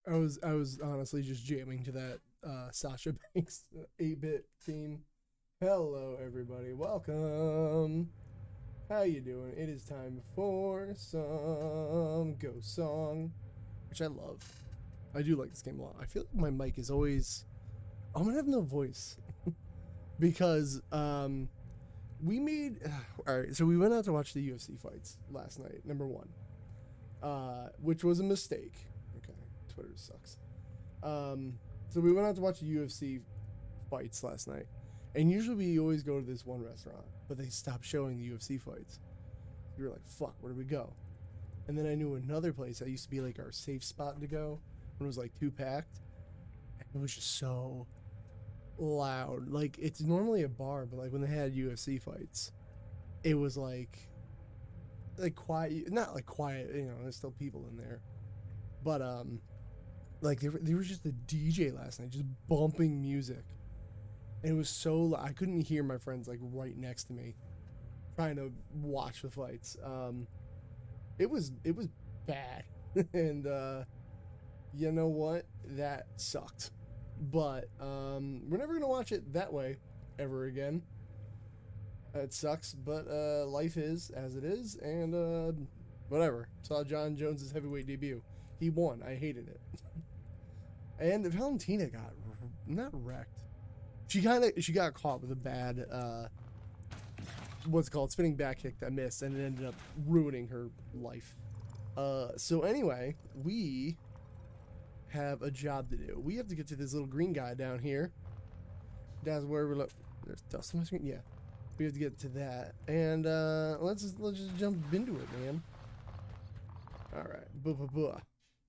I was honestly just jamming to that Sasha Banks 8-bit theme. Hello everybody, welcome. How you doing? It is time for some ghost song, which I love. I do like this game a lot. I feel like my mic is always, I'm gonna have no voice because we made all right, so we went out to watch the UFC fights last night, number one, which was a mistake. Okay, Twitter sucks. So we went out to watch the UFC fights last night, and usually we always go to this one restaurant, but they stopped showing the UFC fights. We were like, fuck, where do we go? And then I knew another place that used to be like our safe spot to go when it was like too packed, and it was just so loud. Like, it's normally a bar, but like when they had UFC fights, it was like quiet, not like quiet, you know, there's still people in there, but like there was just a DJ last night just bumping music, and it was so loud. I couldn't hear my friends like right next to me trying to watch the fights. It was bad. And you know what, that sucked. But we're never gonna watch it that way ever again. It sucks, but life is as it is, and whatever. Saw John Jones's heavyweight debut. He won. I hated it. And Valentina got not wrecked. She got caught with a bad what's it called, spinning back kick that missed, and it ended up ruining her life. So anyway, we have a job to do. We have to get to this little green guy down here. That's where we're look. There's dust on my screen. Yeah, we have to get to that, and let's just jump into it, man. All right,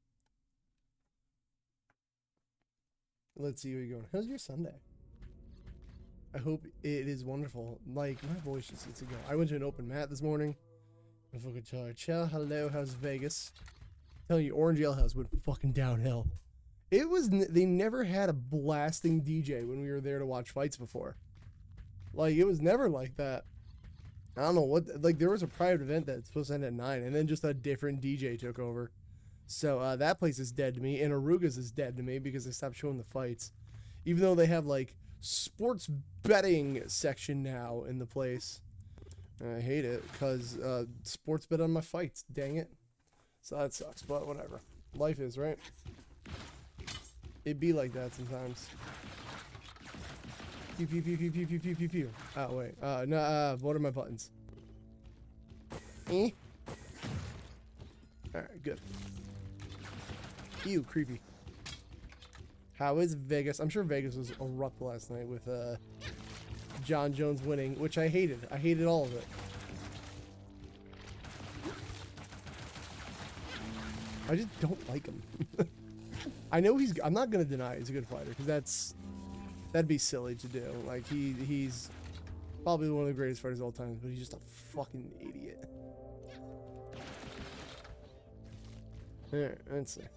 Let's see where you're going. How's your Sunday? I hope it is wonderful. Like, my voice just needs to go. I went to an open mat this morning. I'm fucking tired. Hello, how's Vegas? I'm telling you, Orange Ale House went fucking downhill. It was, they never had a blasting DJ when we were there to watch fights before. Like, it was never like that. I don't know what, like, there was a private event that's supposed to end at 9, and then just a different DJ took over. So that place is dead to me, and Aruga's is dead to me because they stopped showing the fights. Even though they have like sports betting section now in the place. I hate it because sports bet on my fights, dang it. So that sucks, but whatever. Life is, right? It'd be like that sometimes. Pew pew pew pew pew pew pew pew pew. Oh wait, no, what are my buttons? Eh? Alright, good. Ew, creepy. How is Vegas? I'm sure Vegas was erupt last night with John Jones winning, which I hated. I hated all of it. I just don't like him. I know I'm not gonna deny he's a good fighter, because that'd be silly to do. Like he's probably one of the greatest fighters of all time, but he's just a fucking idiot. Alright, let's see.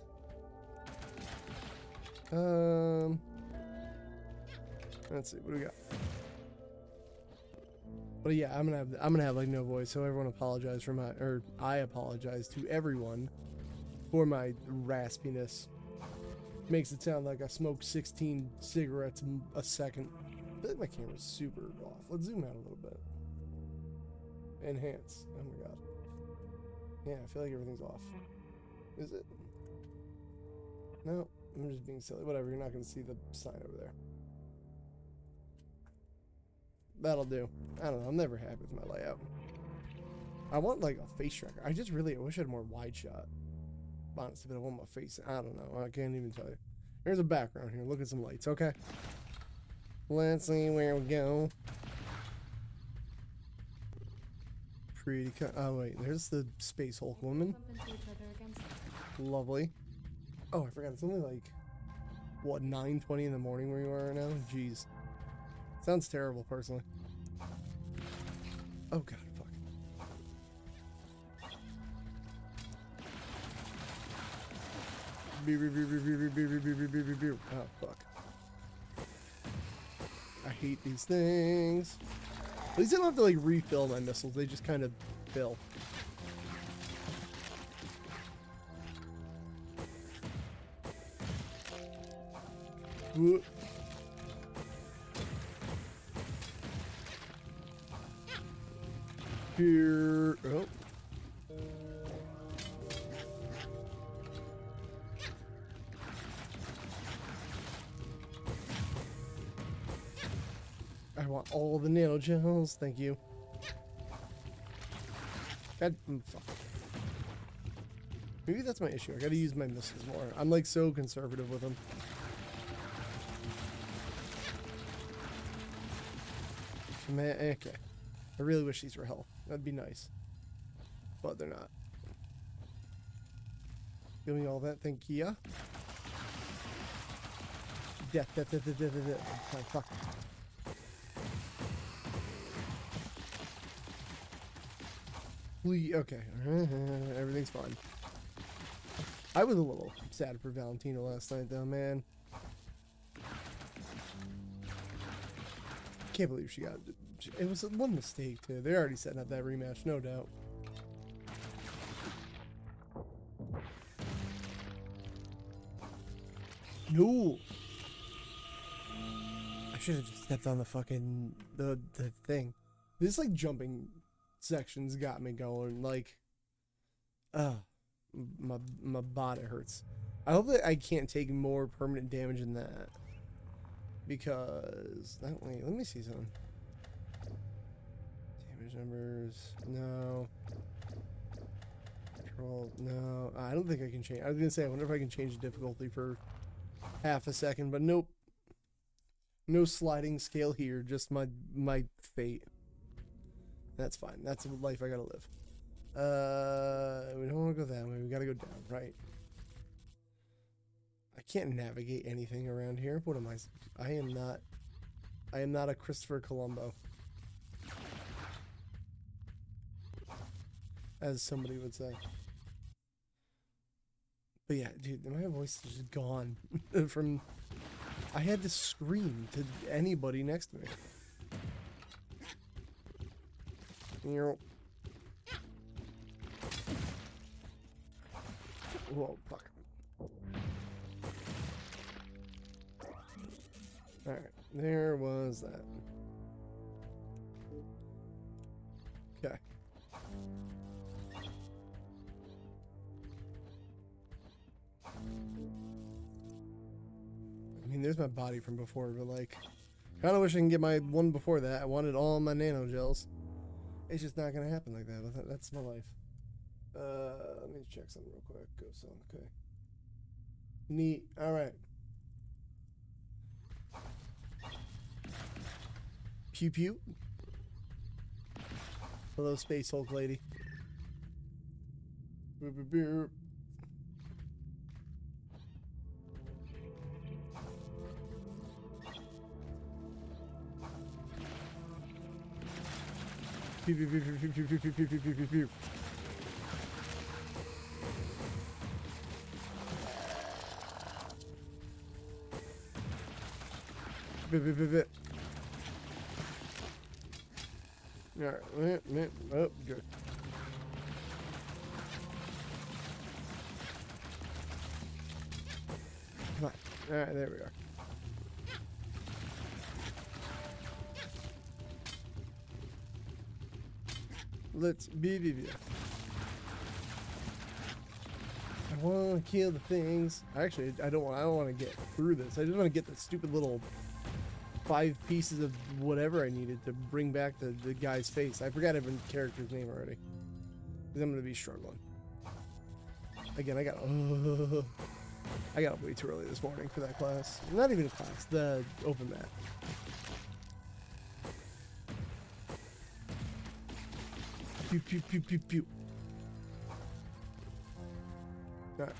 Let's see, what do we got? But yeah, I'm gonna have like no voice, so everyone apologize for I apologize to everyone for my raspiness. Makes it sound like I smoke 16 cigarettes a second. I feel like my camera's super off. Let's zoom out a little bit. Enhance. Oh my god. Yeah, I feel like everything's off. Is it? No. I'm just being silly. Whatever, you're not going to see the sign over there. That'll do. I don't know. I'm never happy with my layout. I want, like, a face tracker. I wish I had more wide shot. Honestly, but I want my face. I don't know. I can't even tell you. There's a background here. Look at some lights, okay? Let's see where we go. Pretty oh, wait. There's the Space Hulk woman. Lovely. Oh, I forgot. It's only like, what, 9:20 in the morning where you are right now? Jeez. Sounds terrible, personally. Oh, God, fuck. Oh, fuck. I hate these things. At least I don't have to, like, refill my missiles. They just kind of fill. Whoop. Here. Oh. I want all the nail gels. Thank you. God, fuck. Maybe that's my issue. I gotta use my missiles more. I'm like so conservative with them. Man, okay. I really wish these were health. That'd be nice. But they're not. Give me all that. Thank you. Death, death, death, death, death, death. Oh, fuck. Okay. Everything's fine. I was a little sad for Valentina last night, though, man. Can't believe she got... It was one mistake, too. They're already setting up that rematch, no doubt. No! I should have just stepped on the fucking... the thing. This, like, jumping sections got me going, like... my body hurts. I hope that I can't take more permanent damage than that. Because... Wait, let me see something. Damage numbers... No. Control... No. I don't think I can change... I was gonna say, I wonder if I can change the difficulty for half a second, but nope. No sliding scale here, just my fate. That's fine. That's the life I gotta live. We don't want to go that way. We gotta go down, right? I can't navigate anything around here. What am I? I am not a Christopher Columbo, as somebody would say. But yeah, dude, my voice is just gone from... I had to scream to anybody next to me. Whoa, fuck. Alright, there was that. Okay. I mean, there's my body from before, but like, kind of wish I can get my one before that. I wanted all my nano gels. It's just not gonna happen like that, but that's my life. Let me check something real quick. Go some, okay. Neat. Alright. Pew pew. Hello, Space Hulk lady. Boop, boop, boop. Pew pew pew pew pew pew pew pew pew pew pew pew. Bit. Alright, oh, good. Come on. Alright, there we are. Let's be. I want to kill the things. Actually, I don't want to get through this. I just want to get the stupid little 5 pieces of whatever I needed to bring back the guy's face. I forgot every character's name already. Because I'm going to be struggling. Again, I got up way too early this morning for that class. Not even a class, the open mat. Pew, pew, pew, pew, pew. Alright.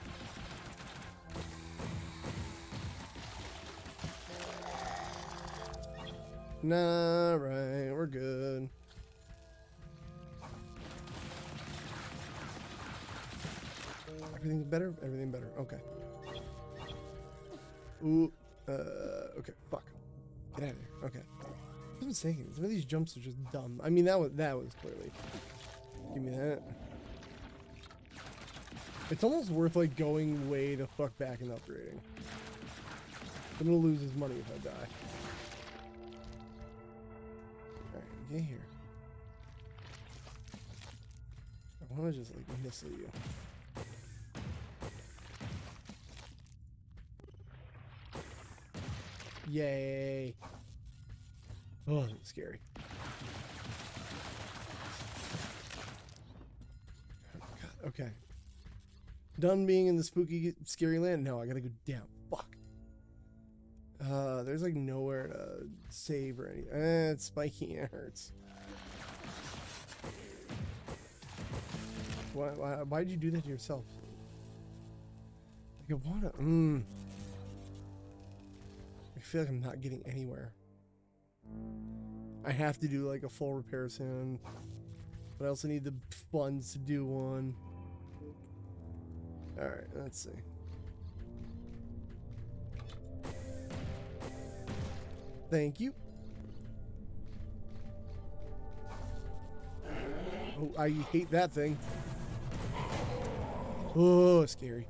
Nah, right, we're good. Everything's better? Everything better, okay. Ooh, okay, fuck. Get out of here, okay. I was saying, some of these jumps are just dumb. I mean, that was clearly. Give me that. It's almost worth, like, going way the fuck back and upgrading. I'm gonna lose his money if I die. Alright, get here. I wanna just like missile you. Yay! Oh, that's scary. Oh God. Okay. Done being in the spooky, scary land? No, I gotta go down. Fuck. There's like nowhere to save or anything. It's spiky and it hurts. Why'd you do that to yourself? Like I wanna. I feel like I'm not getting anywhere. I have to do like a full repair soon. But I also need the funds to do one. Alright, let's see. Thank you. Oh, I hate that thing. Oh, scary.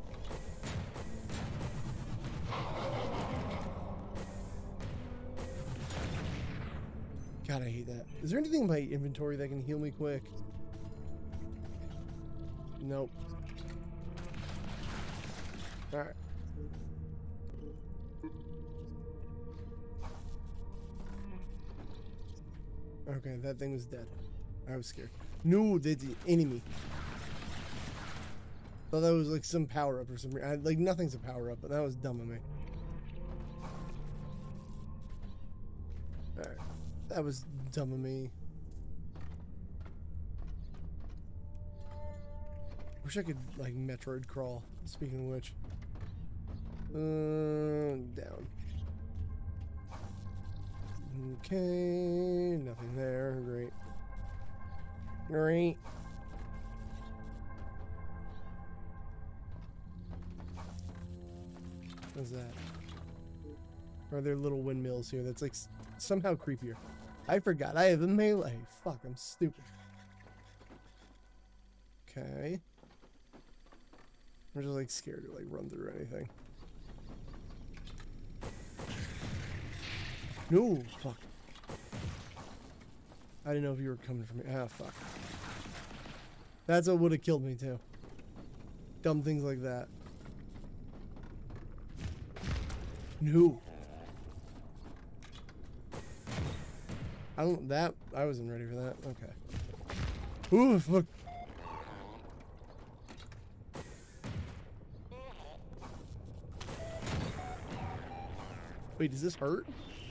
God, I hate that. Is there anything in my inventory that can heal me quick? Nope. Alright. Okay, that thing was dead. I was scared. No, that's the enemy. Thought that was like some power up or something. Like nothing's a power up, but that was dumb of me. Alright. That was dumb of me. Wish I could like Metroid crawl. Speaking of which. Down. Okay, nothing there. Great. Great. What's that? Are there little windmills here? That's like somehow creepier. I forgot. I have a melee. Fuck, I'm stupid. Okay. I'm just like scared to like run through anything. No, fuck. I didn't know if you were coming for me. Ah, fuck. That's what would have killed me too. Dumb things like that. No. I wasn't ready for that. Okay. Ooh, fuck. Wait, does this hurt?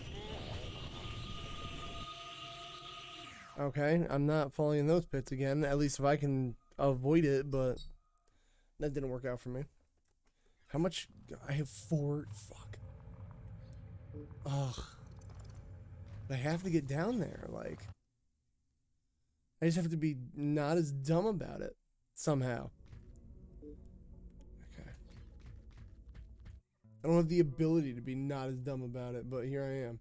Okay, I'm not falling in those pits again. At least if I can avoid it, but that didn't work out for me. How much? I have 4. Fuck. Ugh. I have to get down there. Like, I just have to be not as dumb about it somehow. Okay. I don't have the ability to be not as dumb about it, but here I am.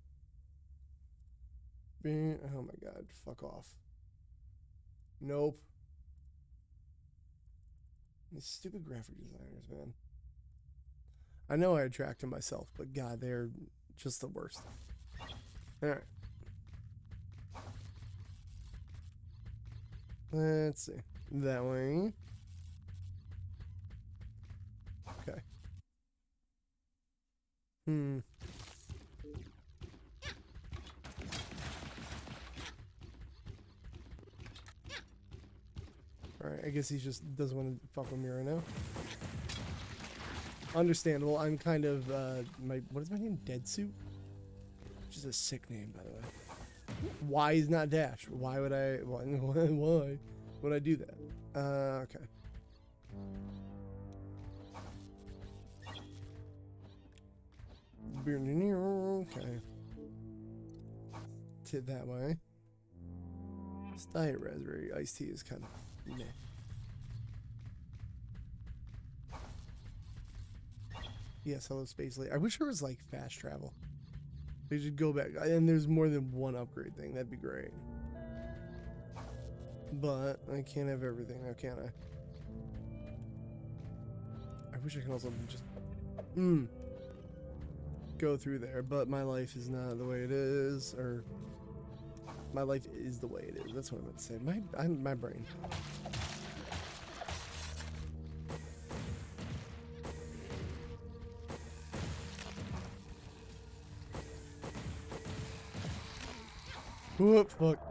Oh my god, fuck off. Nope. These stupid graphic designers, man. I know I attract them myself, but god, they're just the worst. Alright. Let's see. That way. Okay. Alright, I guess he just doesn't want to fuck with me right now. Understandable. I'm kind of, what is my name? Dead Suit? Which is a sick name, by the way. Why is not Dash? Why would I, why would I do that? Okay. Okay. Tit that way. This diet raspberry iced tea is kind of meh. Yes, hello Space Lady. I wish there was like fast travel. We should go back, and there's more than one upgrade thing. That'd be great. But I can't have everything now, can I? I wish I could also just. go through there, but my life is not the way it is, or my life is the way it is. That's what I meant to say. My brain. Whoop, fuck.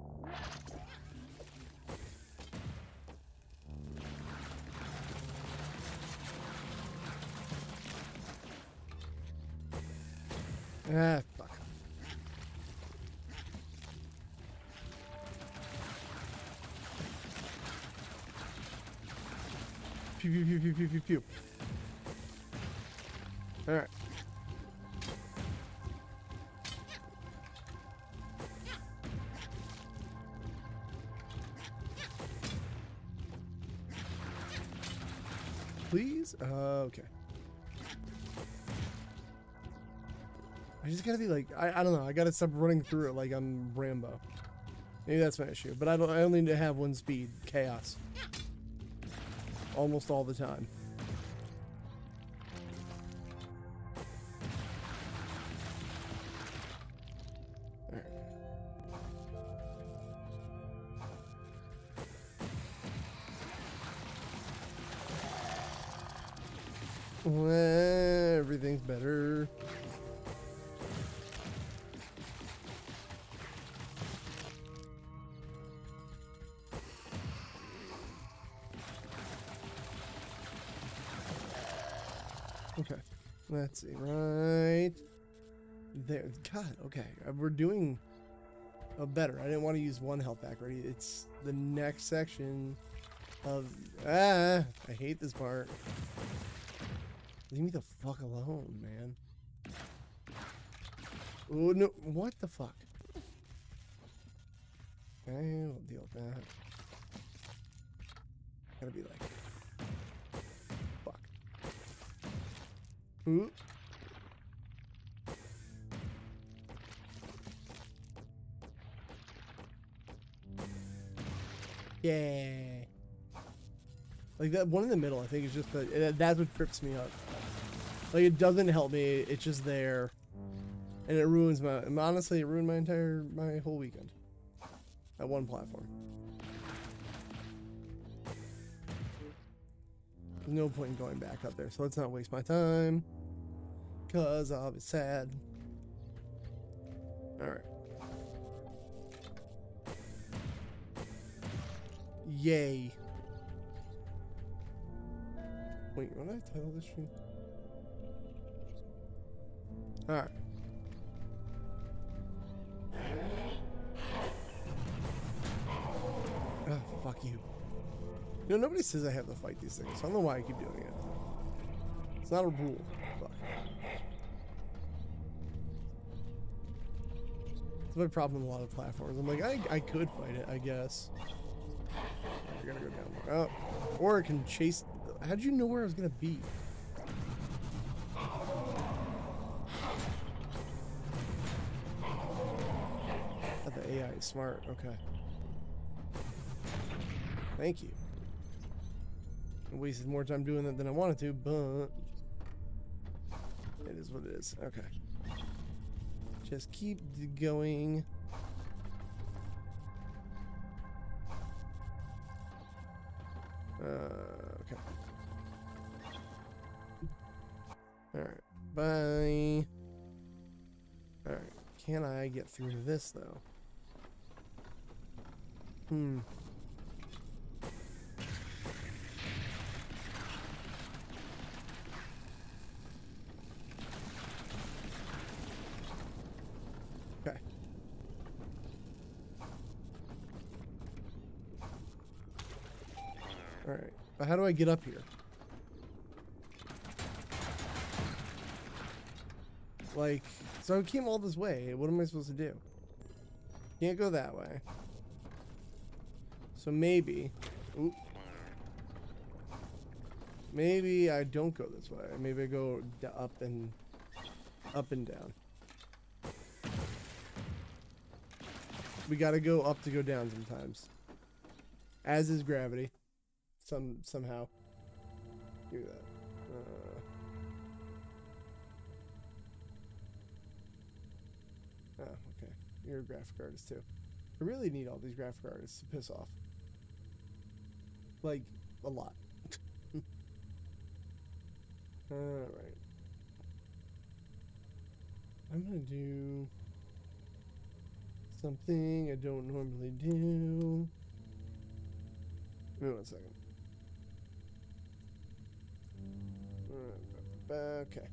Ah, fuck. Pew, pew, pew, pew, pew, pew, pew. Alright. Please? Okay. I just gotta be like, I don't know, I gotta stop running through it like I'm Rambo. Maybe that's my issue, but I only need to have one speed, chaos. Almost all the time. Well, everything's better. Okay, let's see, right there. God, okay, we're doing better. I didn't want to use one health pack already. It's the next section of, I hate this part. Leave me the fuck alone, man. Oh, no, what the fuck? Okay, we'll deal with that. Gotta be like, fuck. Ooh. Yeah. Like that one in the middle, I think is just that's what trips me up. Like it doesn't help me, it's just there. And it ruins honestly, it ruined my whole weekend. At one platform. There's no point in going back up there, so let's not waste my time. Cause I'll be sad. Alright. Yay. Wait, what did I title this stream? Alright. Oh, fuck you. You know, nobody says I have to fight these things, so I don't know why I keep doing it. It's not a rule. Fuck. That's my problem with a lot of platforms. I'm like, I could fight it, I guess. I gotta go down there. Oh, or it can chase. How did you know where I was gonna be? Oh, the AI is smart. Okay. Thank you. I wasted more time doing that than I wanted to, but it is what it is. Okay. Just keep going. Okay. Alright. Bye. Alright. Can I get through this, though? Okay. Alright. But how do I get up here? Like, so I came all this way. What am I supposed to do? Can't go that way. So maybe... Oop. Maybe I don't go this way. Maybe I go up and down. We gotta go up to go down sometimes. As is gravity. Somehow. Do that. you're a graphic artist too. I really need all these graphic artists to piss off. Like, a lot. Alright. I'm gonna do something I don't normally do. Give me 1 second. Okay.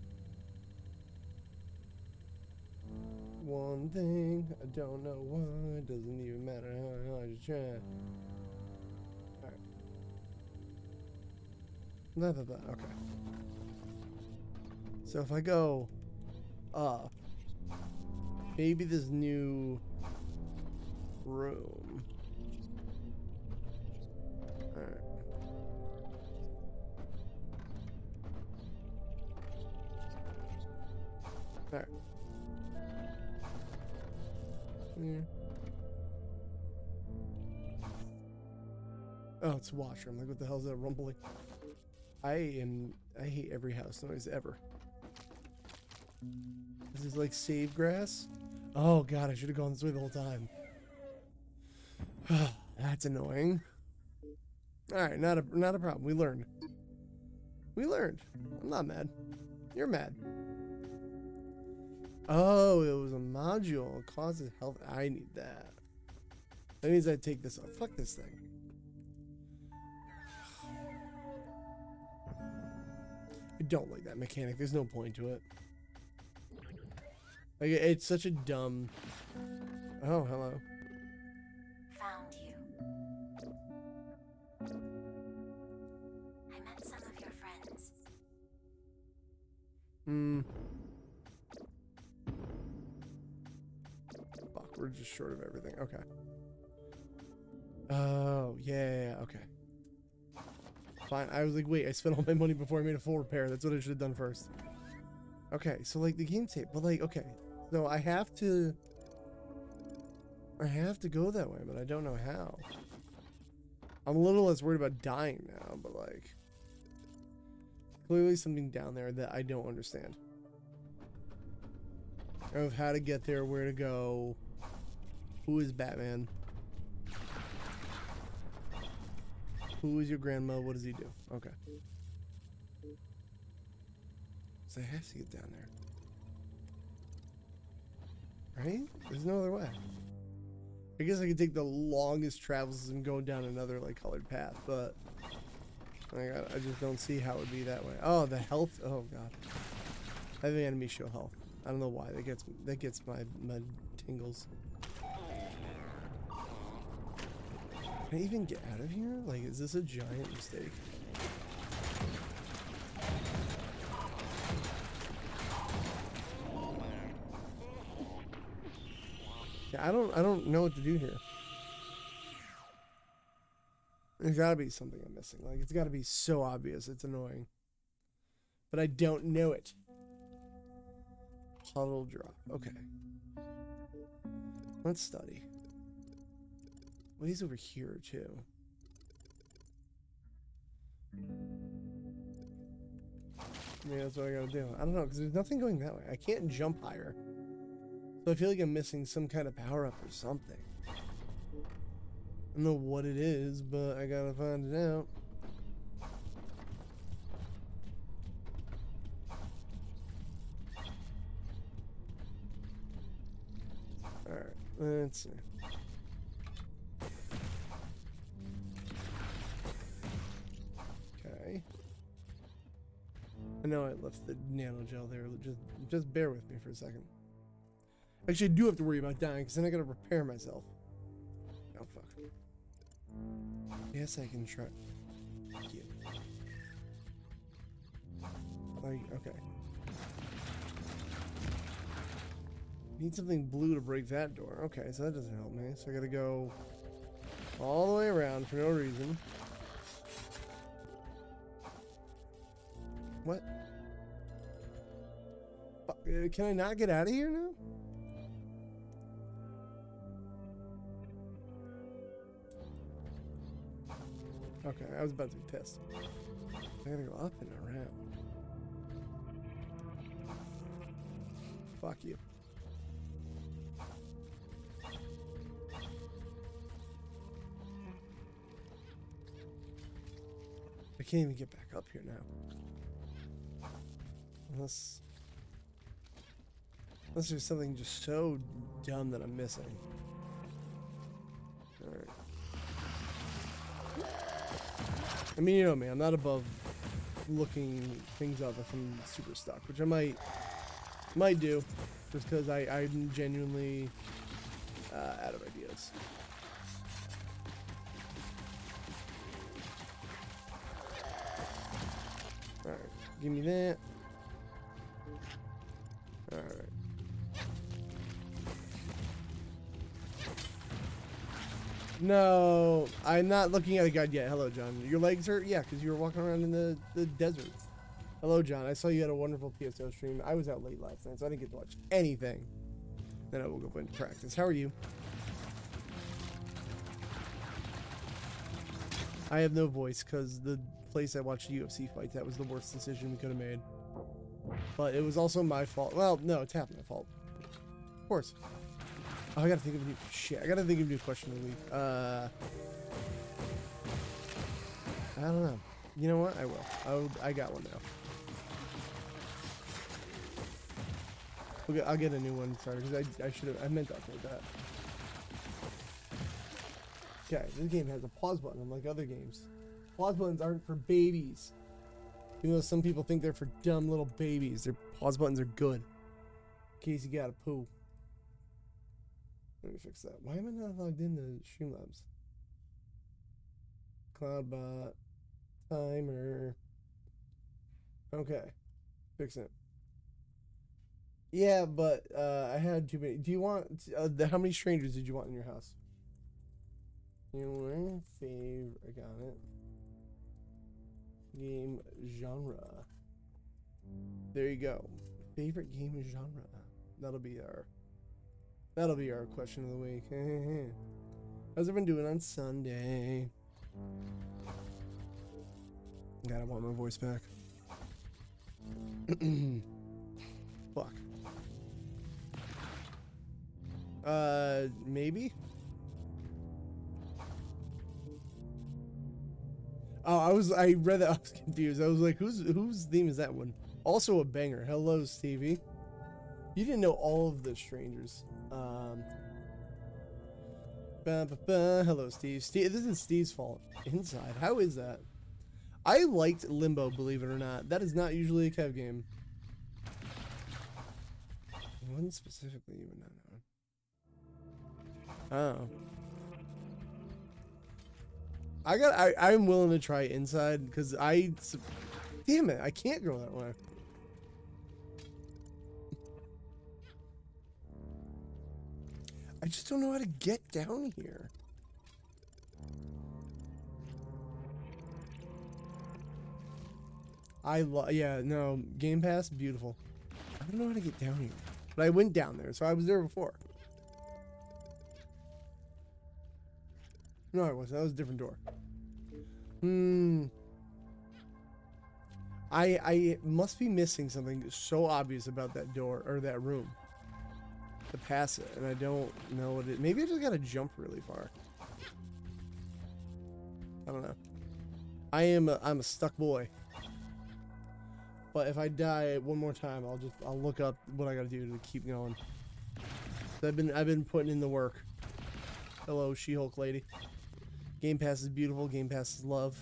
One thing, I don't know why, doesn't even matter how I just try. Alright. Blah, blah, blah. Okay. So if I go up, maybe this new room. Alright. Alright. Yeah. Oh, it's a washroom. Like, what the hell is that rumbling? I hate every house noise ever. This is like save grass. Oh god, I should have gone this way the whole time. That's annoying. Alright, not a problem. We learned. We learned. I'm not mad. You're mad. Oh, it was a module. It causes health. I need that. That means I take this off. Fuck this thing. I don't like that mechanic. There's no point to it. Like, it's such a dumb... Oh, hello. Found you. I met some of your friends. Fuck, we're just short of everything. Okay. Oh, yeah, okay. Fine. I was like, wait, I spent all my money before I made a full repair. That's what I should have done first. Okay, so like the game tape, but like, okay. So I have to go that way, but I don't know how. I'm a little less worried about dying now, but like, clearly something down there that I don't understand. Of how to get there, where to go, who is Batman, who is your grandma, what does he do? Okay. So I have to get down there. Right? There's no other way. I guess I could take the longest travels and go down another like colored path, but I just don't see how it would be that way. Oh, the health. Oh god. Having enemies show health. I don't know why. That gets my tingles. Can I even get out of here? Like, is this a giant mistake? Yeah, I don't know what to do here. There's gotta be something I'm missing. Like, it's gotta be so obvious. It's annoying. But I don't know it. Puddle drop. Okay. Let's study. Well, he's over here, too. Yeah, that's what I gotta do. I don't know, because there's nothing going that way. I can't jump higher. So I feel like I'm missing some kind of power-up or something. I don't know what it is, but I gotta find it out. Alright, let's see. Okay. I know I left the nano gel there. Just bear with me for a second. Actually, I do have to worry about dying, because then I gotta repair myself. Oh, fuck. Yes, I can try. Yeah. Like, okay. Need something blue to break that door. Okay, so that doesn't help me. So I gotta go all the way around for no reason. What? Can I not get out of here now? Okay, I was about to be pissed. I gotta go up and around. Fuck you. I can't even get back up here now. Unless there's something just so dumb that I'm missing. Alright. I mean, you know me, I'm not above looking things up if I'm super stuck, which I might do, just because I'm genuinely out of ideas. Alright, give me that. Alright. No, I'm not looking at a guide yet. Hello, John. Your legs hurt? Yeah, because you were walking around in the desert. Hello, John. I saw you had a wonderful PSO stream. I was out late last night, so I didn't get to watch anything. Then I will go into practice. How are you? I have no voice because the place I watched UFC fights, that was the worst decision we could have made. But it was also my fault. Well, no, it's half my fault. Of course. Oh, I gotta think of a new shit. I gotta think of a new question of the week. I don't know. You know what? I will. I got one now. Okay, I'll get a new one. Sorry, because I should have. I meant to upload that. Okay, this game has a pause button unlike other games. Pause buttons aren't for babies. Even though some people think they're for dumb little babies, their pause buttons are good. In case you gotta poo. Let me fix that. Why am I not logged into Streamlabs? Cloudbot. Timer. Okay. Fix it. Yeah, but I had too many. Do you want... how many strangers did you want in your house? Your favorite... I got it. Game genre. There you go. Favorite game genre. That'll be our question of the week. How's everyone doing on Sunday? God, I want my voice back. Fuck. Maybe? Oh, I read that, I was confused. I was like, whose theme is that one? Also a banger. Hello, Stevie. You didn't know all of the strangers. Hello, Steve. Steve, this isn't Steve's fault. Inside. How is that? I liked Limbo, believe it or not. That is not usually a Kev game. One specifically you would not know. Oh. I'm willing to try Inside because damn it, I can't go that way. I just don't know how to get down here. Yeah, no, Game Pass, beautiful. I don't know how to get down here. But I went down there, so I was there before. No, I wasn't. That was a different door. I must be missing something so obvious about that door, or that room. To pass it, and I don't know what it... Maybe I just gotta jump really far. I don't know. I'm a stuck boy. But if I die one more time, I'll look up what I gotta do to keep going. I've been putting in the work. Hello, She-Hulk lady. Game Pass is beautiful. Game Pass is love.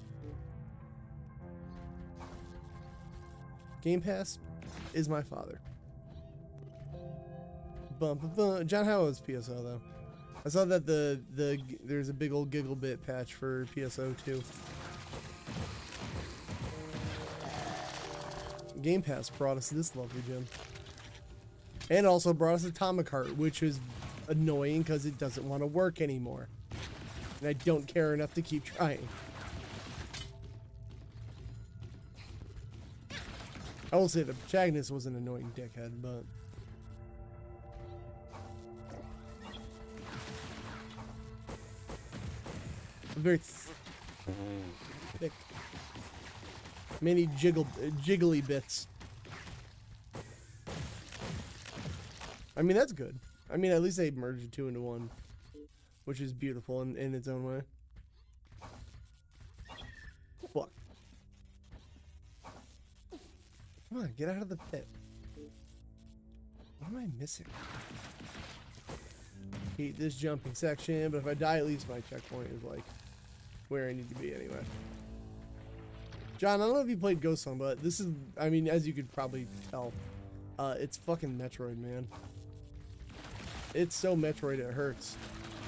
Game Pass is my father. John, how was PSO though? I saw that there's a big old giggle bit patch for PSO too. Game Pass brought us this lovely gem, and also brought us Atomic Heart, which is annoying because it doesn't want to work anymore, and I don't care enough to keep trying. I will say the protagonist was an annoying dickhead, but. Very thick. Many jiggly bits. I mean, that's good. I mean, at least they merged the two into one, which is beautiful in its own way. Fuck. Come on, get out of the pit. What am I missing? Hate this jumping section, but if I die, at least my checkpoint is like where I need to be anyway. John, I don't know if you played Ghost Song, but this is, I mean, as you could probably tell, it's fucking Metroid, man. It's so Metroid it hurts.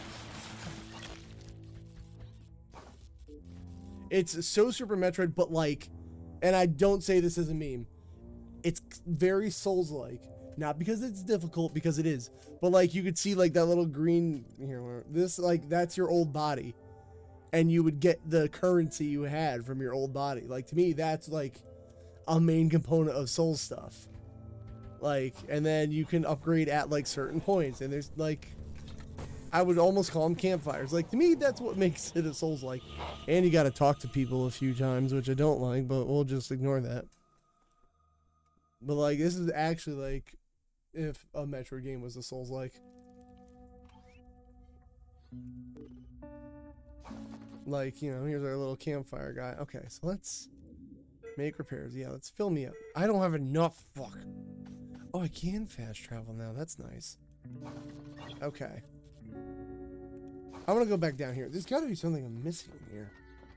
It's so Super Metroid, but like, and I don't say this as a meme, it's very Souls-like. Not because it's difficult, because it is. But like, you could see like that little green, here, this, like, that's your old body. And you would get the currency you had from your old body. Like, to me, that's like a main component of Souls stuff. Like, and then you can upgrade at like certain points. And there's like, I would almost call them campfires. Like, to me, that's what makes it a Souls-like. And you gotta talk to people a few times, which I don't like, but we'll just ignore that. But like, this is actually like if a Metroid game was a Souls-like. Like, you know, here's our little campfire guy. Okay, so let's make repairs. Yeah, let's fill me up. I don't have enough. Fuck. Oh, I can fast travel now. That's nice. Okay. I want to go back down here. There's got to be something I'm missing here.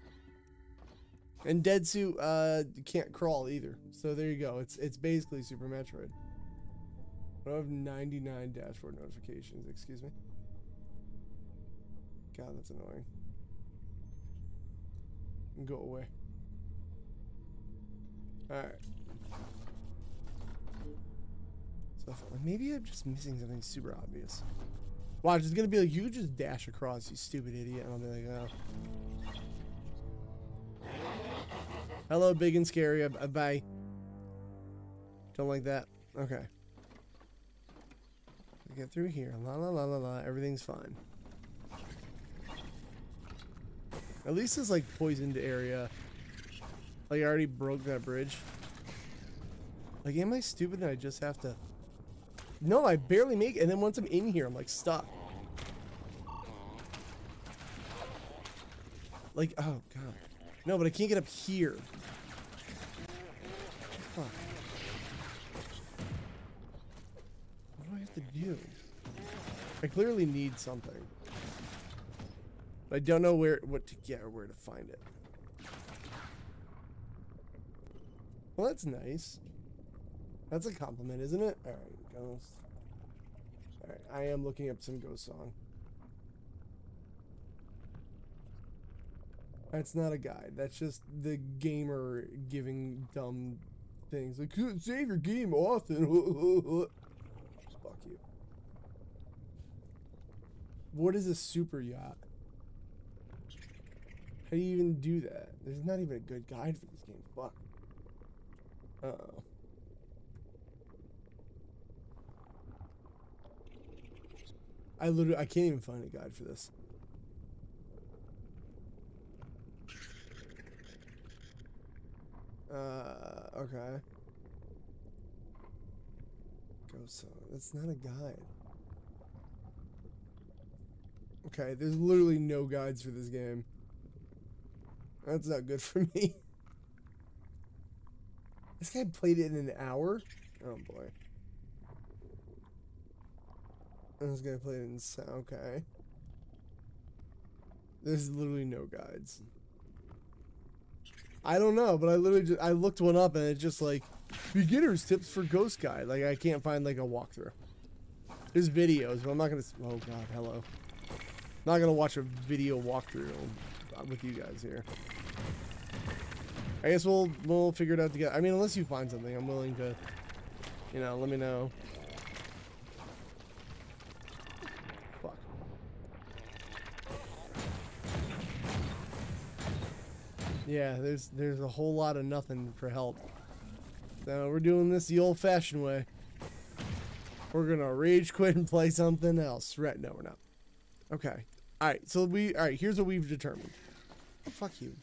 And Dead Suit, you can't crawl either. So there you go. It's basically Super Metroid. I have 99 dashboard notifications. Excuse me. God, that's annoying. Go away. Alright. So maybe I'm just missing something super obvious. Watch, it's gonna be like, you just dash across, you stupid idiot. And I'll be like, oh. Hello, big and scary. Bye. Don't like that. Okay. Get through here. La la la la la. Everything's fine. At least it's like poisoned area. Like I already broke that bridge. Like, am I stupid and I just have to... No, I barely make it. And then once I'm in here, I'm like stuck. Like, oh god. No, but I can't get up here. Fuck. What do I have to do? I clearly need something. I don't know what to get or where to find it. Well, that's nice. That's a compliment, isn't it? Alright, Ghost. Alright, I am looking up some Ghost Song. That's not a guide. That's just the gamer giving dumb things. Like, couldn't save your game often. Fuck you. What is a super yacht? How do you even do that? There's not even a good guide for this game. Fuck. Uh-oh. I can't even find a guide for this. Okay. Ghost Song. That's not a guide. Okay, there's literally no guides for this game. That's not good for me. This guy played it in an hour? Oh boy. This guy played it in... Okay. There's literally no guides. I don't know, but I literally just... I looked one up and it's just like... Beginner's tips for Ghost Guide. Like, I can't find like a walkthrough. There's videos, but I'm not gonna... Oh god, hello. Not gonna watch a video walkthrough with you guys here. I guess we'll figure it out together. I mean, unless you find something, I'm willing to, you know, let me know. Fuck. Yeah, there's a whole lot of nothing for help. So we're doing this the old-fashioned way. We're gonna rage quit and play something else. Right? No, we're not. Okay. All right. So here's what we've determined. Fuck you.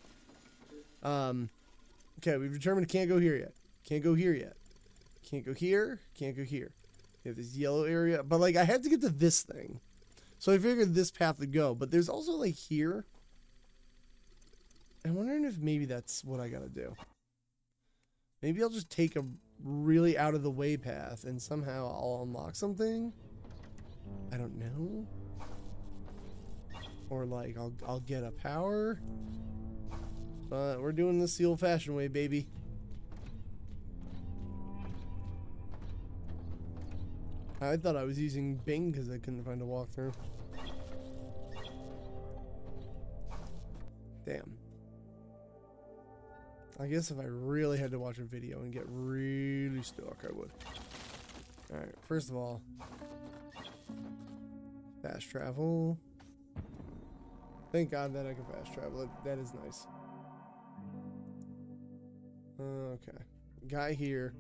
Okay, we've determined can't go here yet. Can't go here yet. Can't go here. Can't go here. We have this yellow area. But, like, I have to get to this thing. So I figured this path to go. But there's also, like, here. I'm wondering if maybe that's what I gotta do. Maybe I'll just take a really out of the way path and somehow I'll unlock something. I don't know. Or like I'll get a power. But we're doing this the old-fashioned way, baby. I thought I was using Bing because I couldn't find a walkthrough. Damn. I guess if I really had to watch a video and get really stuck, I would. Alright, first of all, fast travel. Thank God that I can fast travel. That is nice. Okay. Guy here.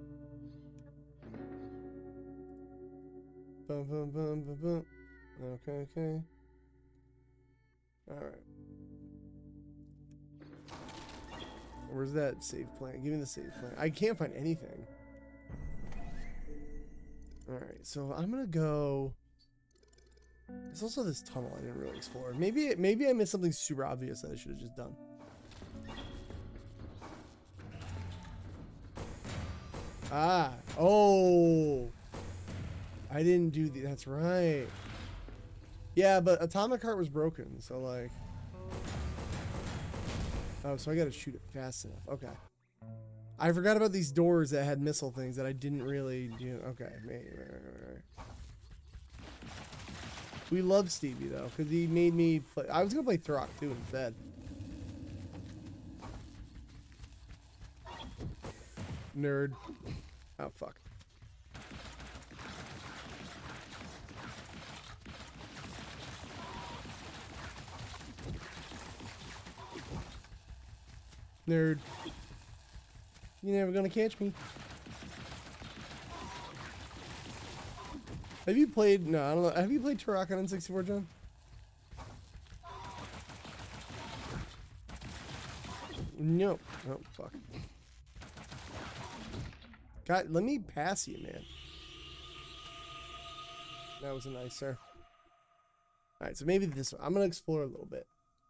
Bum, bum, bum, bum, bum. Okay, okay. Alright. Where's that save plan? Give me the save plan. I can't find anything. Alright, so I'm gonna go... There's also this tunnel I didn't really explore. Maybe I missed something super obvious that I should have just done. Ah! Oh! I didn't do the... That's right. Yeah, but Atomic Heart was broken, so like... Oh, so I gotta shoot it fast enough. Okay. I forgot about these doors that had missile things that I didn't really do. Okay, maybe. We love Stevie though, because he made me play. I was gonna play Throck too instead. Nerd. Oh fuck. Nerd. You're never gonna catch me. Have you played... No, I don't know. Have you played Turok on N64, John? Nope. Oh, fuck. God, let me pass you, man. That was a nice, sir. Alright, so maybe this one. I'm gonna explore a little bit.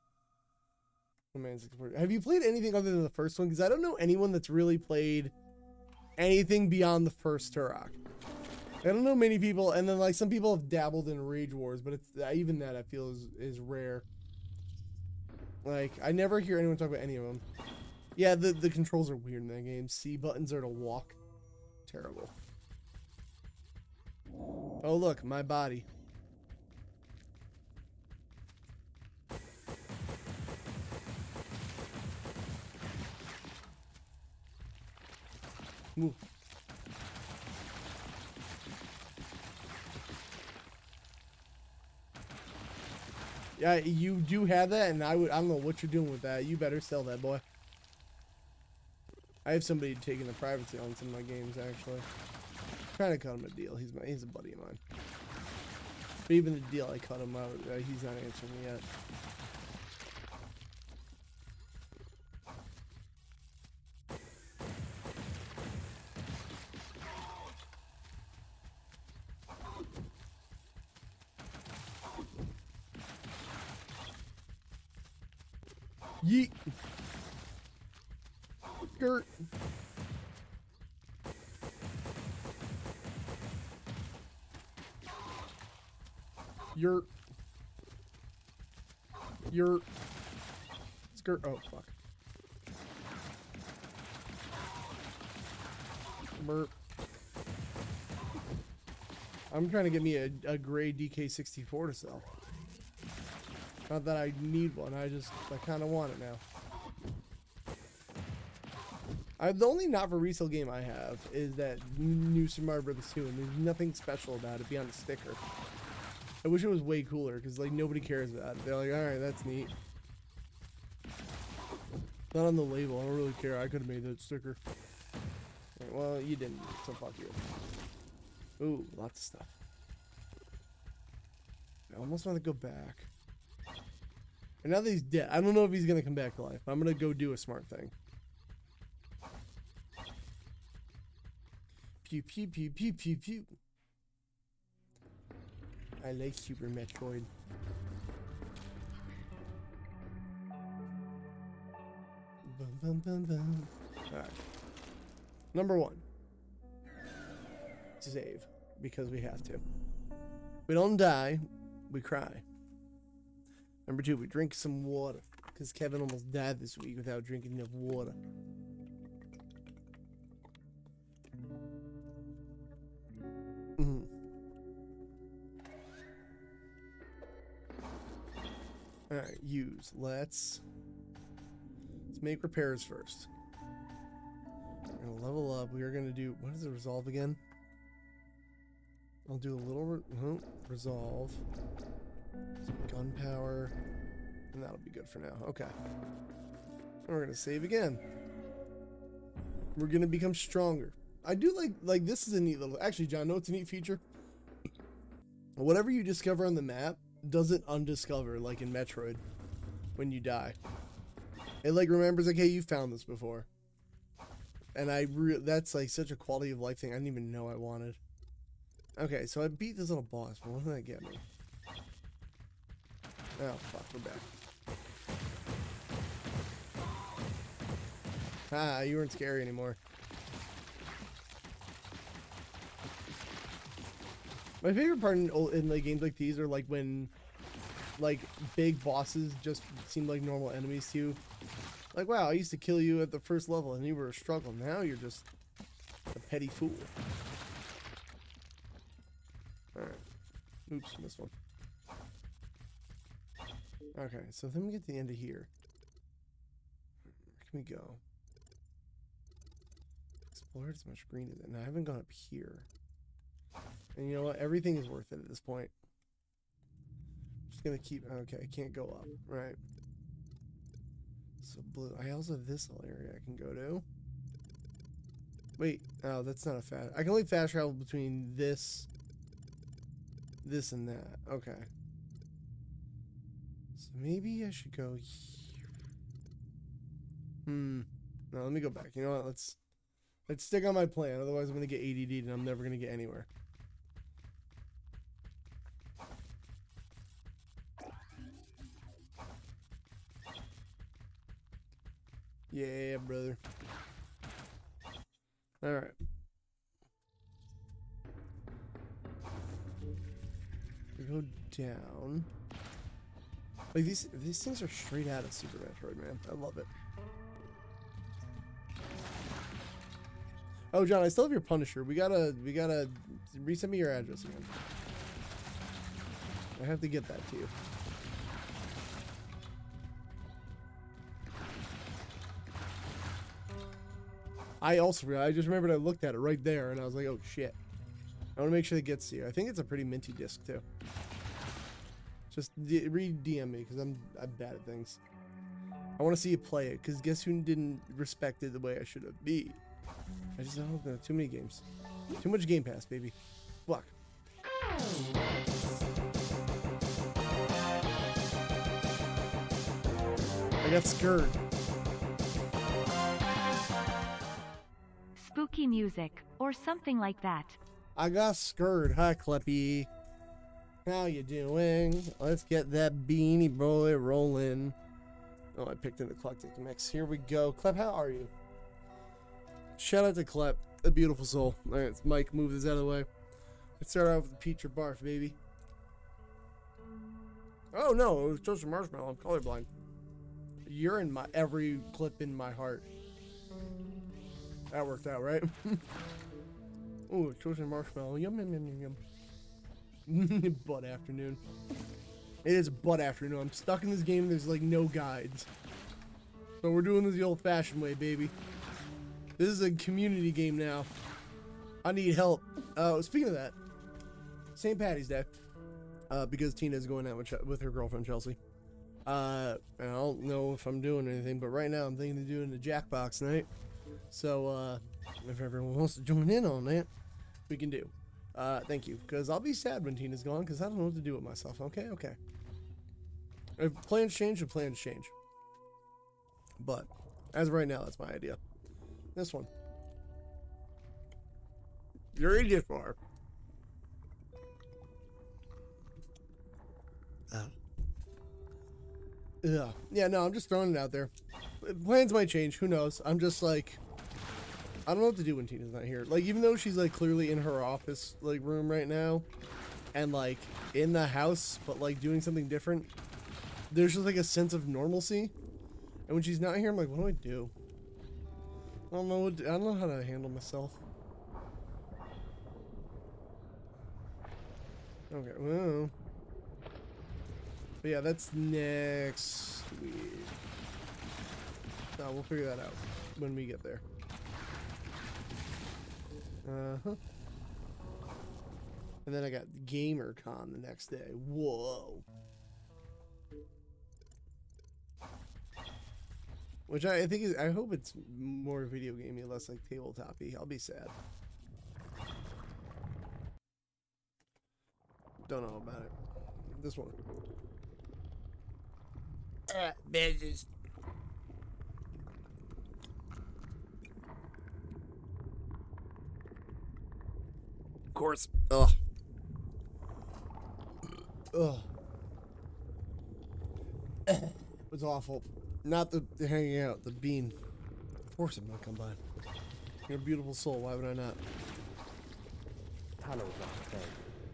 Have you played anything other than the first one? Because I don't know anyone that's really played anything beyond the first Turok. I don't know many people, and then like some people have dabbled in Rage Wars, but it's even that I feel is rare. Like I never hear anyone talk about any of them. Yeah, the controls are weird in that game. C buttons are to walk. Terrible. Oh look, my body. Ooh. Yeah, you do have that, and I don't know what you're doing with that. You better sell that, boy. I have somebody taking the privacy on some of my games, actually. I'm trying to cut him a deal. He's a buddy of mine. But even the deal I cut him out, he's not answering me yet. Yeet. Skirt. Your skirt. Oh fuck. Burp. I'm trying to get me a gray DK64 to sell. Not that I need one, I kind of want it now. The only not for resale game I have is that new Super Mario Bros. 2, and there's nothing special about it beyond a sticker. I wish it was way cooler, because like nobody cares about it. They're like, alright, that's neat. Not on the label, I don't really care. I could have made that sticker. Right, well, you didn't, so fuck you. Ooh, lots of stuff. I almost want to go back. And now that he's dead, I don't know if he's gonna come back to life. I'm gonna go do a smart thing. Pew pew pew pew pew pew. I like Super Metroid. Bum, bum, bum, bum. Alright. Number 1. save because we have to. We don't die, we cry. Number 2, we drink some water because Kevin almost died this week without drinking enough water. Alright, use. Let's make repairs first. We're gonna level up. We are gonna do, what is the resolve again? I'll do a little resolve. Some gunpowder. And that'll be good for now. Okay. And we're gonna save again. We're gonna become stronger. I do like this is a neat little, actually John, know it's a neat feature? Whatever you discover on the map doesn't undiscover like in Metroid when you die. It like remembers like, hey, you found this before. And that's like such a quality of life thing I didn't even know I wanted. Okay, so I beat this little boss, but what did that get me? Oh fuck, we're back. Ah, you weren't scary anymore. My favorite part in like games like these are like when like big bosses just seem like normal enemies to you. Like, wow, I used to kill you at the first level and you were a struggle. Now you're just a petty fool. Alright. Oops, missed one. Okay, so then we get to the end of here. Where can we go? Explored as much green as it. And I haven't gone up here. And you know what? Everything is worth it at this point. Just gonna keep. Okay, I can't go up. Right. So blue. I also have this little area I can go to. Wait. Oh, that's not a fast. I can only fast travel between this and that. Okay. So maybe I should go here. No, let me go back. You know what? Let's stick on my plan. Otherwise, I'm gonna get ADD and I'm never gonna get anywhere. Yeah, brother. Alright. We go down. Like these things are straight out of Super Metroid, man. I love it. Oh, John, I still have your Punisher. We gotta resend me your address again. I have to get that to you. I just remembered I looked at it right there and I was like, oh shit. I want to make sure it gets to you. I think it's a pretty minty disc too. Just re-DM me because I'm bad at things. I want to see you play it because guess who didn't respect it the way I should have? Me. I just don't know. Too many games. Too much Game Pass, baby. Fuck. I got scared. Spooky music, or something like that. I got scared. Hi, Kleppy. How you doing? Let's get that beanie boy rolling. Oh, I picked an eclectic mix. Here we go. Klep, how are you? Shout out to Klep, a beautiful soul. Alright, it's Mike. Move this out of the way. Let's start off with peach or barf, baby. Oh no, it was toasted marshmallow. I'm colorblind. You're in my every clip in my heart. That worked out, right? Ooh, toasted marshmallow. Yum, yum, yum, yum, yum. Butt afternoon. It is butt afternoon. I'm stuck in this game. There's like no guides. So we're doing this the old-fashioned way, baby. This is a community game now. I need help. Speaking of that, St. Patty's Day. Because Tina's going out with her girlfriend, Chelsea. And I don't know if I'm doing anything, but right now I'm thinking of doing a Jackbox night. So, if everyone wants to join in on that, we can do. Thank you. Because I'll be sad when Tina's gone, because I don't know what to do with myself. Okay, okay. If plans change, the plans change. But, as of right now, that's my idea. This one. You're a gift bar. Yeah, no, I'm just throwing it out there. Plans might change. Who knows? I'm just like... I don't know what to do when Tina's not here. Like, even though she's, like, clearly in her office, like, room right now, and, like, in the house, but, like, doing something different, there's just, like, a sense of normalcy. And when she's not here, I'm like, what do I do? I don't know how to handle myself. Okay, well. But yeah, that's next week. No, we'll figure that out when we get there. Uh-huh. And then I got GamerCon the next day. Whoa. Which I think is, I hope it's more video gamey, less like tabletop-y. I'll be sad. Don't know about it. This one. Business. Of course. Ugh. Ugh. It was awful. Not the hanging out, the bean. Of course I'm gonna come by. You're a beautiful soul, why would I not? Tunnels aren't safe.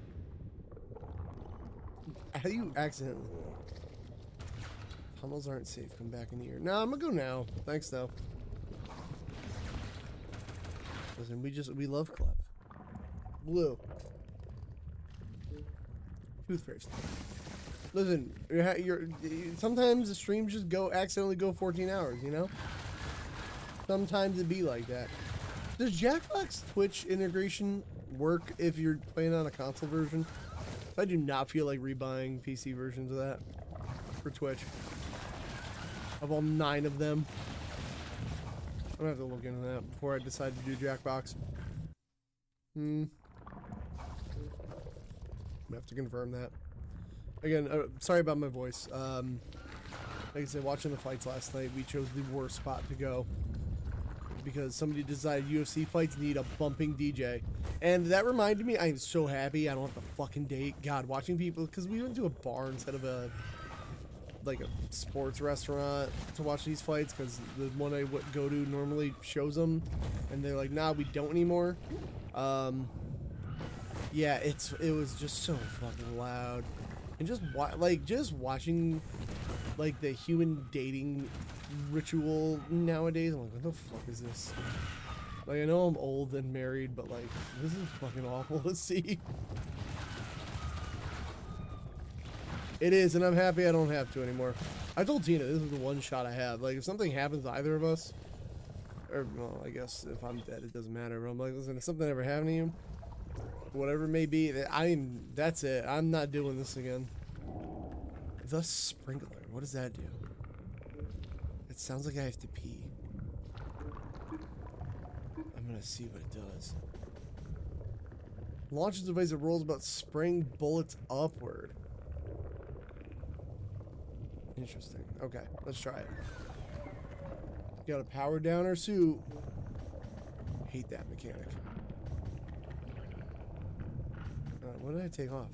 How do you accidentally? Tunnels aren't safe, come back in here. No, I'm gonna go now. Thanks though. Listen, we love Club. Blue. Toothpaste. Listen, sometimes the streams just accidentally go 14 hours, you know? Sometimes it be like that. Does Jackbox Twitch integration work if you're playing on a console version? I do not feel like rebuying PC versions of that for Twitch. Of all 9 of them. I'm gonna have to look into that before I decide to do Jackbox. I have to confirm that. Again, sorry about my voice. Like I said, watching the fights last night, we chose the worst spot to go. Because somebody decided UFC fights need a bumping DJ. And that reminded me, I am so happy I don't have to fucking date. God, watching people, because we went to a bar instead of a sports restaurant to watch these fights, because the one I go to normally shows them. And they're like, nah, we don't anymore. Yeah, it was just so fucking loud. And just watching like the human dating ritual nowadays, I'm like, what the fuck is this? Like, I know I'm old and married, but like, this is fucking awful to see. It is, and I'm happy I don't have to anymore. I told Tina this is the one shot I have. Like, if something happens to either of us, or well, I guess if I'm dead, it doesn't matter. But I'm like, listen, if something ever happened to you, whatever it may be, that's it. I'm not doing this again. The sprinkler. What does that do? It sounds like I have to pee. I'm gonna see what it does. Launches device that rolls about spraying bullets upward. Interesting. Okay, let's try it. Got a power downer suit. Hate that mechanic. What did I take off?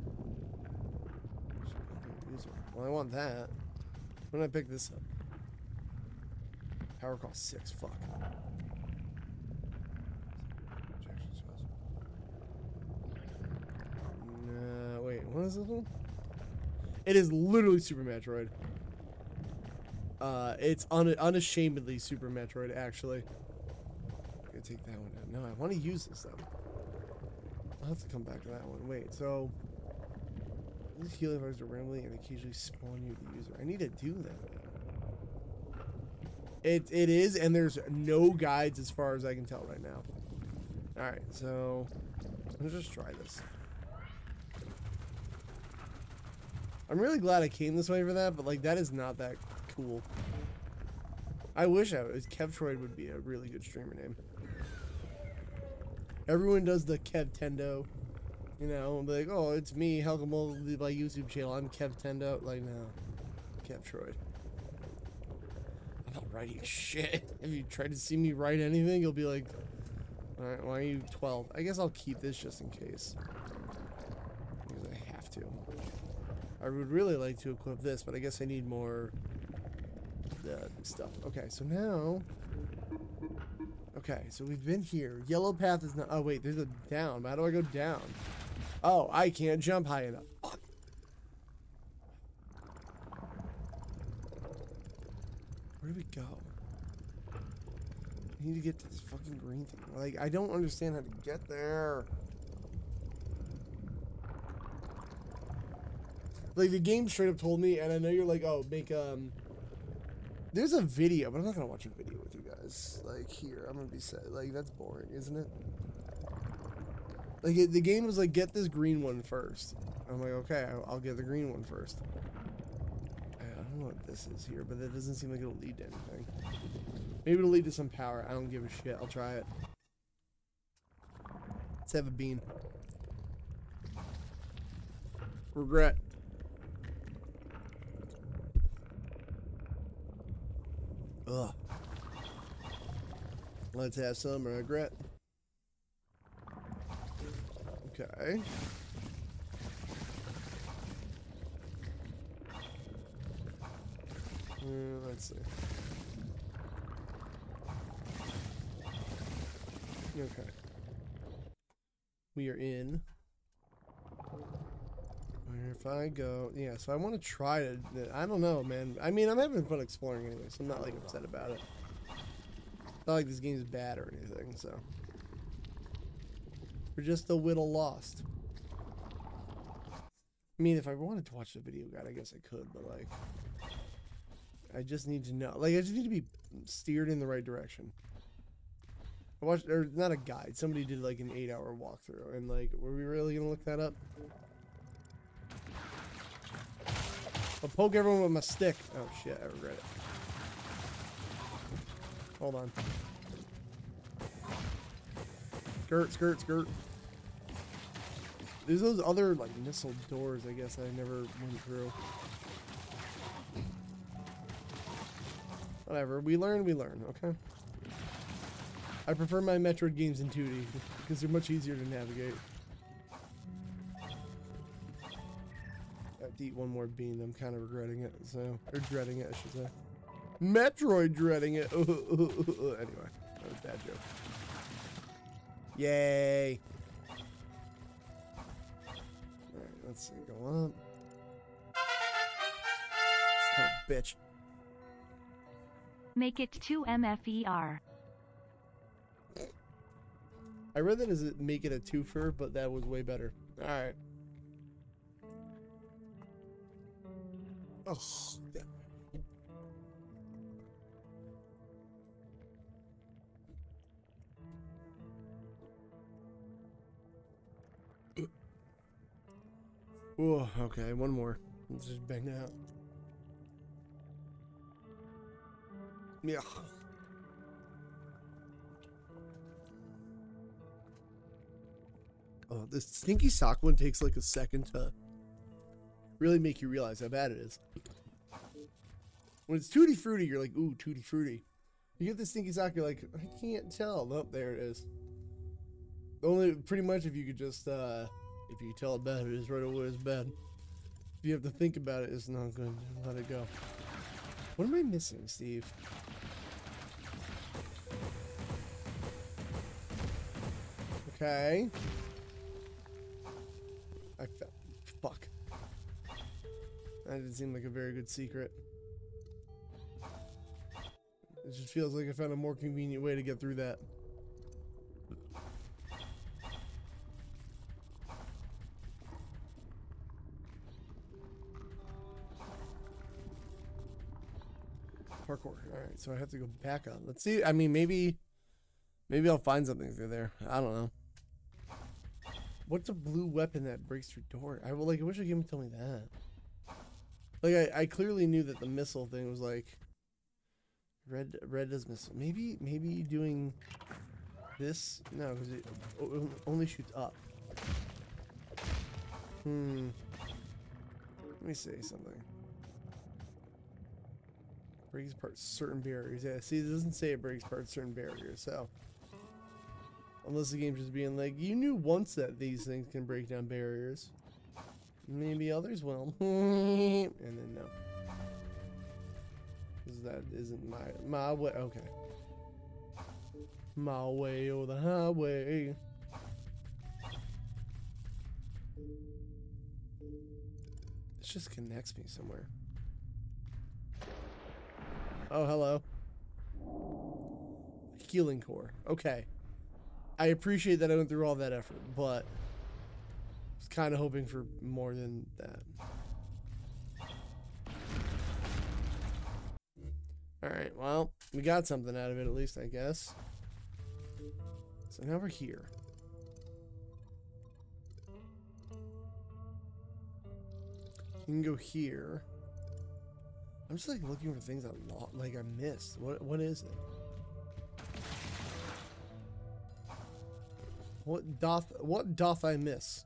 Well, I want that. When did I pick this up? Power cost 6. Fuck. Nah, wait. What is this one? It is literally Super Metroid. It's unashamedly Super Metroid, actually. I'm gonna take that one down. No, I want to use this though. I'll have to come back to that one. Wait, so these healing bugs are randomly and occasionally spawn you the user. I need to do that. It is, and there's no guides as far as I can tell right now. Alright, so let's just try this. I'm really glad I came this way for that, but like that is not that cool. I wish Kevtroid would be a really good streamer name. Everyone does the KevTendo, you know, like, oh, it's me, Helgamol, my YouTube channel, I'm KevTendo. Like, no, Kevtroid. I'm not writing shit. If you try to see me write anything, you'll be like, alright, why are you 12? I guess I'll keep this just in case. Because I have to. I would really like to equip this, but I guess I need more stuff. Okay, so now... Okay, so we've been here. Yellow path is not. Oh wait, there's a down. How do I go down? Oh, I can't jump high enough. Fuck. Where do we go? I need to get to this fucking green thing. Like, I don't understand how to get there. Like, the game straight up told me, and I know you're like, oh, make, there's a video, but I'm not gonna watch a video with you guys. Like, here, I'm gonna be sad. Like, that's boring, isn't it? Like, the game was like, get this green one first. I'm like, okay, I'll get the green one first. I don't know what this is here, but that doesn't seem like it'll lead to anything. Maybe it'll lead to some power. I don't give a shit. I'll try it. Let's have a bean. Regret. Ugh. Let's have some regret. Okay. Let's see. Okay. We are in. Where if I go? Yeah, so I want to try to. I don't know, man. I mean, I'm having fun exploring anyway, so I'm not like upset about it. It's not like this game's bad or anything, so. We're just a little lost. I mean, if I wanted to watch the video guide, I guess I could, but like. I just need to know. Like, I just need to be steered in the right direction. I watched, or not a guide. Somebody did like an 8-hour walkthrough, and like, were we really gonna look that up? I'll poke everyone with my stick. Oh shit, I regret it. Hold on. Skirt, skirt, skirt. There's those other like missile doors, I guess, I never went through. Whatever, we learn, okay? I prefer my Metroid games in 2D because they're much easier to navigate. I have to eat one more bean. I'm kind of regretting it, so, or dreading it, I should say. Metroid dreading it. Anyway, that was a bad joke. Yay! All right, let's see. Go up. Son of a bitch. Make it 2 MFER. I read that as make it a twofer, but that was way better. Alright. Oh, yeah. Whoa, okay, one more. Let's just bang it out. Yeah. Oh, this stinky sock one takes like a second to really make you realize how bad it is. When it's Tutti Frutti, you're like, ooh, Tutti Frutti. You get the stinky sock, you're like, I can't tell. Nope, there it is. Only, pretty much, if you could just, if you tell it bad, it is right away, it's bad. If you have to think about it, it's not good. Let it go. What am I missing, Steve? Okay. Fuck. That didn't seem like a very good secret. It just feels like I found a more convenient way to get through that. Parkour. Alright, so I have to go back up. Let's see. I mean, maybe I'll find something through there. I don't know. What's a blue weapon that breaks through door? I wish a game would tell me that. Like, I clearly knew that the missile thing was like red does missile. Maybe doing this? No, because it only shoots up. Let me say something. Breaks apart certain barriers. Yeah, see, it doesn't say it breaks apart certain barriers, so. Unless the game's just being like, you knew once that these things can break down barriers. Maybe others will. And then no. Because that isn't my way. Okay. My way or the highway. This just connects me somewhere. Oh, hello. Healing core. Okay. I appreciate that I went through all that effort, but I was kind of hoping for more than that. Alright, well, we got something out of it at least, I guess. So now we're here. You can go here. I'm just like looking for things I missed. What is it? What doth I miss?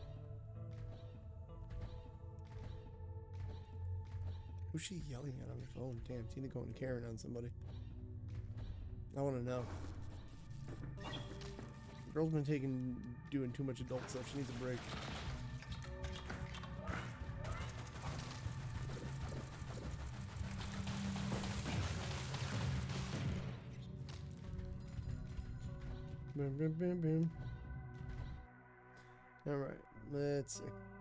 Who's she yelling at on the phone? Damn, Tina going Karen on somebody. I want to know. The girl's been doing too much adult stuff. She needs a break. Boom, boom, boom, boom. Alright, let's see.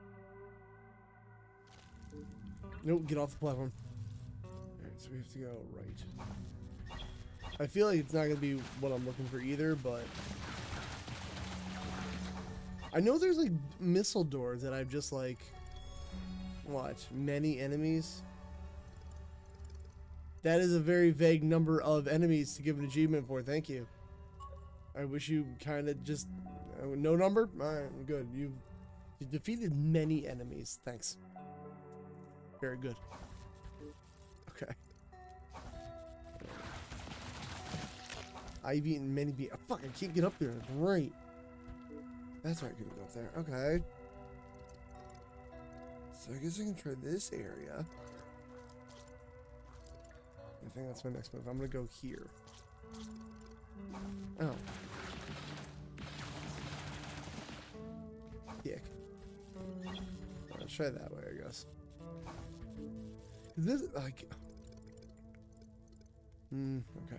Nope, get off the platform. Alright, so we have to go right. I feel like it's not going to be what I'm looking for either, but... I know there's like missile doors that I've just like... What? Many enemies? That is a very vague number of enemies to give an achievement for, thank you. I wish you kind of just... no number? Alright, good. You've defeated many enemies. Thanks. Very good. Okay. I've eaten many oh, fuck, I can't get up there. Great. That's why I couldn't go up there. Okay. So I guess I can try this area. I think that's my next move. I'm gonna go here. Oh. Dick. Let's try that way, I guess. This like okay.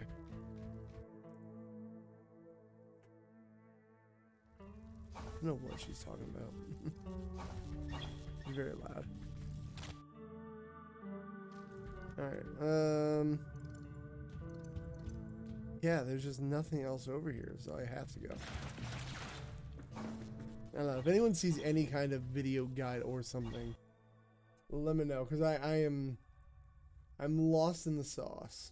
I don't know what she's talking about. She's very loud. Alright, yeah, there's just nothing else over here, so I have to go. I don't know, if anyone sees any kind of video guide or something, let me know, because I'm lost in the sauce.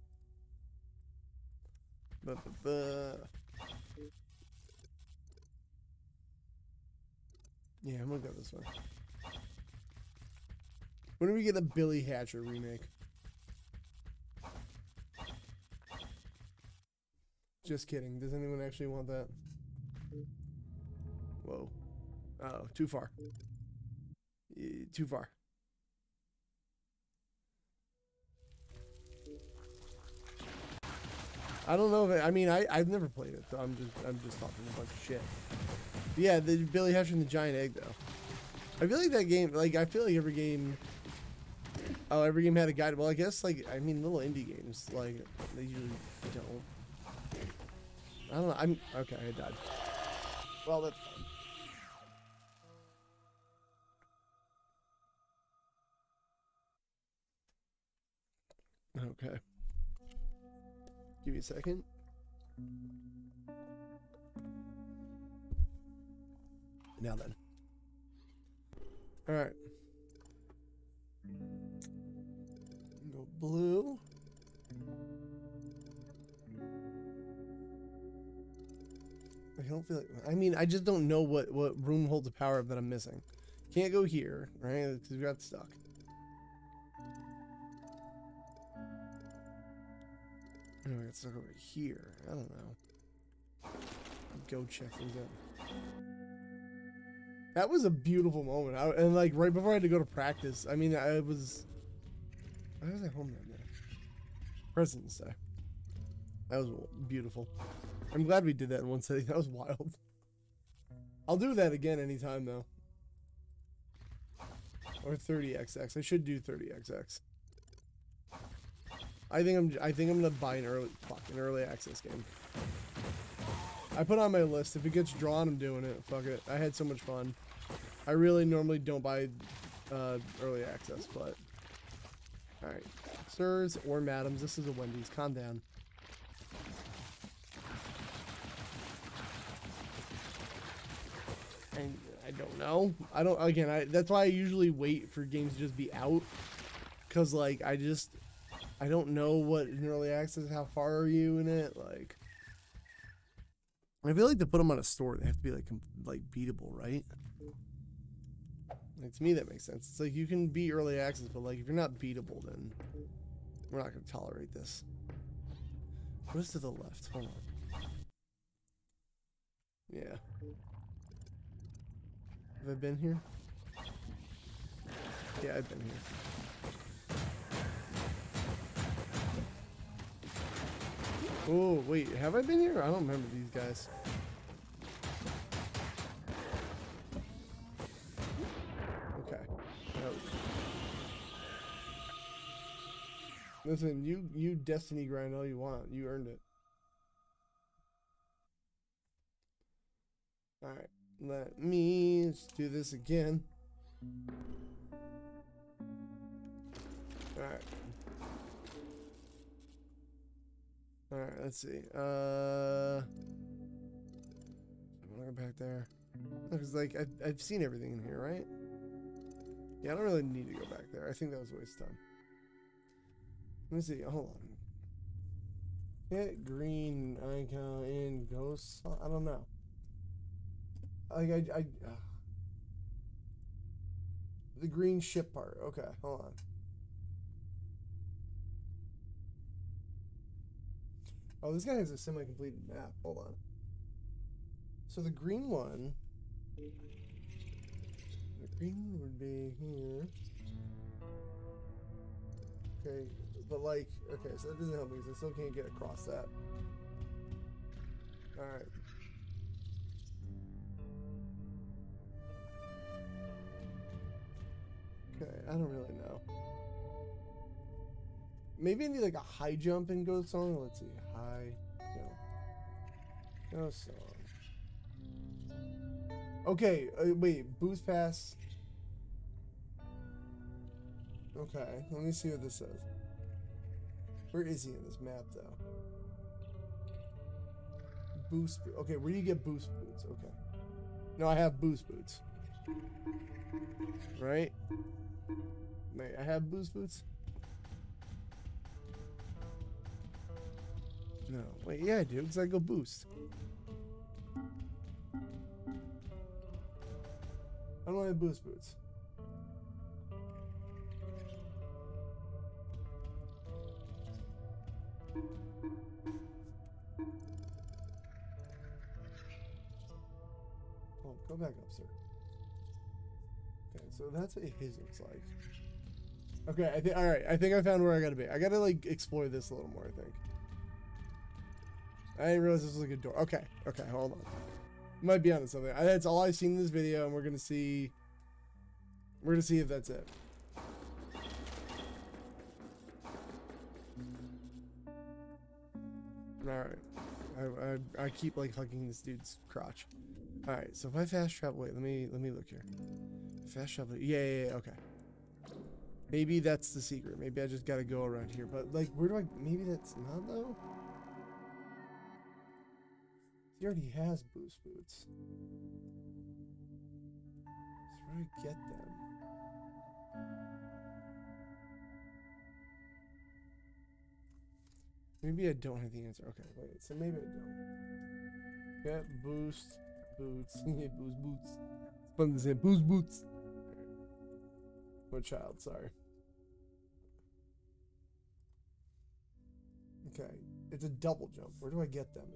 Yeah, I'm gonna go this way. When do we get a Billy Hatcher remake? Just kidding. Does anyone actually want that? Whoa. Uh-oh, too far. Too far. I don't know if I mean I've never played it, so I'm just talking a bunch of shit. But yeah, the Billy Hatcher and the Giant Egg though. I feel like that game, like I feel like every game had a guide. Well, I guess like I mean little indie games like they usually don't. I don't know. I'm okay. I died. Well, that's fine. Okay. Give me a second. Now then. All right. Go blue. I don't feel like... I mean, I just don't know what room holds the power up that I'm missing. Can't go here, right? Because we got stuck. Oh, I got stuck over here. I don't know. Go check things out. That was a beautiful moment. And like right before I had to go to practice, I mean, why was I home that day? President's Day. That was beautiful. I'm glad we did that in one setting. That was wild. I'll do that again anytime though. Or 30XX. I should do 30XX. I think I'm gonna buy an early access game. I put on my list. If it gets drawn, I'm doing it. Fuck it. I had so much fun. I really normally don't buy early access, but all right, sirs or madams, this is a Wendy's. Calm down. And I don't know. I don't. Again, that's why I usually wait for games to just be out, cause like I don't know what in early access. How far are you in it? Like, I feel like to put them on a store, they have to be like beatable, right? Like, to me, that makes sense. It's like you can beat early access, but like if you're not beatable, then we're not gonna tolerate this. What is to the left? Hold on. Yeah. Have I been here? Yeah, I've been here. Oh, wait, have I been here? I don't remember these guys. Okay. Listen, you Destiny grind all you want. You earned it. Alright, let me do this again. Alright. Alright, let's see. I'm gonna go back there. Because, like, I've seen everything in here, right? Yeah, I don't really need to go back there. I think that was a waste of time. Let me see. Hold on. Hit green icon in ghosts. I don't know. Like, the green ship part. Okay, hold on. Oh, this guy has a semi-completed map. Hold on. So the green one... The green one would be here. Okay, but like... Okay, so that doesn't help me because I still can't get across that. Alright. Okay, I don't really know. Maybe I need like a high jump in Ghost Song. Let's see. High jump. Ghost Song. Okay, wait. Boost pass. Okay, let me see what this says. Where is he in this map though? Boost. Okay, where do you get boost boots? Okay. No, I have boost boots. Right? Wait, I have boost boots? No, wait, yeah I do, because I go boost. I don't have boost boots. Oh, go back up, sir. Okay, so that's what his looks like. Okay, alright, I think I found where I gotta be. I gotta, like, explore this a little more, I think. I didn't realize this was like a door. Okay, okay, hold on. Might be onto something. That's all I've seen in this video, and we're gonna see if that's it. Alright. I keep like hugging this dude's crotch. Alright, so if I fast travel, wait, let me look here. Fast travel, yeah, okay. Maybe that's the secret. Maybe I just gotta go around here. But like, where do I, maybe that's not though? He already has boost boots. So where do I get them? Maybe I don't have the answer. Okay, wait. So maybe I don't. Get boost boots. Boost boots. It's fun to say boost boots. What child? Sorry. Okay, it's a double jump. Where do I get them?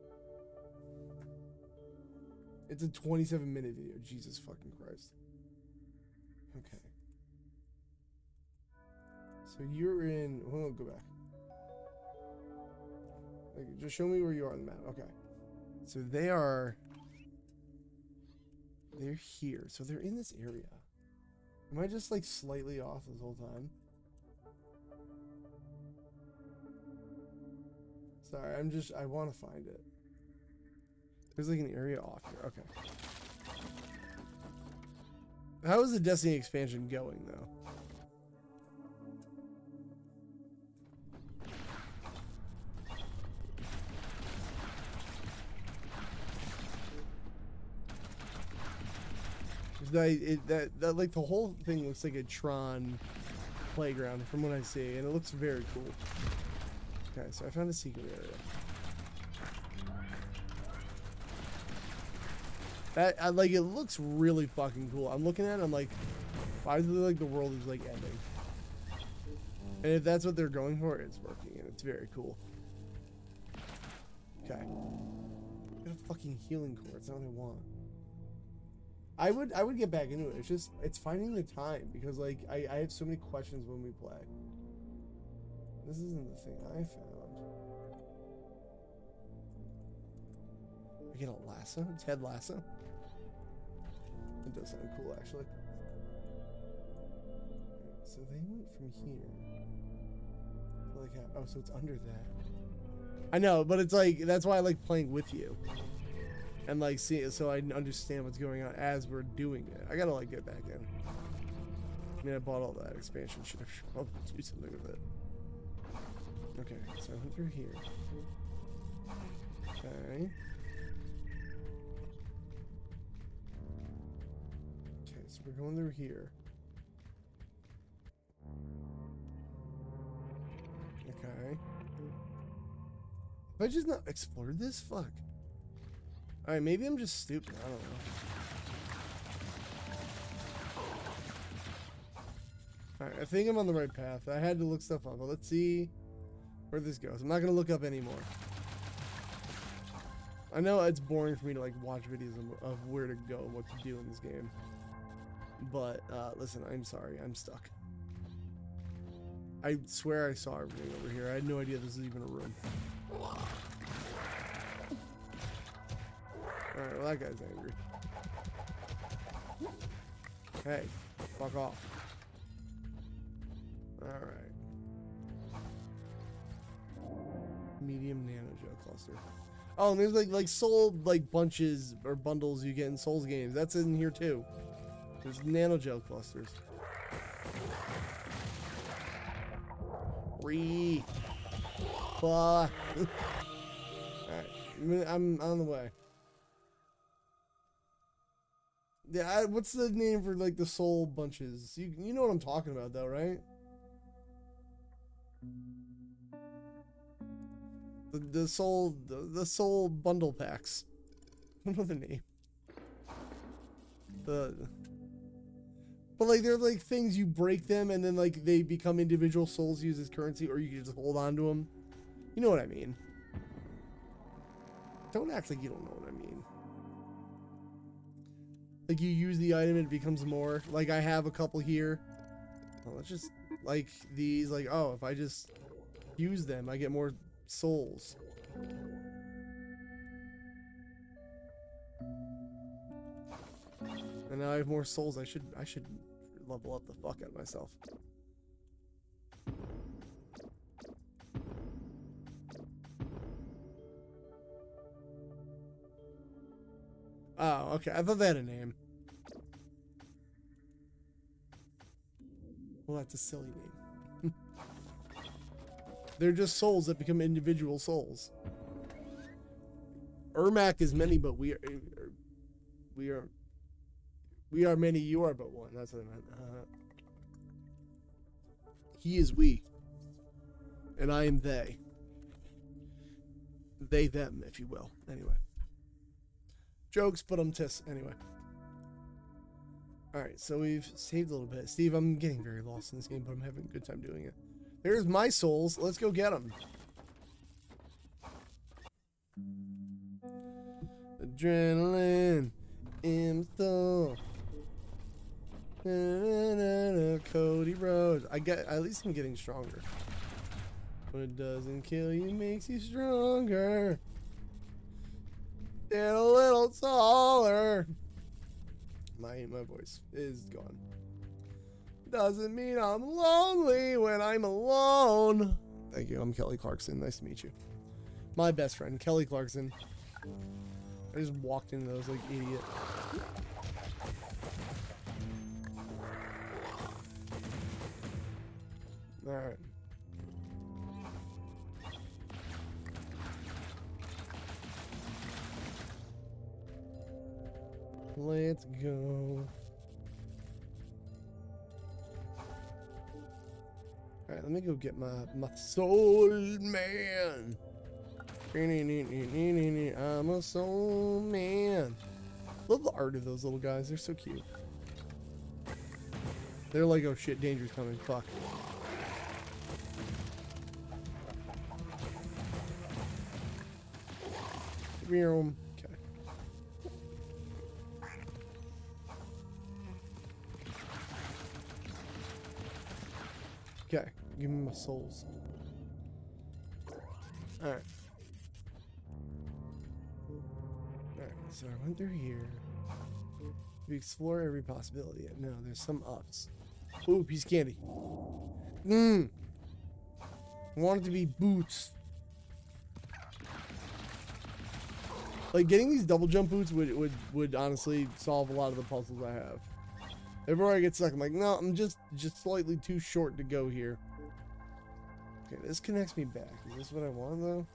It's a 27-minute video. Jesus fucking Christ. Okay. So you're in... Hold on, go back. Okay, just show me where you are on the map. Okay. So they're here. So they're in this area. Am I just like slightly off this whole time? Sorry, I want to find it. There's like an area off here. Okay. How is the Destiny expansion going, though? That like the whole thing looks like a Tron playground from what I see, and it looks very cool. Okay, so I found a secret area. That like, it looks really fucking cool. I'm looking at it, I'm like, why does it look like the world is like ending? And if that's what they're going for, it's working, and it's very cool. Okay. Get a fucking healing core. It's not what I want. I would get back into it. It's just, it's finding the time, because like I have so many questions when we play. This isn't the thing I found. I get a lasso? Ted lasso? It does sound cool, actually. So they went from here. Like, oh, so it's under that. I know, but it's like, that's why I like playing with you. And like, see it so I understand what's going on as we're doing it. I gotta like get back in. I mean, I bought all that expansion shit. I should probably do something with it. Okay, so I went through here. Okay. Okay, so we're going through here. Okay. Have I just not explored this? Fuck. Alright, maybe I'm just stupid. I don't know. Alright, I think I'm on the right path. I had to look stuff up, but let's see where this goes. I'm not gonna look up anymore. I know it's boring for me to like watch videos of where to go and what to do in this game. But, listen, I'm sorry. I'm stuck. I swear I saw everything over here. I had no idea this is even a room. Alright, well that guy's angry. Hey, fuck off. Alright. Medium nanogel cluster. Oh, and there's like soul like bunches or bundles you get in Souls games. That's in here too. There's nanogel clusters. Fuck. Alright, I'm on the way. Yeah, what's the name for like the soul bunches? You know what I'm talking about though, right? The soul bundle packs. I don't know the name. But like they're like things you break them and then like they become individual souls used as currency, or you can just hold on to them. You know what I mean? Don't act like you don't know what I mean. Like you use the item and it becomes more. Like I have a couple here. Well, let's just like these. Like, oh, if I just use them, I get more souls. And now I have more souls. I should level up the fuck out of myself. Oh, okay. I thought they had a name. Well, that's a silly name. They're just souls that become individual souls. Ermac is many, but we are many. You are but one. That's what I meant. He is we, and I am they. They them, if you will. Anyway. Jokes, but I'm anyway. Alright, so we've saved a little bit. Steve, I'm getting very lost in this game, but I'm having a good time doing it. There's my souls. Let's go get them. Adrenaline in the soul. Cody Rhodes. At least I'm getting stronger. What doesn't kill you makes you stronger. Get a little taller. My voice is gone. Doesn't mean I'm lonely when I'm alone. Thank you. I'm Kelly Clarkson. Nice to meet you. My best friend, Kelly Clarkson. I just walked into those like idiot. Alright. Let's go. Alright, let me go get my soul man. I'm a soul man. Love the art of those little guys. They're so cute. They're like, oh shit, danger's coming. Fuck. Okay. Okay, give me my souls. Alright. Alright, so I went through here. We explore every possibility. No, there's some ups. Ooh, piece of candy. I want it to be boots. Like, getting these double jump boots would honestly solve a lot of the puzzles I have. Everywhere I get stuck, I'm like, no, I'm just slightly too short to go here. Okay, this connects me back. Is this what I want, though?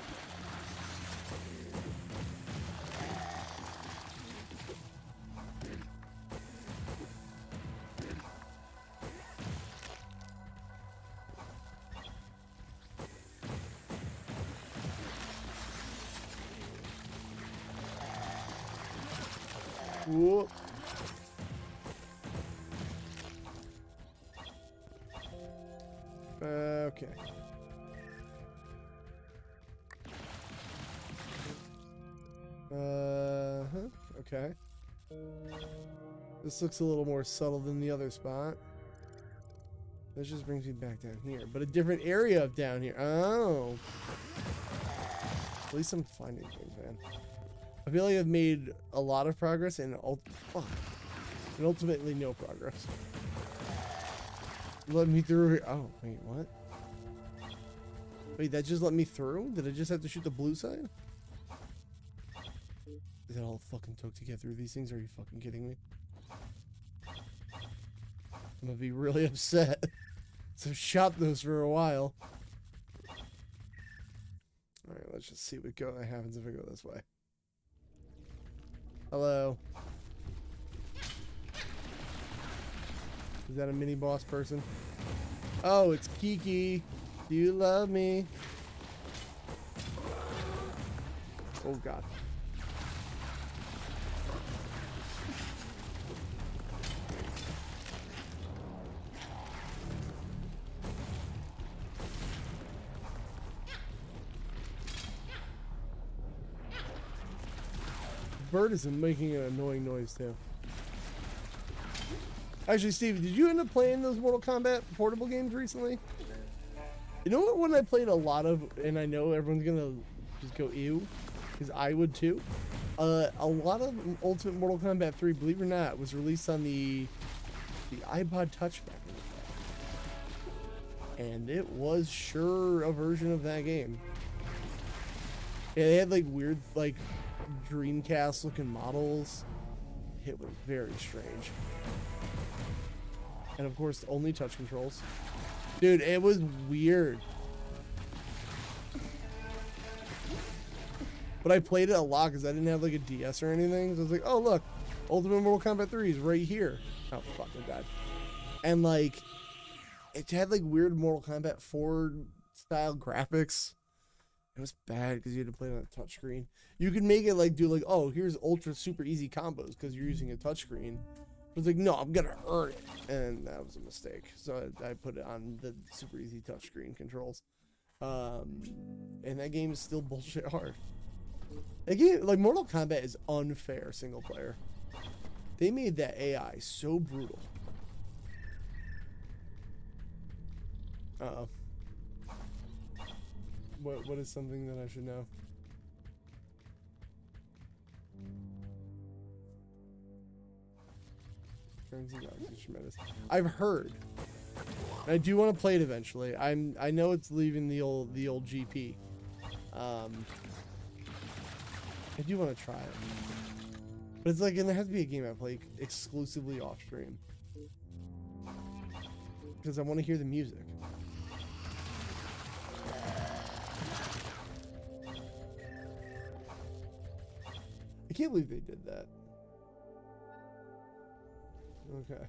Whoop. Okay. Okay. This looks a little more subtle than the other spot. This just brings me back down here, but a different area of down here. Oh. At least I'm finding things, man. I feel like I've made a lot of progress and ultimately no progress. Let me through here. Oh, wait, what? Wait, that just let me through? Did I just have to shoot the blue side? Is that all it fucking took to get through these things? Are you fucking kidding me? I'm gonna be really upset. So shot those for a while. Alright, let's just see what happens if I go this way. Hello. Is that a mini boss person? Oh, it's Kiki. Do you love me? Oh god. Bird is making an annoying noise too. Actually, Steve, did you end up playing those Mortal Kombat portable games recently? You know what one I played a lot of, and I know everyone's gonna just go ew, because I would too. A lot of Ultimate Mortal Kombat 3, believe it or not, was released on the iPod Touch back in the day. And it was sure a version of that game. Yeah, they had like weird, like Dreamcast looking models. It was very strange. And of course, only touch controls. Dude, it was weird. But I played it a lot because I didn't have like a DS or anything. So I was like, oh look, Ultimate Mortal Kombat 3 is right here. Oh fuck, I died. And like, it had like weird Mortal Kombat 4 style graphics. It was bad because you had to play it on a touchscreen. You could make it like do like, oh, here's ultra super easy combos because you're using a touchscreen. But it's like, no, I'm gonna earn it, and that was a mistake. So I put it on the super easy touchscreen controls. And that game is still bullshit hard. That game, like Mortal Kombat, is unfair single player. They made that AI so brutal. Uh-oh. What is something that I should know? I've heard. I do want to play it eventually. I know it's leaving the old GP. I do want to try it. But it's like, and there has to be a game I play exclusively off stream. Because I want to hear the music. I can't believe they did that. Okay.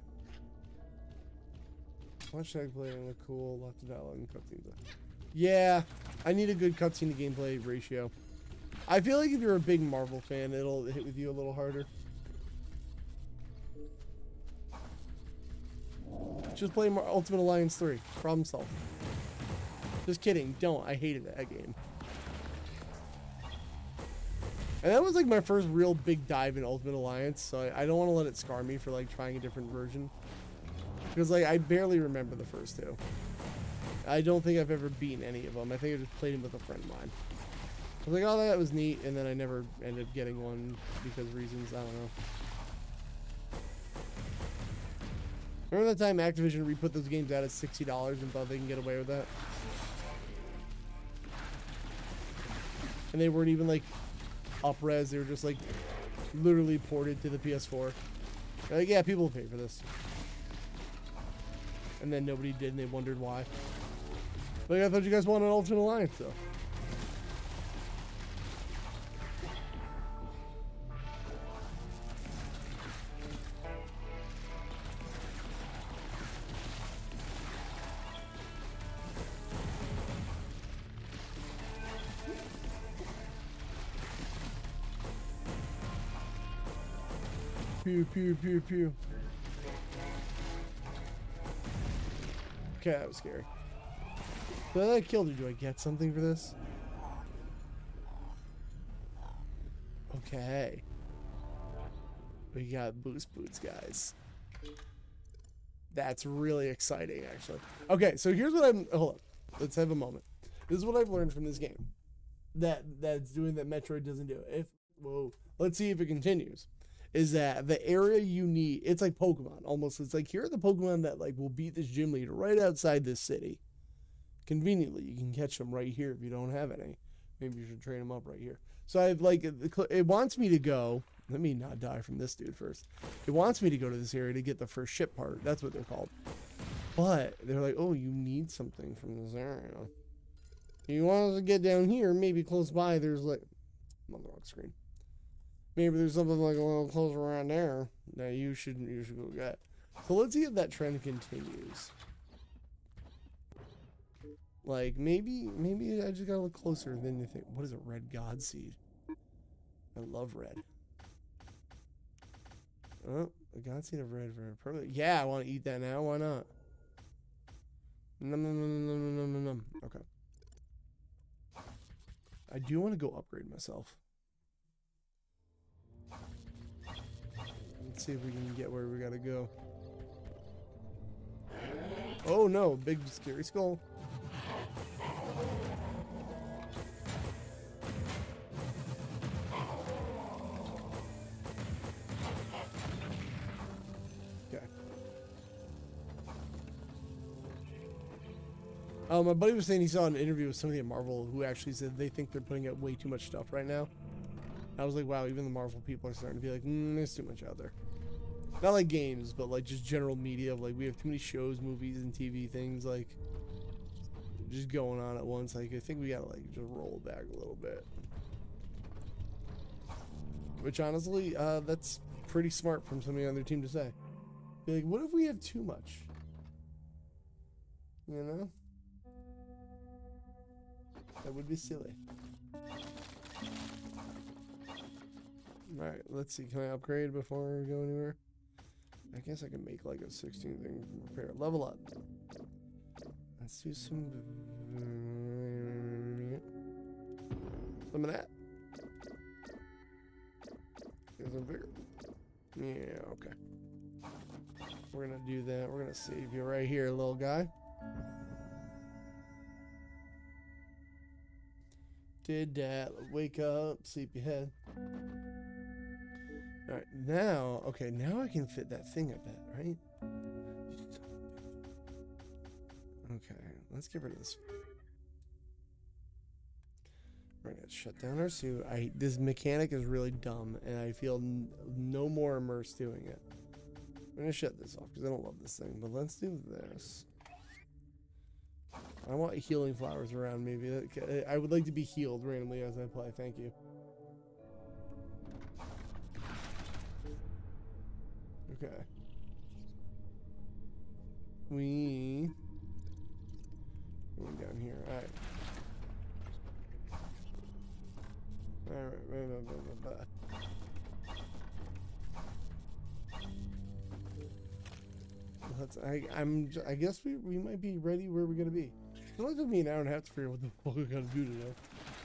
Watch tag play and look cool, lots of dialogue and cutscenes. Yeah, I need a good cutscene to gameplay ratio. I feel like if you're a big Marvel fan, it'll hit with you a little harder. Just play Ultimate Alliance 3. Problem solved. Just kidding. Don't. I hated that game. And that was like my first real big dive in Ultimate Alliance, so I don't want to let it scar me for like trying a different version. Because like I barely remember the first two. I don't think I've ever beaten any of them. I think I just played them with a friend of mine. I was like, oh, that was neat, and then I never ended up getting one because of reasons, I don't know. Remember that time Activision re-put those games out at $60 and thought they can get away with that? And they weren't even like up-res, they were just like literally ported to the PS4. They're like, yeah, people will pay for this. And then nobody did, and they wondered why. Like, I thought you guys wanted an Ultimate Alliance, though. Pew, pew, pew, pew. Okay, that was scary. So I killed her. Do I get something for this? Okay. We got boost boots, guys. That's really exciting, actually. Okay, so here's what I'm... Hold on. Let's have a moment. This is what I've learned from this game. That's doing that Metroid doesn't do. Whoa. Let's see if it continues. Is that the area you need... It's like Pokemon, almost. It's like, here are the Pokemon that like will beat this gym leader right outside this city. Conveniently, you can catch them right here if you don't have any. Maybe you should train them up right here. So I've like... It wants me to go... Let me not die from this dude first. It wants me to go to this area to get the first ship part. That's what they're called. But they're like, oh, you need something from this area. You want us to get down here, maybe close by, there's like... I'm on the wrong screen. Maybe there's something like a little closer around there that you should go get. So let's see if that trend continues. Like maybe I just gotta look closer than you think. What is a red god seed? I love red. Oh, a god seed of red for permanent. Yeah, I want to eat that now. Why not? Nom. Okay. I do want to go upgrade myself. Let's see if we can get where we gotta go. Oh no, big scary skull. Okay. My buddy was saying he saw an interview with somebody at Marvel who actually said they think they're putting out way too much stuff right now. I was like, wow, even the Marvel people are starting to be like, there's too much out there. Not like games, but like just general media. Like we have too many shows, movies, and TV things like just going on at once. Like I think we gotta like just roll it back a little bit. Which honestly, that's pretty smart from somebody on their team to say. Be like, what if we have too much? You know? That would be silly. Alright, let's see. Can I upgrade before we go anywhere? I guess I can make like a 16 thing repair. Level up. Let's do some of that. Get some bigger. Yeah, okay. We're gonna do that. We're gonna save you right here, little guy. Did that. Wake up, sleepyhead. Alright, now, okay, now I can fit that thing, I bet, right? Okay, let's get rid of this. We're gonna shut down our suit. This mechanic is really dumb, and I feel no more immersed doing it. I'm gonna shut this off because I don't love this thing. But let's do this. I want healing flowers around me. I would like to be healed randomly as I play. Thank you. Okay. Going down here. All right. I guess we might be ready where we're gonna be. It only took me an hour and a half to figure out what the fuck we gotta do today.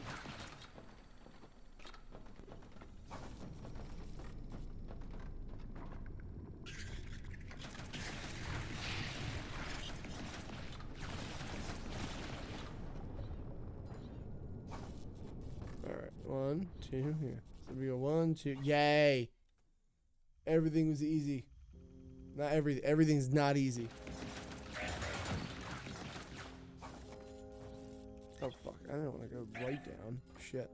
Alright, 1, 2, here. So we go 1, 2, yay! Everything was easy. Not everything. Everything's not easy. Oh fuck! I don't want to go right down. Shit.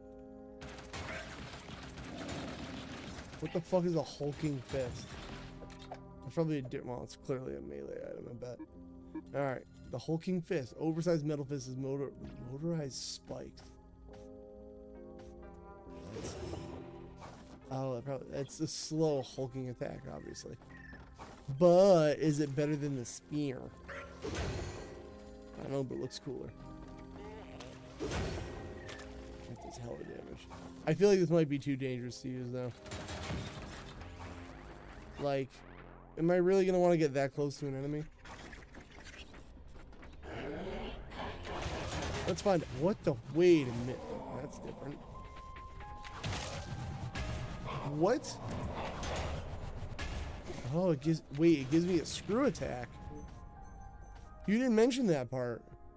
What the fuck is a hulking fist? It's probably a well, it's clearly a melee item, I bet. All right, the hulking fist, oversized metal fist is motorized spikes. Oh, it's a slow hulking attack, obviously. But is it better than the spear? I don't know, but it looks cooler. That does hella damage. I feel like this might be too dangerous to use, though. Like, am I really gonna want to get that close to an enemy? Let's find out. What the? Wait a minute. That's different. What? Oh, it gives. Wait, it gives me a screw attack. You didn't mention that part.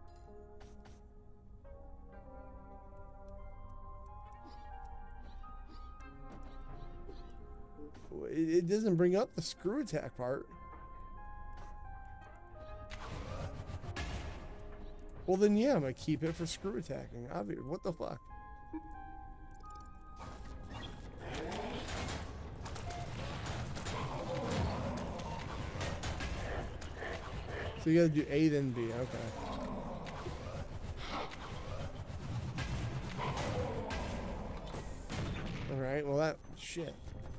It doesn't bring up the screw attack part. Well, then yeah, I'm gonna keep it for screw attacking. Obvious. What the fuck? So you gotta do A then B, okay. Alright, well that, shit.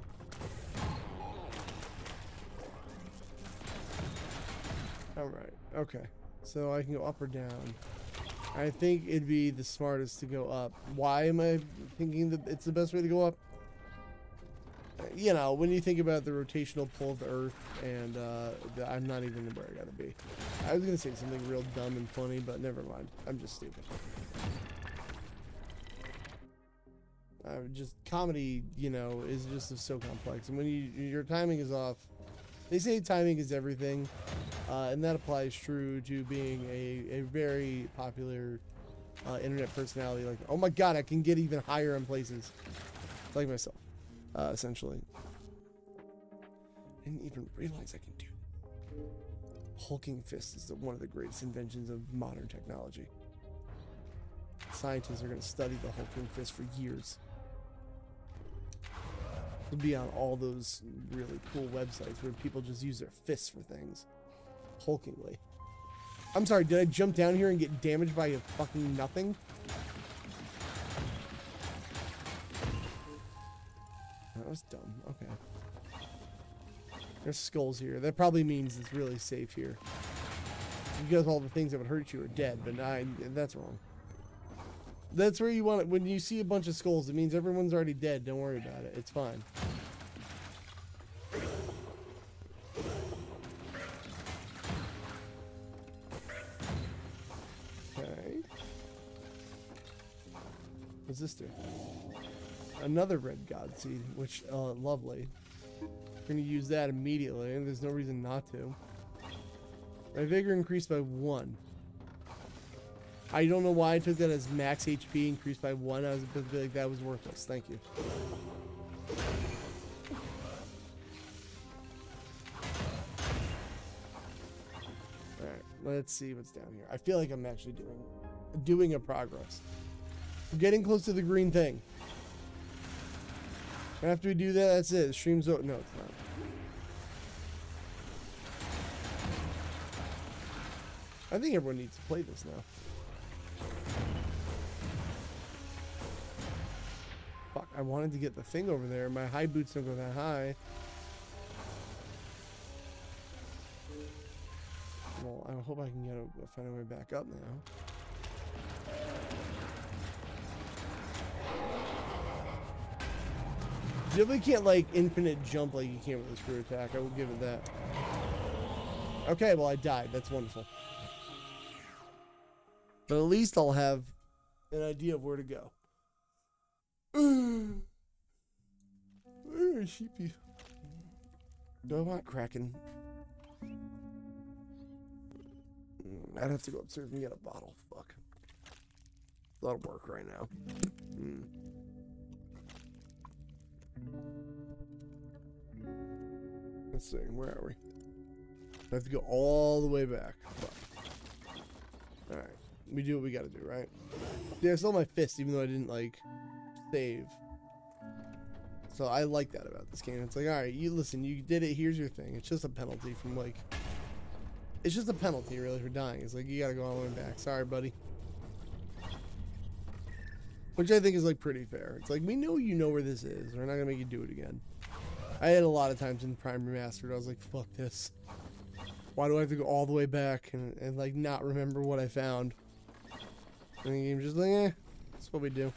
Alright, okay. So I can go up or down. I think it'd be the smartest to go up. Why am I thinking that it's the best way to go up? You know, when you think about the rotational pull of the Earth, and I'm not even where I gotta be. I was gonna say something real dumb and funny, but never mind. I'm just stupid. Just comedy, you know, is just so complex, and when your timing is off, they say timing is everything, and that applies true to being a very popular internet personality. Like, oh my god, I can get even higher in places, like myself. Essentially. I didn't even realize I can do that. Hulking fist is one of the greatest inventions of modern technology. Scientists are going to study the hulking fist for years. It'll be on all those really cool websites where people just use their fists for things. Hulkingly. I'm sorry, did I jump down here and get damaged by a fucking nothing? That was dumb. Okay. There's skulls here. That probably means it's really safe here. Because all the things that would hurt you are dead, but that's wrong. That's where you want it. When you see a bunch of skulls, it means everyone's already dead. Don't worry about it. It's fine. Okay. What's this do? Another red god seed, which, lovely. We're gonna use that immediately, and there's no reason not to. My vigor increased by 1. I don't know why I took that as max HP increased by 1. I was a bit like, that was worthless. Thank you. Alright, let's see what's down here. I feel like I'm actually doing a progress. We're getting close to the green thing. After we do that, that's it. The stream's over. No, it's not. I think everyone needs to play this now. Fuck, I wanted to get the thing over there. My high boots don't go that high. Well, I hope I can find a way back up now. You definitely can't, like, infinite jump like you can with a screw attack. I will give it that. Okay, well, I died. That's wonderful. But at least I'll have an idea of where to go. Sheepy. Do I want kraken? I'd have to go upstairs and get a bottle. Fuck. A lot of work right now. Let's see. Where are we? I have to go all the way back. Fuck. Alright. We do what we gotta do, right? Yeah, I still have my fist, even though I didn't, like, save. So I like that about this game. It's like, alright, you listen, you did it, here's your thing. It's just a penalty from, like... It's just a penalty, really, for dying. It's like, you gotta go all the way back. Sorry, buddy. Which I think is, like, pretty fair. It's like, we know you know where this is. We're not gonna make you do it again. I had a lot of times in Prime Remastered, I was like, fuck this. Why do I have to go all the way back and like, not remember what I found? And the game's just like, eh, that's what we do.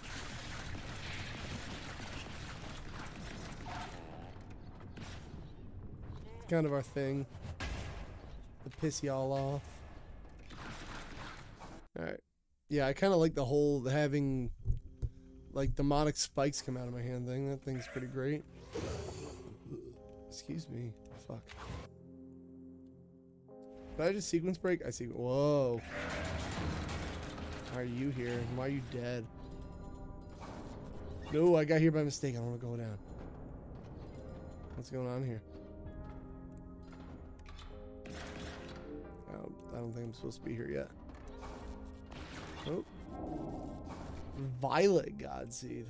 Kind of our thing. To piss y'all off. Alright. Yeah, I kind of like the whole having, like, demonic spikes come out of my hand thing. That thing's pretty great. Excuse me. Fuck. Did I just sequence break? I see. Whoa. Why are you here? Why are you dead? No, I got here by mistake. I don't want to go down. What's going on here? I don't think I'm supposed to be here yet. Oh. Violet Godseed.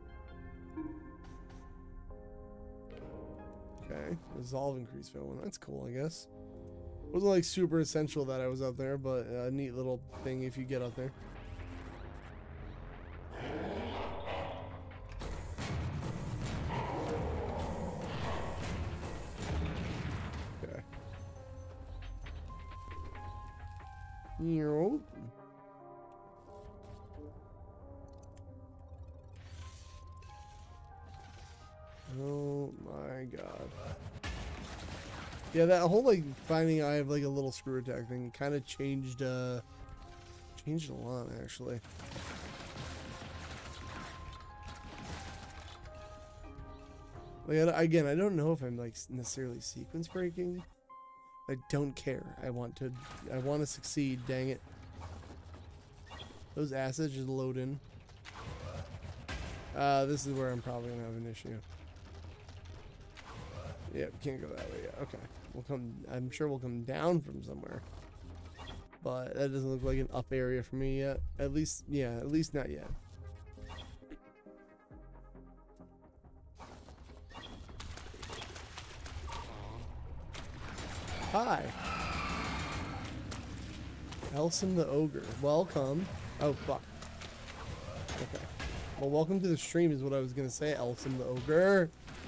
Okay. Resolve increase fail. That's cool, I guess. Wasn't like super essential that I was up there, but a neat little thing if you get up there. Okay. Oh my god. Yeah, that whole, like, finding I have, like, a little screw attack thing kind of changed a lot, actually. Like, again, I don't know if I'm, like, necessarily sequence breaking. I don't care. I want to succeed, dang it. Those acids just load in. This is where I'm probably gonna have an issue. Yeah, can't go that way yet. Okay. I'm sure we'll come down from somewhere. But that doesn't look like an up area for me yet. At least, yeah, at least not yet. Hi. Elsom the Ogre. Welcome. Oh, fuck. Okay. Well, welcome to the stream is what I was going to say, Elsom the Ogre.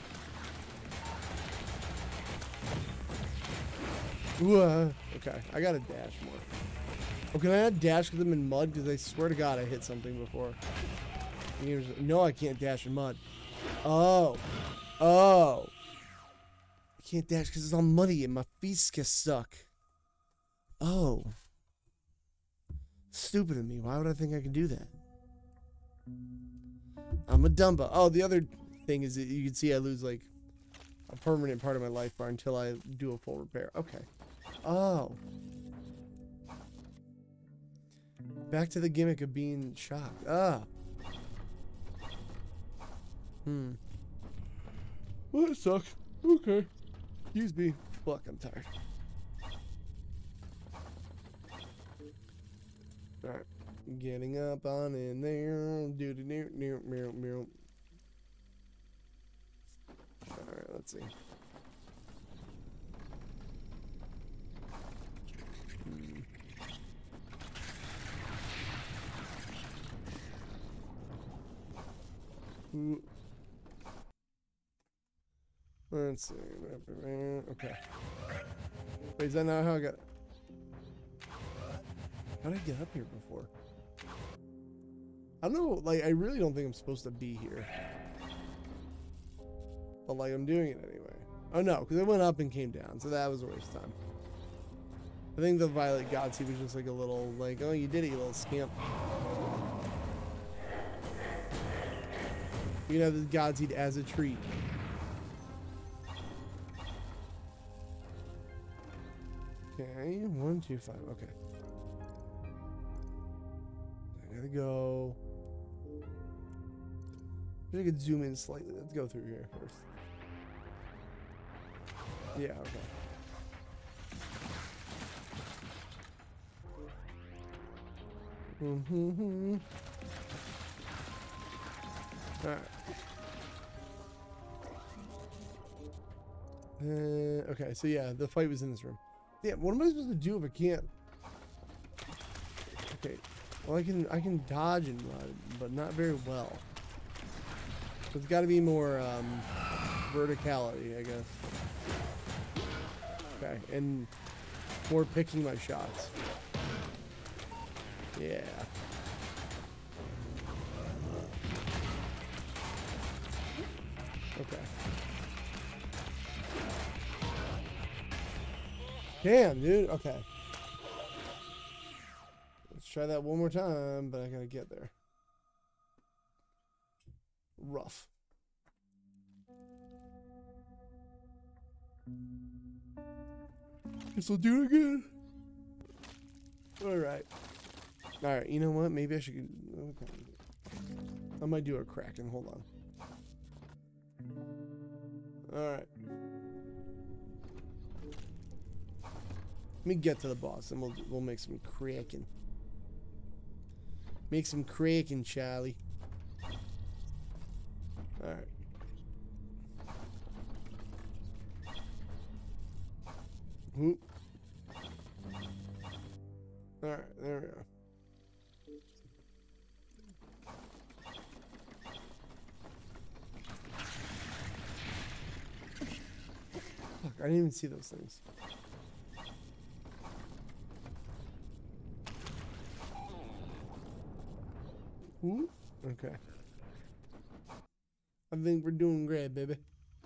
Ooh, okay, I gotta dash more. Oh, can I not dash with them in mud? Because I swear to God I hit something before. No, I can't dash in mud. Oh. Oh. I can't dash because it's all muddy and my feet get stuck. Oh. Stupid of me. Why would I think I can do that? I'm a dumba. Oh, the other thing is that you can see I lose, like, a permanent part of my life bar until I do a full repair. Okay. Oh. Back to the gimmick of being shocked. Ah. Well, that sucks. Okay. Excuse me. Fuck, I'm tired. Alright. Getting up on in there. Alright, let's see. Let's see. Okay. Wait, is that not how I got... How did I get up here before? I don't know, like, I really don't think I'm supposed to be here. But, like, I'm doing it anyway. Oh, no, because I went up and came down, so that was a waste of time. I think the Violet Godseed was just like a little, like, oh, you did it, you little scamp. You can have this Godseed as a treat. Okay, 1, 2, 5, okay. I gotta go. Maybe I could zoom in slightly. Let's go through here first. Yeah, okay. Alright. Okay, so yeah, the fight was in this room. Yeah, what am I supposed to do if I can't? Okay, well I can dodge and run, but not very well. So it's got to be more verticality, I guess. Okay, and more picking my shots. Yeah. Okay. Damn, dude. Okay. Let's try that one more time, but I gotta get there. Rough. Guess I'll do it again. Alright. Alright, you know what? Maybe I should... Okay. I might do a kraken. Hold on. Alright. Let me get to the boss and we'll make some kraken. Make some kraken, Charlie. Alright. Whoop. Alright, there we go. Fuck, I didn't even see those things. Ooh, okay. I think we're doing great, baby.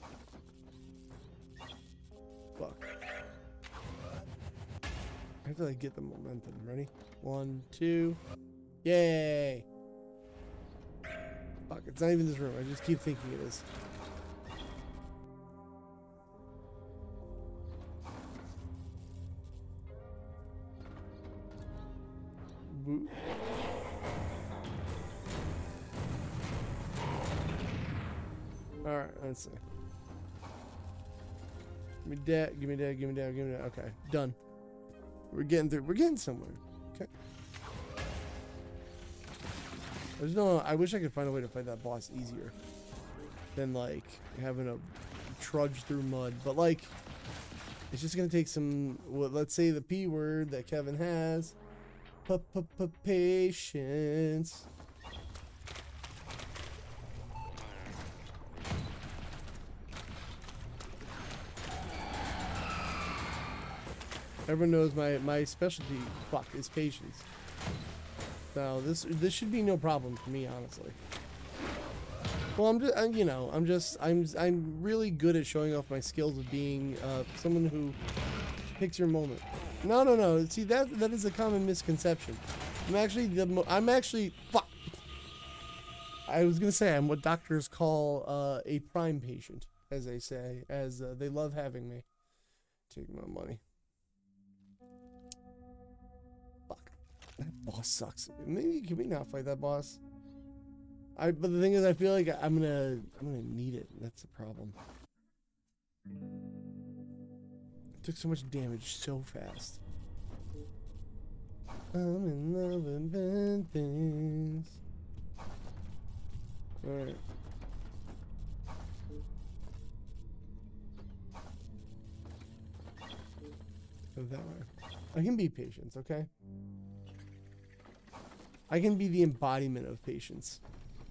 Fuck. I have to like get the momentum. Ready? 1, 2. Yay! Fuck, it's not even this room. I just keep thinking it is. Woo. Alright, let's see. Give me that, give me that, give me that, give me that. Okay, done. We're getting through. We're getting somewhere. Okay. I just don't know. I wish I could find a way to fight that boss easier than, like, having to trudge through mud. But, like, it's just going to take some, well, let's say the P word that Kevin has. Patience. Everyone knows my specialty, fuck, is patience. So this should be no problem for me, honestly. Well, I'm really good at showing off my skills of being someone who picks your moment. No. See, that is a common misconception. I'm actually fuck. I was gonna say I'm what doctors call a prime patient, as they say, as they love having me. Take my money. That boss sucks. Maybe can we not fight that boss? But the thing is, I feel like I'm gonna need it. That's the problem. I took so much damage so fast. I'm in love with bad things. Alright. Go that way. I can be patient, okay? I can be the embodiment of patience.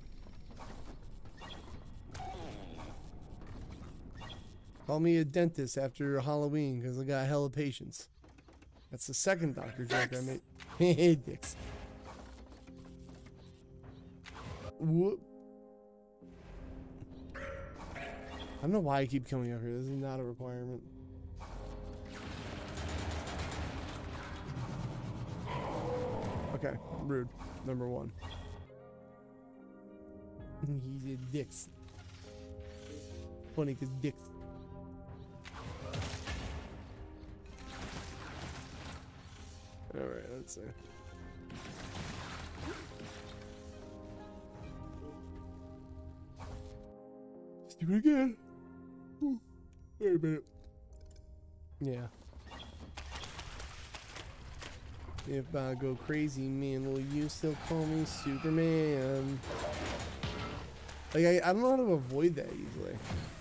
Call me a dentist after Halloween because I got hella patience. That's the second doctor joke I made. Hey, dicks. Whoop. I don't know why I keep coming up here. This is not a requirement. Okay, rude. Number one. He's a dicks. Funny because dicks. Alright, let's see. Let's do it again. Wait a minute. Yeah. If I go crazy, man, will you still call me Superman? Like, I don't know how to avoid that easily.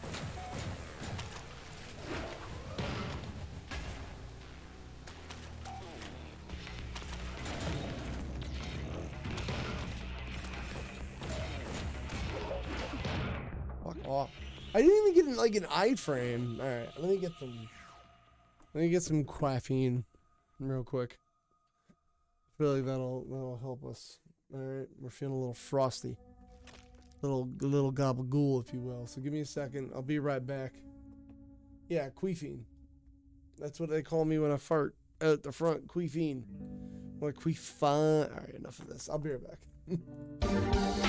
Fuck off. I didn't even get like an iframe. Alright, let me get some caffeine real quick. I feel like that'll help us. Alright, we're feeling a little frosty. Little gabagool, if you will. So give me a second. I'll be right back. Yeah, queefing. That's what they call me when I fart out the front. Queefing. Or queefine. Alright, enough of this. I'll be right back.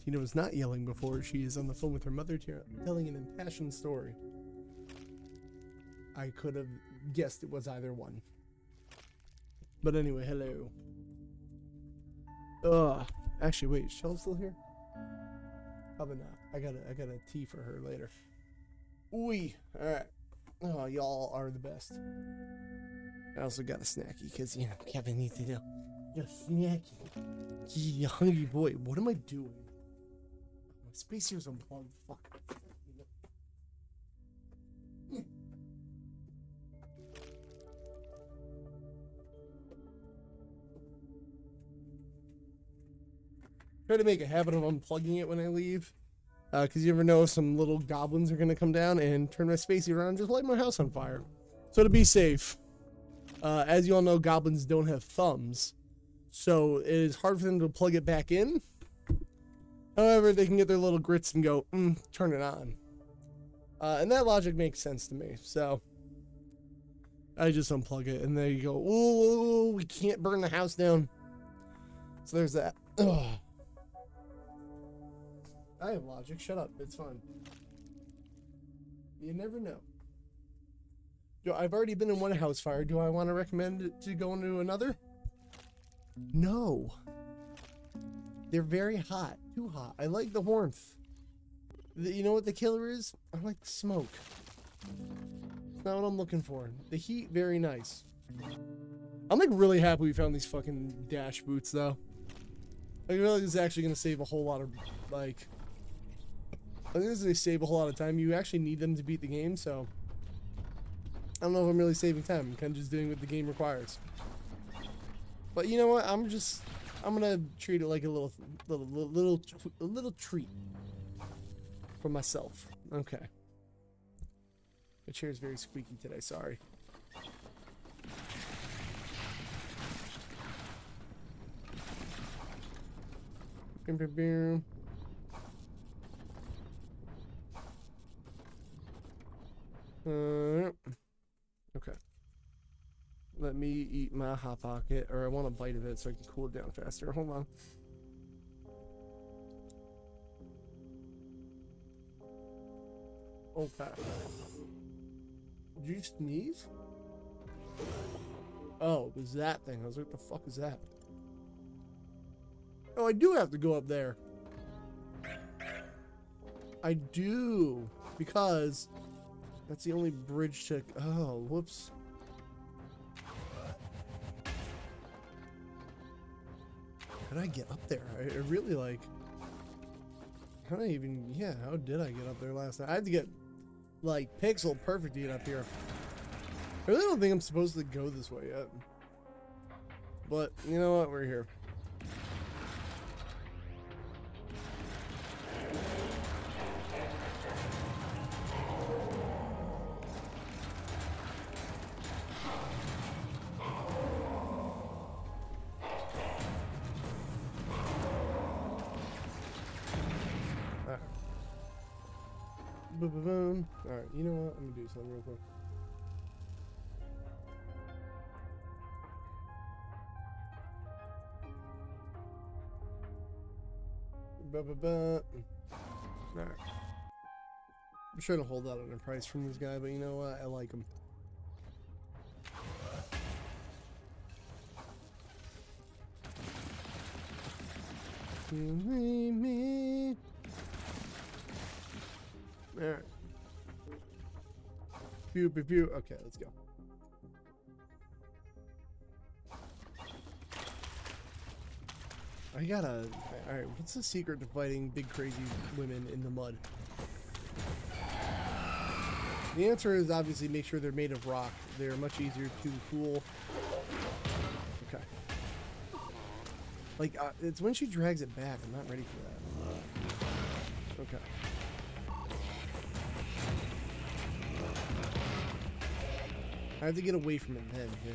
Tina was not yelling before. She is on the phone with her mother telling an impassioned story. I could have guessed it was either one. But anyway, hello. Actually, wait, is Shell still here? Probably not. I got a tea for her later. Ooh, alright. Oh, y'all are the best. I also got a snacky, because, you know, Kevin needs to do a snacky. Yeah, hungry boy. What am I doing? My space here's unplugged. Fuck. Try to make a habit of unplugging it when I leave. Because you never know if some little goblins are going to come down and turn my spacey around and just light my house on fire. So to be safe, as you all know, goblins don't have thumbs. So it is hard for them to plug it back in. However, they can get their little grits and go, turn it on. And that logic makes sense to me. So I just unplug it and there you go. Ooh, we can't burn the house down. So there's that. Ugh. I have logic. Shut up. It's fine. You never know. I've already been in one house fire. Do I want to recommend it to go into another? No. They're very hot. Too hot. I like the warmth. You know what the killer is? I like the smoke. It's not what I'm looking for. The heat, very nice. I'm like really happy we found these fucking dash boots though. I feel like this is actually going to save a whole lot of, like... I think this is going to save a whole lot of time. You actually need them to beat the game, so... I don't know if I'm really saving time. I'm kind of just doing what the game requires. But you know what? I'm going to treat it like a little treat. For myself. Okay. My chair's very squeaky today, sorry. Okay. Let me eat my Hot Pocket, or I want a bite of it so I can cool it down faster. Hold on. Okay. Did you sneeze? Oh, it was that thing. I was like, what the fuck is that? Oh, I do have to go up there. I do. Because that's the only bridge to... Oh, whoops. How did I get up there? I really like... How did I even... Yeah, how did I get up there last night? I had to get, like, pixel perfect to get up here. I really don't think I'm supposed to go this way yet. But, you know what? We're here. Boom. Alright, you know what? I'm gonna do something real quick. Alright. I'm trying to hold out on a price from this guy, but you know what? I like him. Alright. Pew, pew, pew. Okay, let's go. I gotta... Alright, what's the secret to fighting big crazy women in the mud? The answer is obviously make sure they're made of rock. They're much easier to fool. Okay. Like, it's when she drags it back. I'm not ready for that. Okay. I have to get away from it then, yeah.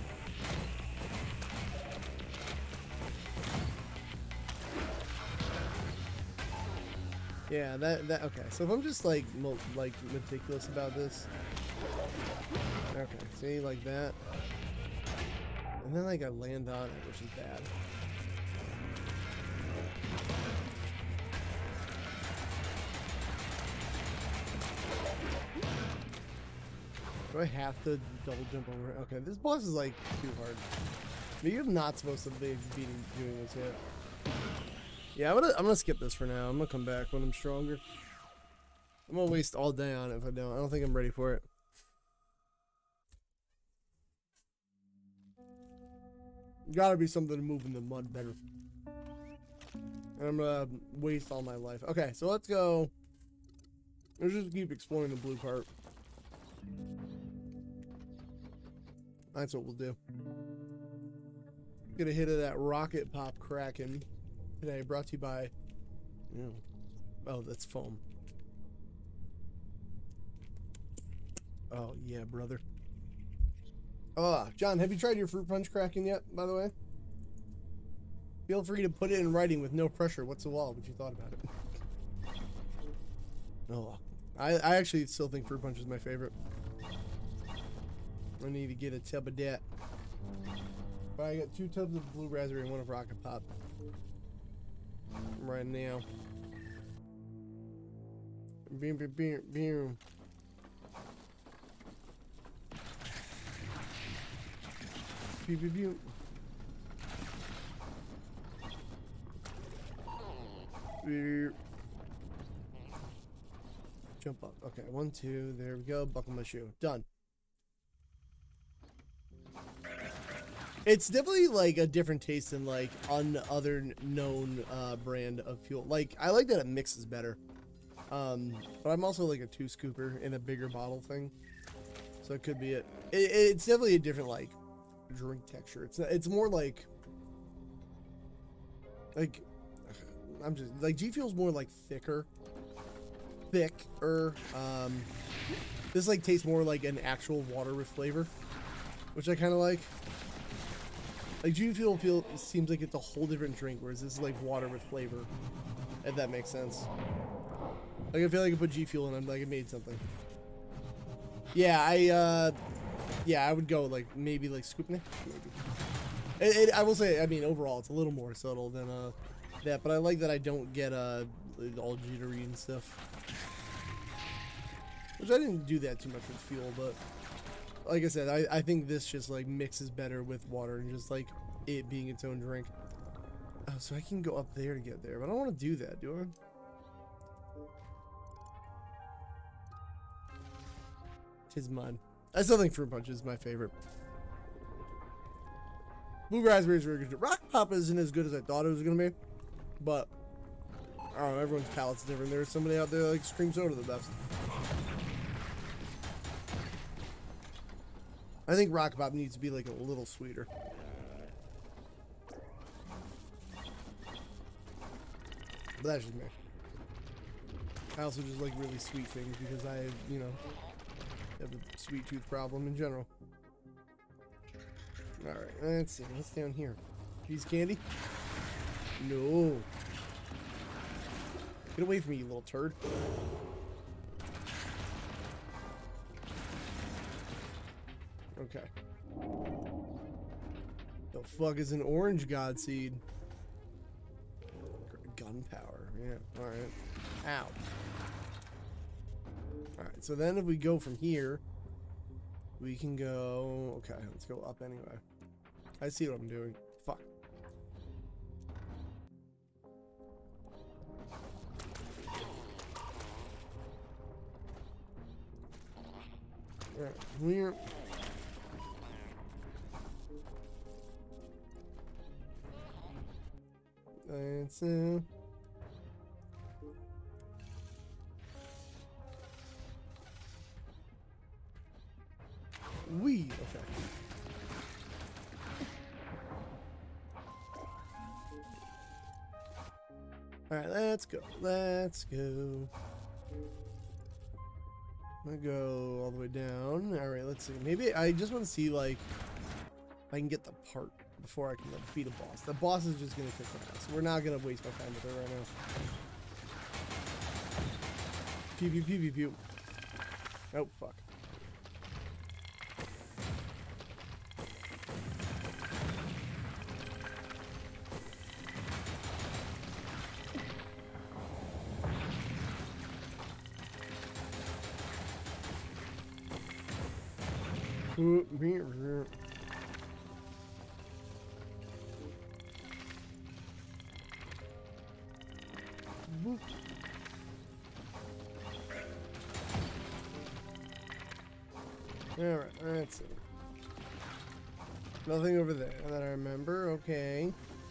Yeah, that okay. So if I'm just like meticulous about this, okay. See, like that, and then like I land on it, which is bad. Do I have to double jump over it? Okay, this boss is like too hard. Maybe I'm not supposed to be doing this yet. Yeah, I'm gonna skip this for now. I'm gonna come back when I'm stronger. I'm gonna waste all day on it if I don't. I don't think I'm ready for it. Gotta be something to move in the mud better. And I'm gonna waste all my life. Okay, so let's go. Let's just keep exploring the blue part. That's what we'll do. Get a hit of that rocket pop kraken today, brought to you by, you know, oh, that's foam. Oh yeah, brother. Oh, John, have you tried your fruit punch kraken yet, by the way? Feel free to put it in writing with no pressure. What's the wall? What you thought about it? Oh, I actually still think fruit punch is my favorite. I need to get a tub of that. But I got 2 tubs of blue raspberry and 1 of rocket pop right now. Boom, boom, boom, boom. Pew, pew, pew. Jump up. Okay, 1, 2. There we go. Buckle my shoe. Done. It's definitely like a different taste than like other known brand of fuel. Like I like that it mixes better. But I'm also like a 2 scooper in a bigger bottle thing, so it could be it. It's definitely a different like drink texture. It's more like I'm just like G Fuel's more like thicker. This like tastes more like an actual water with flavor, which I kind of like. Like G Fuel seems like it's a whole different drink, whereas this is like water with flavor, if that makes sense. Like I feel like I put G Fuel and I'm like I made something. Yeah, I would go like maybe like scoop neck, maybe. I will say, I mean overall it's a little more subtle than that, but I like that I don't get all jittery and stuff. Which I didn't do that too much with Fuel, but like I said, I think this just like mixes better with water and just like it being its own drink. Oh, so I can go up there to get there, but I don't want to do that, do I? Tis mine. I still think fruit punch is my favorite. Blue raspberry is really good. Rock pop isn't as good as I thought it was gonna be, but I don't know. Everyone's palate's different. There's somebody out there that likes cream soda the best. I think rock pop needs to be like a little sweeter. But that's just me. I also just like really sweet things because I, you know, have a sweet tooth problem in general. Alright, let's see. What's down here? Piece of candy? No. Get away from me, you little turd. Okay. The fuck is an orange god seed? Gunpowder. Yeah, alright. Ow. Alright, so then if we go from here, we can go... Okay, let's go up anyway. I see what I'm doing. Fuck. Alright, here. That's okay. Alright, let's go. Let's go. I'm gonna go all the way down. Alright, let's see. Maybe I just want to see, like, if I can get the part before I can like, beat a boss. The boss is just gonna kick my ass. We're not gonna waste my time with her right now. Pew pew pew pew pew. Oh, fuck. Alright, that's it. Nothing over there that I remember. Okay.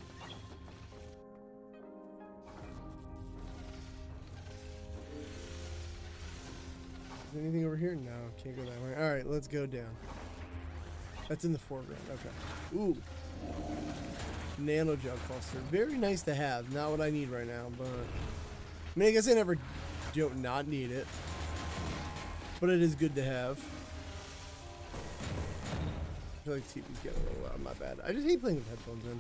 Is anything over here? No, can't go that way. Alright, let's go down. That's in the foreground. Okay. Ooh. Nano gel cluster. Very nice to have. Not what I need right now, but... I mean, I guess I never don't not need it. But it is good to have. I feel like TV's getting a little loud. My bad. I just hate playing with headphones in.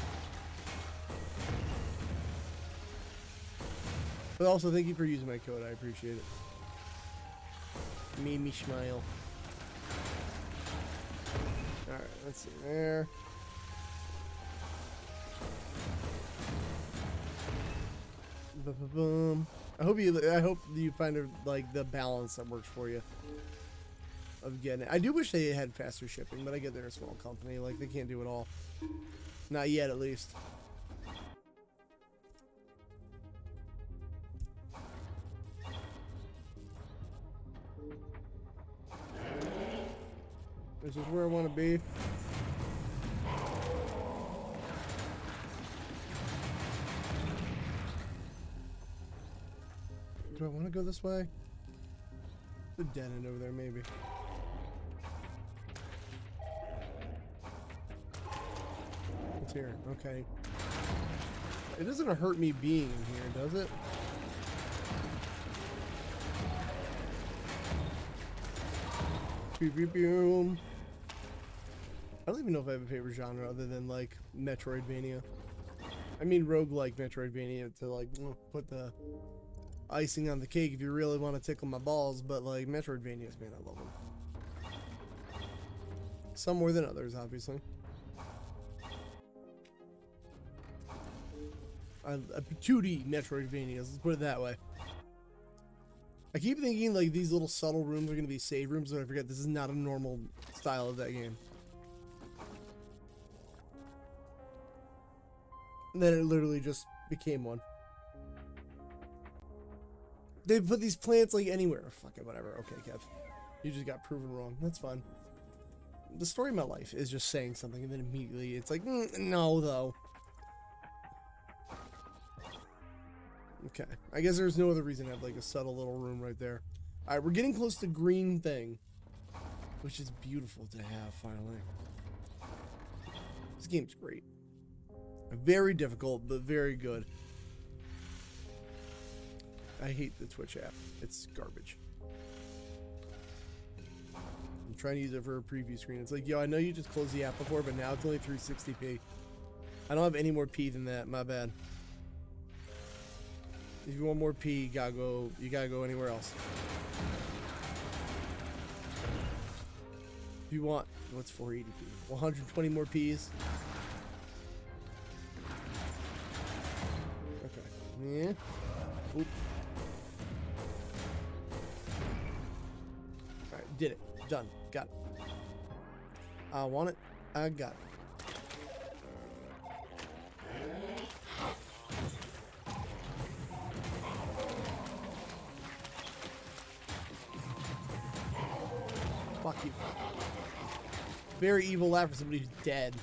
But also, thank you for using my code. I appreciate it. Made me smile. Alright, let's see. There. Boom. I hope you find like the balance that works for you of getting it. I do wish they had faster shipping, but I get they're a small company. Like, they can't do it all. Not yet, at least. This is where I want to be. Do I want to go this way? There's a dead end over there, maybe. It's here. Okay. It doesn't hurt me being in here, does it? Boom. I don't even know if I have a favorite genre other than like Metroidvania. I mean roguelike Metroidvania to like put the icing on the cake if you really want to tickle my balls, but like Metroidvanias, man, I love them. Some more than others, obviously. A 2D Metroidvanias, let's put it that way. I keep thinking like these little subtle rooms are going to be save rooms, but I forget this is not a normal style of that game. And then it literally just became one. They put these plants like anywhere. Fuck it, whatever. Okay, Kev. You just got proven wrong. That's fine. The story of my life is just saying something and then immediately it's like, no, though. Okay. I guess there's no other reason to have like a subtle little room right there. Alright, we're getting close to green thing. Which is beautiful to have, finally. This game's great. Very difficult, but very good. I hate the Twitch app. It's garbage. I'm trying to use it for a preview screen. It's like, yo, I know you just closed the app before, but now it's only 360p. I don't have any more P than that. My bad. If you want more P, you gotta go anywhere else. If you want, what's 480p? 120 more P's. Okay. Yeah. Oop. Alright, did it. Done. Got it. I want it. I got it. Fuck you. Very evil laugh for somebody who's dead.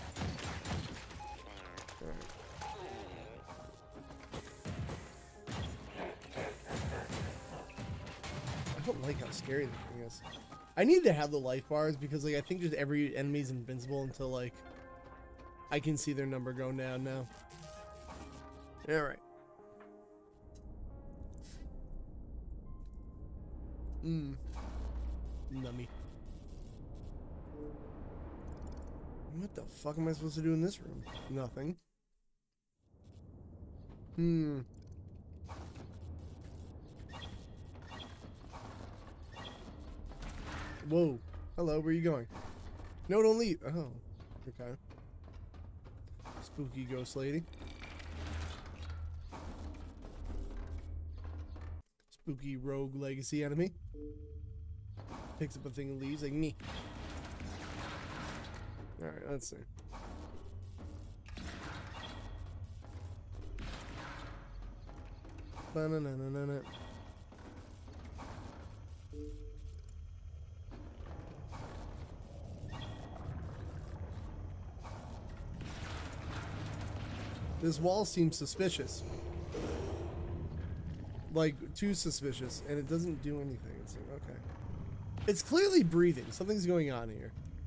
I don't like how scary the thing is. I need to have the life bars because like I think just every enemy's invincible until like I can see their number going down now. Alright. Nummy. What the fuck am I supposed to do in this room? Nothing. Whoa. Hello, where are you going? No, don't leave. Oh, okay. Spooky ghost lady. Spooky rogue legacy enemy. Picks up a thing and leaves like me. Alright, let's see. Ba-na-na-na-na-na. This wall seems suspicious. Like, too suspicious, and it doesn't do anything. It's like, okay. It's clearly breathing. Something's going on here.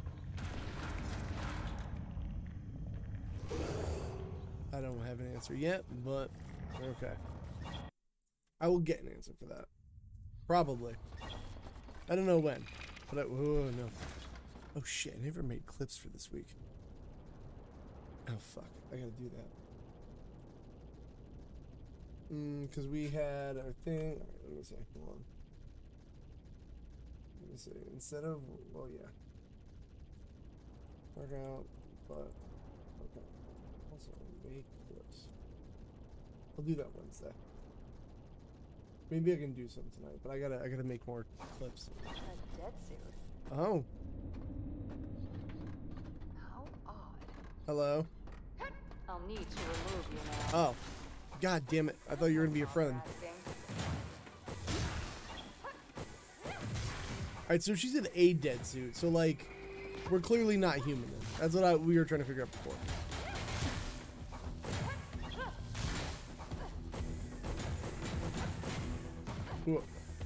I don't have an answer yet, but okay. I will get an answer for that. Probably. I don't know when. But oh no. Oh shit, I never made clips for this week. Oh fuck, I gotta do that. Because we had our thing. Alright, let me see. Hold on. Let me see. Instead of, well, yeah. Workout, but, okay. Also, make clips. I'll do that Wednesday. Maybe I can do some tonight, but I gotta make more clips. A dead suit? Oh. How odd. Hello. I'll need to remove you now. Oh. God damn it. I thought you were gonna be a friend. Alright, so she's in a dead suit, so like, we're clearly not human then. That's what we were trying to figure out before. Whoa.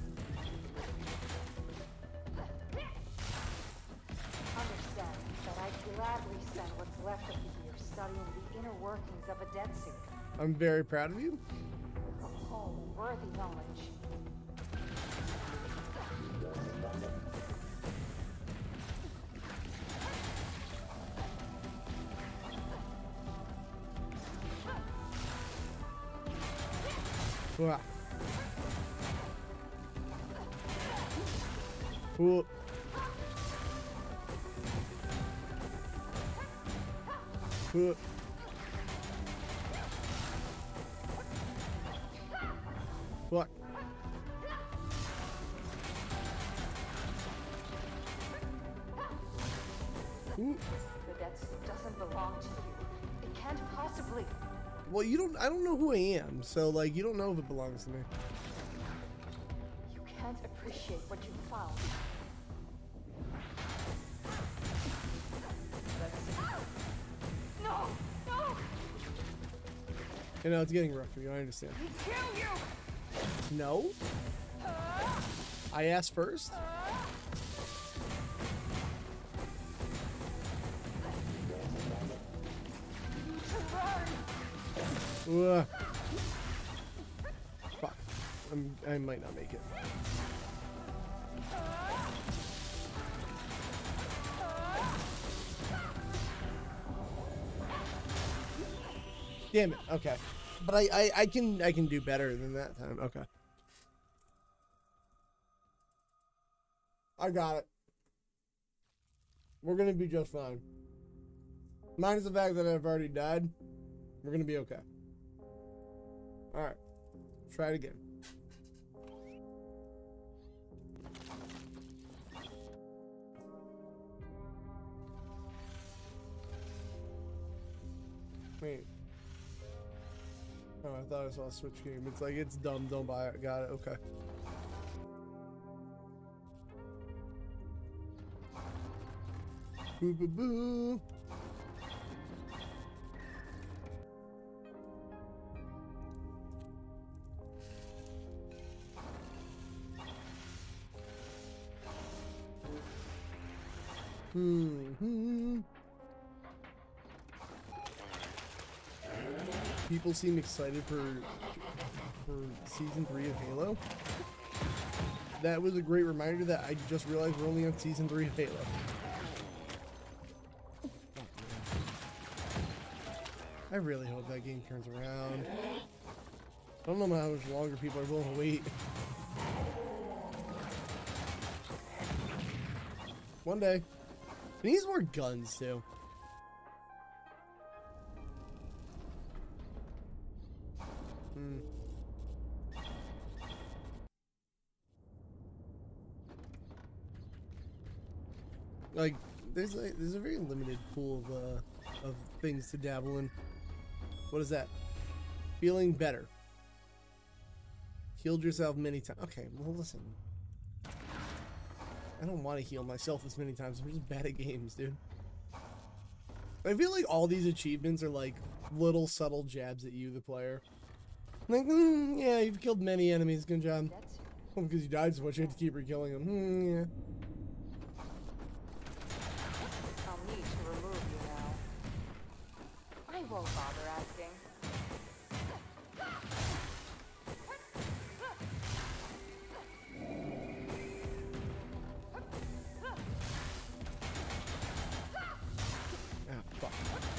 Understand that I'd gladly spend what's left of the year studying the inner workings of a dead suit. I'm very proud of you. A whole worthy knowledge. Wow. Whoa. Whoa. Fuck. Ooh. The dead suit doesn't belong to you. It can't possibly. Well, I don't know who I am, so like, you don't know if it belongs to me. You can't appreciate what you found. No! No! You know, it's getting rough for you, I understand. Kill you! No? I asked first? Ugh. Fuck. I might not make it. Damn it. Okay. But I can do better than that time. Okay. I got it. We're gonna be just fine. Minus the fact that I've already died. We're gonna be okay. Alright. Try it again. Wait. Oh, I thought I saw a Switch game. It's like, it's dumb, don't buy it. Got it, okay. Boo boo boo. People seem excited for season 3 of Halo. That was a great reminder that I just realized we're only on season 3 of Halo. I really hope that game turns around. I don't know how much longer people are willing to wait. One day. It needs more guns, too. Like, there's a very limited pool of things to dabble in. What is that? Feeling better. Healed yourself many times. Okay, well listen. I don't want to heal myself as many times. I'm just bad at games, dude. I feel like all these achievements are like little subtle jabs at you, the player. Like, yeah, you've killed many enemies. Good job. Well, because you died so much, you had to keep re-killing them. Yeah. I'll need to remove you now. I won't bother asking. Ah, fuck.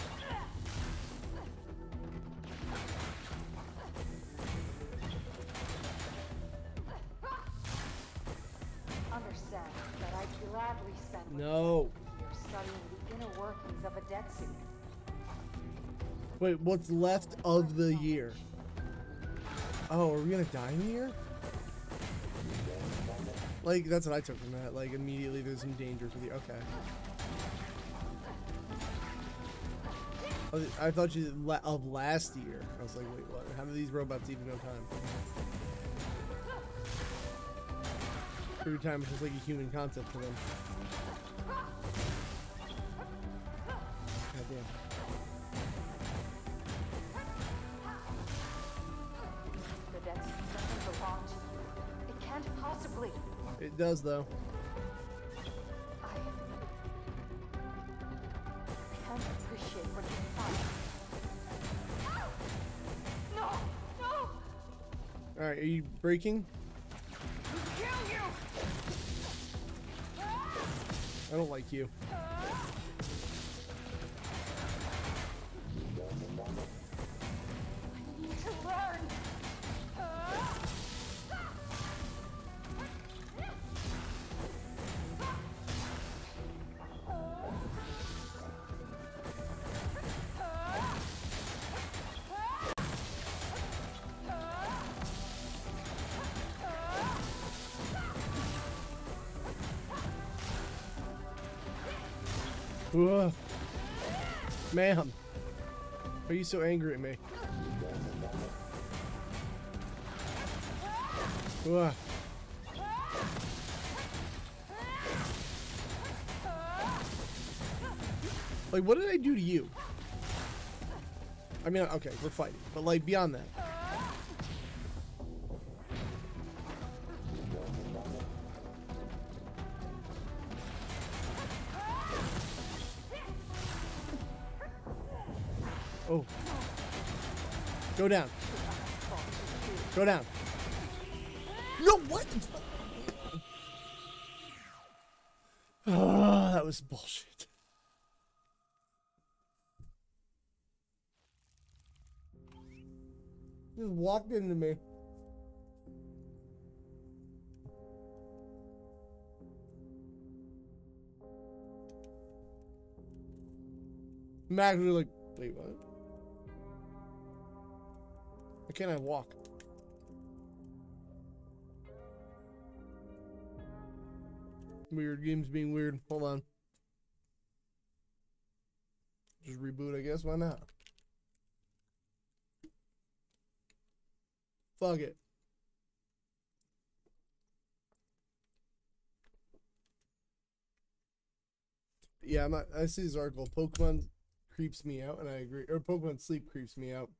Understand that I gladly send No. you're studying the inner workings of a dead suit. Wait, what's left of the year? Oh, are we gonna die in the year? Like, that's what I took from that. Like, immediately there's some danger for the... Okay. I thought you of last year. I was like, wait, what? How do these robots even know time? Every time it's just like a human concept to them. God damn. The dead suit doesn't belong to you. It can't possibly. It does, though. I can't appreciate what you find. No! No! Alright, are you breaking? Kill you! I don't like you. I need to learn. Ugh. Ma'am, are you so angry at me? Ugh. Like, what did I do to you? I mean, okay, we're fighting, but like beyond that. Oh. Go down. Go down. No, what? Oh, that was bullshit. Just walked into me. I'm actually like, wait, what? Why can't I walk? Weird, game's being weird. Hold on. Just reboot, I guess. Why not? Fuck it. Yeah, I'm not, I see this article. Pokemon creeps me out, and I agree. Or Pokemon Sleep creeps me out.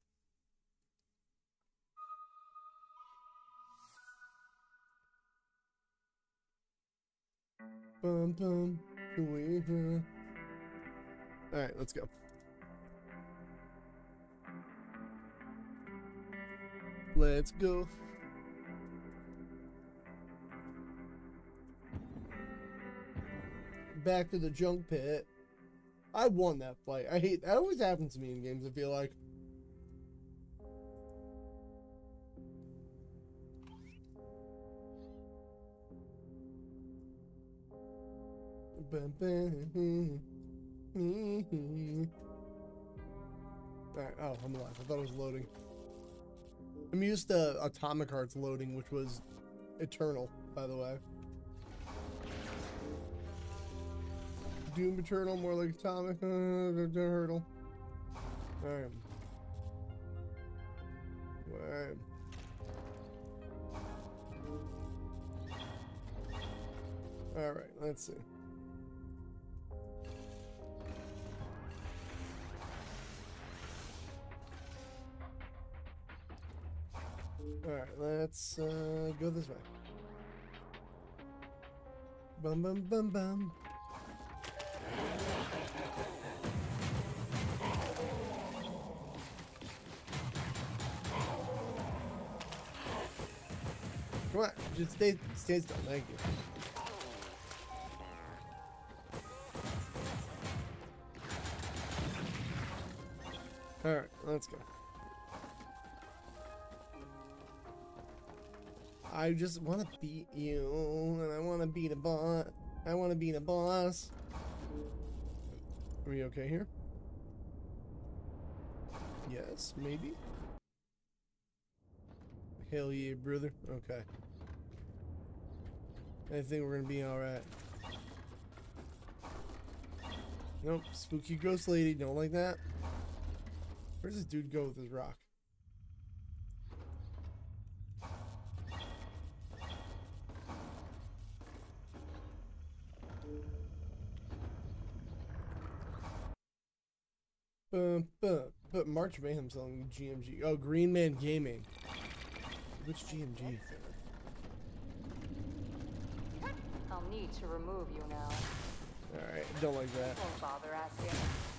Bum bum. Alright, let's go. Let's go. Back to the junk pit. I won that fight. I hate that. Always happens to me in games, I feel like. Alright, oh, I'm alive. I thought it was loading. I'm used to Atomic Heart's loading, which was eternal, by the way. Doom Eternal, more like Atomic Hurdle. Alright. Alright. Alright, let's see. Alright, let's go this way. Bum bum bum bum. Come on, just stay still, thank you. Alright, let's go. I just want to beat you, and I want to beat a boss. I want to beat a boss. Are we okay here? Yes, maybe. Hell yeah, brother. Okay. I think we're gonna be alright. Nope, spooky ghost lady, don't like that. Where's this dude go with his rock? But March Mayhem selling GMG. Oh, Green Man Gaming. Which GMG? I'll need to remove you now. Alright, don't like that. Won't bother asking.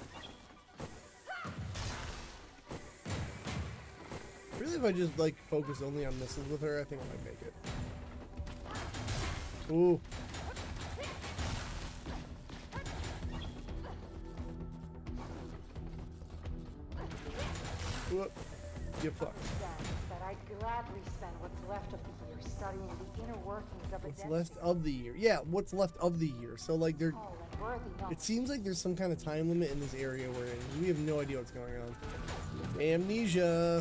Really, if I just like focus only on missiles with her, I think I might make it. Ooh. Whoop. Get fucked. That I'd gladly spend what's left of the year studying the inner workings of a What's left of the year? Yeah, what's left of the year? So like there, it seems like there's some kind of time limit in this area where we have no idea what's going on. Amnesia.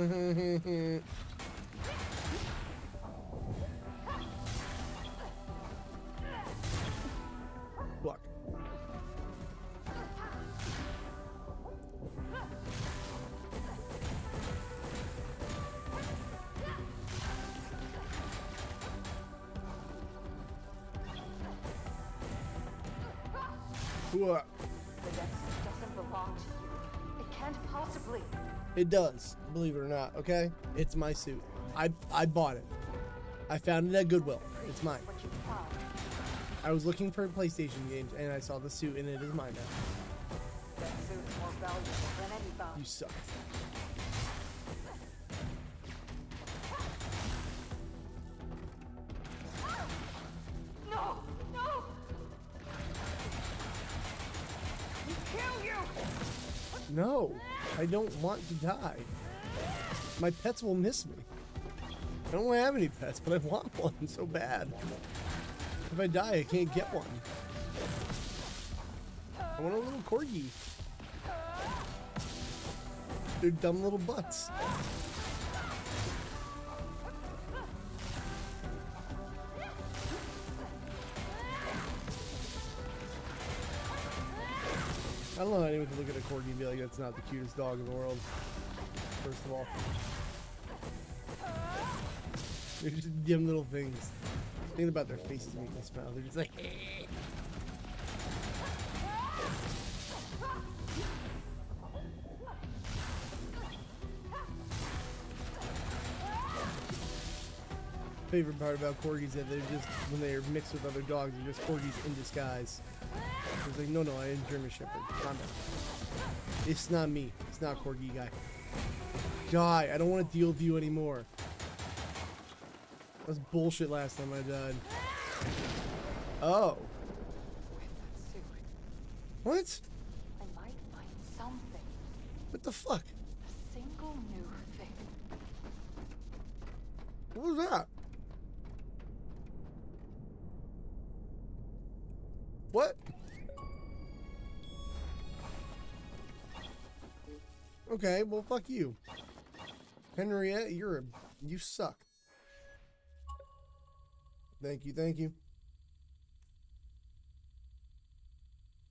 Fuck. What? The desk doesn't belong to you. It can't possibly. It does, believe it or not, okay? It's my suit. I bought it. I found it at Goodwill. It's mine. What you found. I was looking for PlayStation games and I saw the suit and it is mine now. That suit is more valuable than any bounty. You suck. No! No! You kill you! No, I don't want to die. My pets will miss me. I don't have any pets, but I want one so bad. If I die, I can't get one. I want a little corgi. They're dumb little butts. I don't know how anyone can look at a corgi and be like, that's not the cutest dog in the world. First of all. They're just dim little things. Think about their faces make me smile. They're just like, eh. Favorite part about corgis is that they're just, when they're mixed with other dogs, they're just corgis in disguise. It's like, no, I am German Shepherd. Calm down. It's not me. It's not corgi guy. Die. I don't want to deal with you anymore. That was bullshit last time I died. Oh. What? I might find something. What the fuck? A single new thing. What was that? What? Okay, well, fuck you. Henriette, you suck. Thank you, thank you.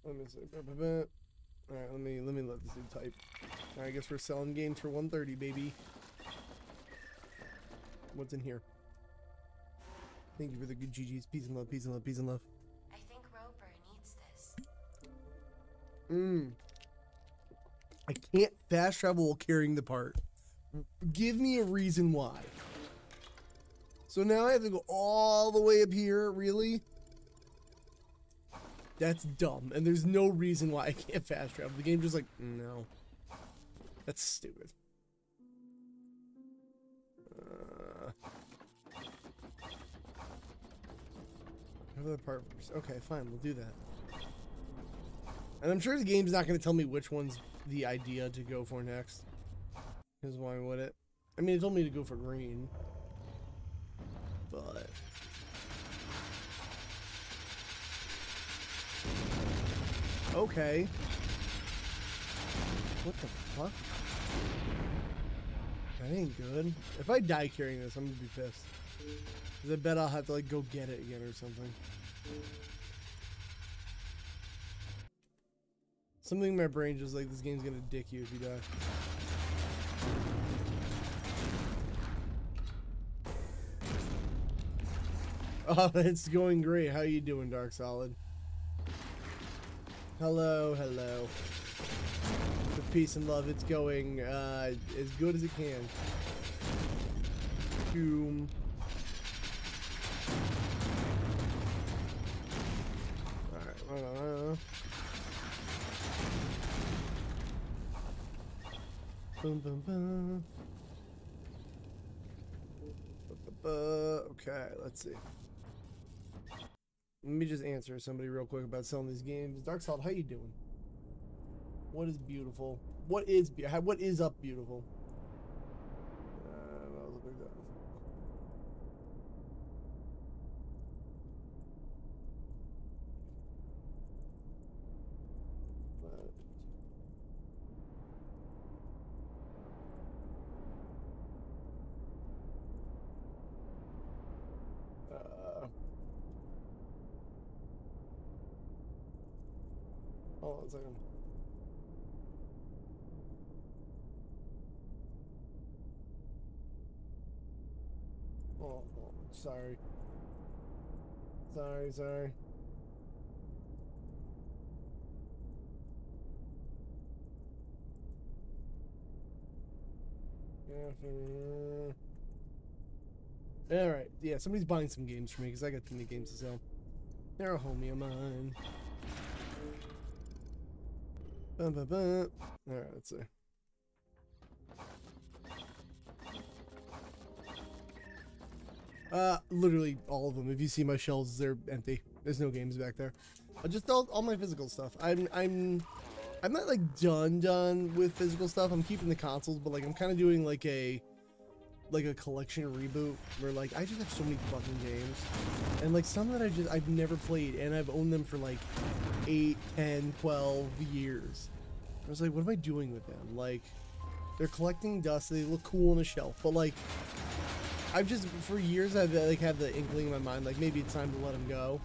Let me see. All right, let me let this dude type. All right, I guess we're selling games for 130, baby. What's in here? Thank you for the good GGs. Peace and love, peace and love, peace and love. I think Roper needs this. I can't fast travel while carrying the part. Give me a reason why. So now I have to go all the way up here, really? That's dumb, and there's no reason why I can't fast travel. The game's just like, no. That's stupid. Another part. Okay, fine, we'll do that. And I'm sure the game's not going to tell me which one's the idea to go for next. Because why would it? I mean, it told me to go for green. But... okay. What the fuck? That ain't good. If I die carrying this, I'm gonna be pissed. Cause I bet I'll have to like go get it again or something. Something in my brain just like, this game's gonna dick you if you die. Oh, it's going great. How you doing, Dark Solid? Hello, hello. With peace and love, it's going as good as it can. Boom. Alright, boom, boom, boom. Okay, let's see. Let me just answer somebody real quick about selling these games. Dark Solid, how you doing? What is beautiful? What is up beautiful? Hold on a second. Oh, sorry. Sorry. Alright, yeah, somebody's buying some games for me because I got too many games to sell. They're a homie of mine. Alright, let's see. Literally all of them. If you see my shelves, they're empty. There's no games back there. Just all my physical stuff. I'm not like done with physical stuff. I'm keeping the consoles, but like I'm kind of doing like a collection reboot where like I just have so many fucking games, and like some that I've never played, and I've owned them for like 8, 10, 12 years. I was like, what am I doing with them? Like, they're collecting dust. They look cool on a shelf, but like, I've just for years I've like had the inkling in my mind like maybe it's time to let them go.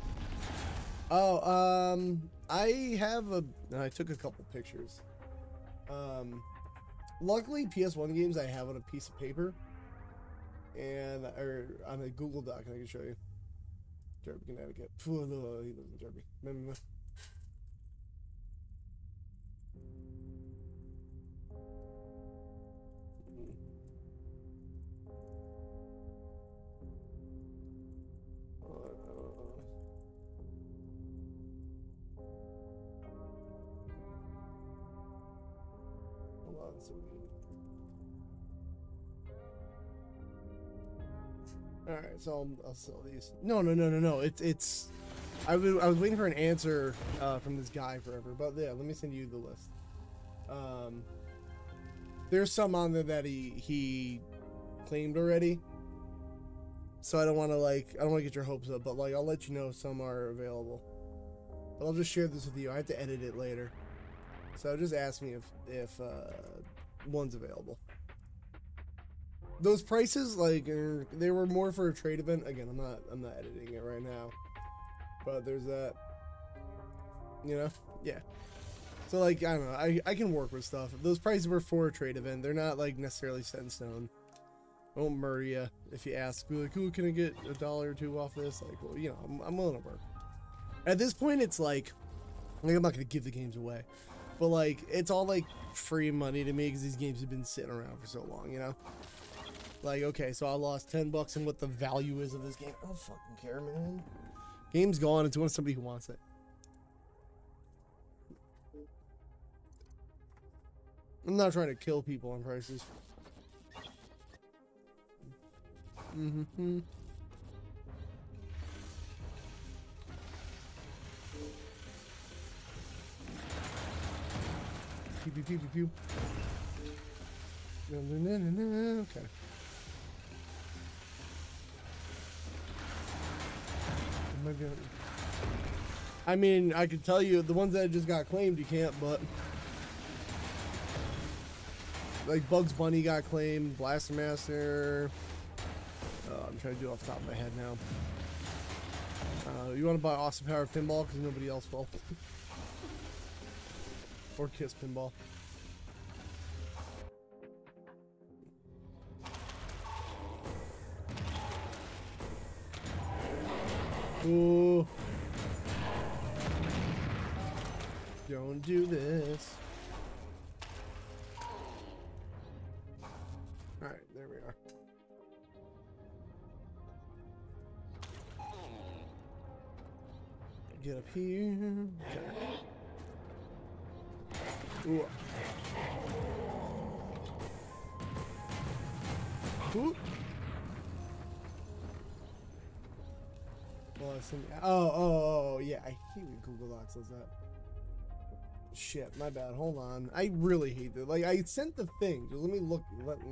Oh, I took a couple pictures. Luckily PS1 games I have on a piece of paper and or on a Google Doc, and I can show you. Derby, Connecticut. He lives in Derby. Alright, so I'll sell these. No. It's I was waiting for an answer from this guy forever, but yeah, let me send you the list. There's some on there that he claimed already, so I don't want to get your hopes up, but like I'll let you know some are available. But I'll just share this with you. I have to edit it later, so just ask me if one's available. Those prices, like, they were more for a trade event. Again, I'm not editing it right now, but there's that. You know, Yeah. So, like, I don't know. I can work with stuff. Those prices were for a trade event. They're not, like, necessarily set in stone. I won't murder you if you ask. Be like, "Ooh, can I get $1 or $2 off this?" Like, well, you know, I'm willing to work. At this point, it's like I'm not going to give the games away. But, like, it's all, like, free money to me because these games have been sitting around for so long, you know? Like, okay, so I lost $10 in what the value is of this game. I don't fucking care, man. Game's gone. It's going to somebody who wants it. I'm not trying to kill people on prices. Mm-hmm. Pew, pew, pew, pew, pew. No, no, no, no, no. Okay. I mean, I can tell you the ones that just got claimed, you can't, but like Bugs Bunny got claimed, Blaster Master. I'm trying to do it off the top of my head now. You want to buy Awesome Power Pinball because nobody else will. Or Kiss Pinball. Ooh. Don't do this. Alright, there we are. Get up here. Okay. Ooh. Ooh. Well, oh, yeah. I hate when Google Docs does that. Shit, my bad. Hold on. I really hate that. Like, I sent the thing. Just let me look.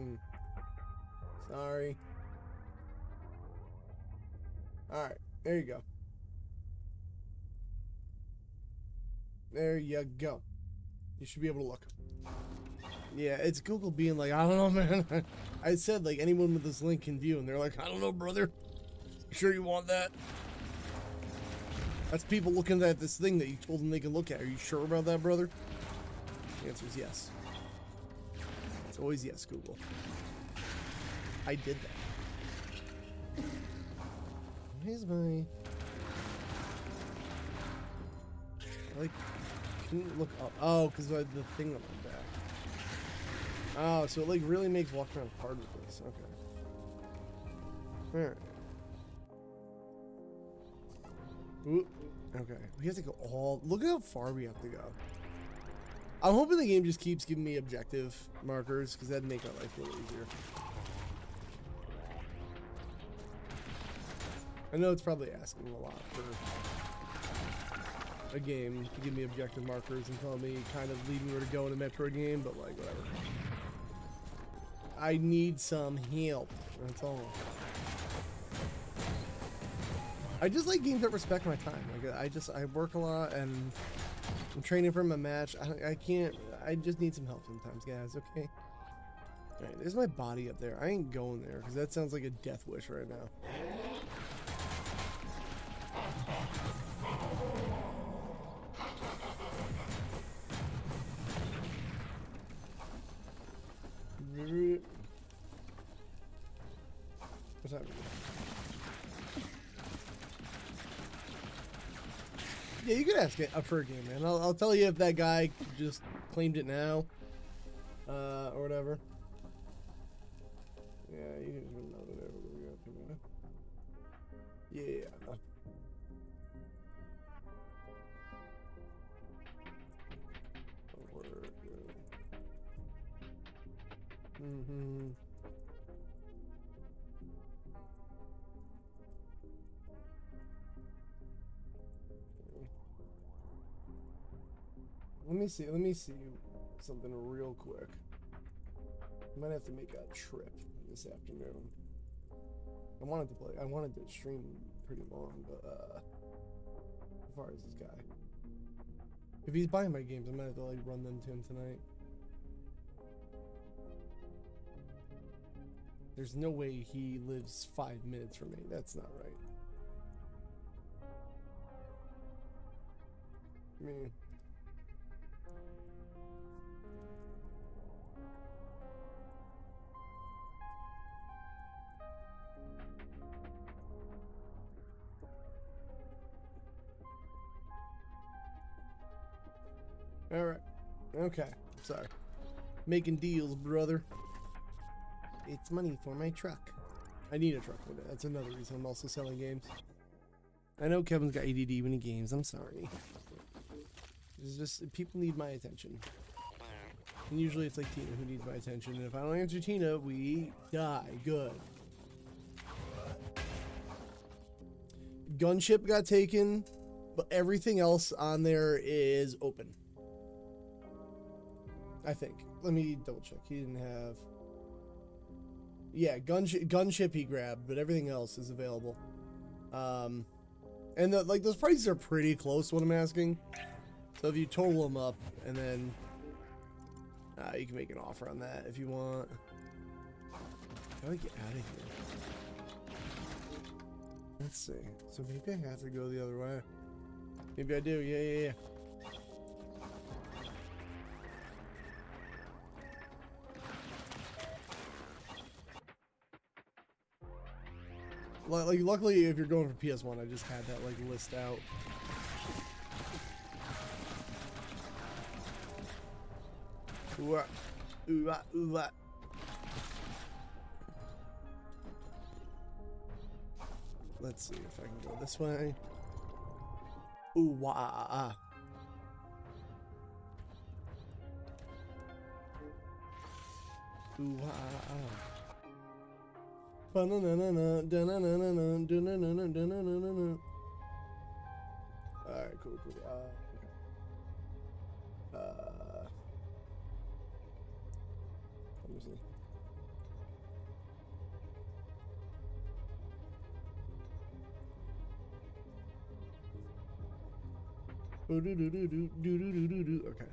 Sorry. Alright, there you go. There you go. You should be able to look. Yeah, it's Google being like, I don't know, man. I said, like, anyone with this link can view, and they're like, I don't know, brother. You sure you want that? That's people looking at this thing that you told them they can look at. Are you sure about that, brother? The answer is yes. It's always yes, Google. I did that. Where's my... Like, can you look up? Oh, because the thing on my back. Oh, so it like really makes walking around hard with this. Okay. Alright. Oop. Okay. We have to go all... Look at how far we have to go. I'm hoping the game just keeps giving me objective markers, because that'd make our life a little easier. I know it's probably asking a lot for a game to give me objective markers and tell me kind of leading where to go in a Metroid game, but like, whatever. I need some help. That's all. I just like games that respect my time. Like, I work a lot and I'm training for my match. I just need some help sometimes, guys, okay? Alright, there's my body up there. I ain't going there because that sounds like a death wish right now. What's happening? Yeah, you could ask it up for a game, man. I'll tell you if that guy just claimed it now, or whatever. Yeah, you can just know whatever we got to, man. Yeah. Let me see something real quick. I might have to make a trip this afternoon. I wanted to stream pretty long, but how far is this guy? If he's buying my games, I might have to like run them to him tonight. There's no way he lives 5 minutes from me. That's not right. I mean, Okay, sorry. Making deals, brother. It's money for my truck. I need a truck with it. That's another reason I'm also selling games. I know Kevin's got ADD when he games. I'm sorry. It's just, people need my attention. And usually it's like Tina who needs my attention. And if I don't answer Tina, we die. Good. Gunship got taken, but everything else on there is open. I think. Let me double check. He didn't have... Yeah, gunship he grabbed, but everything else is available. And like those prices are pretty close to what I'm asking. So if you total them up, and then you can make an offer on that if you want. How do I get out of here? Let's see. So maybe I have to go the other way. Maybe I do. Yeah. Like, luckily, if you're going for PS1, I just had that like list out. Ooh, ooh, ooh. Let's see if I can go this way. Ooh, wah, ah, ah. Ooh, wah, ah, ah. Alright, cool. Let me see. Okay.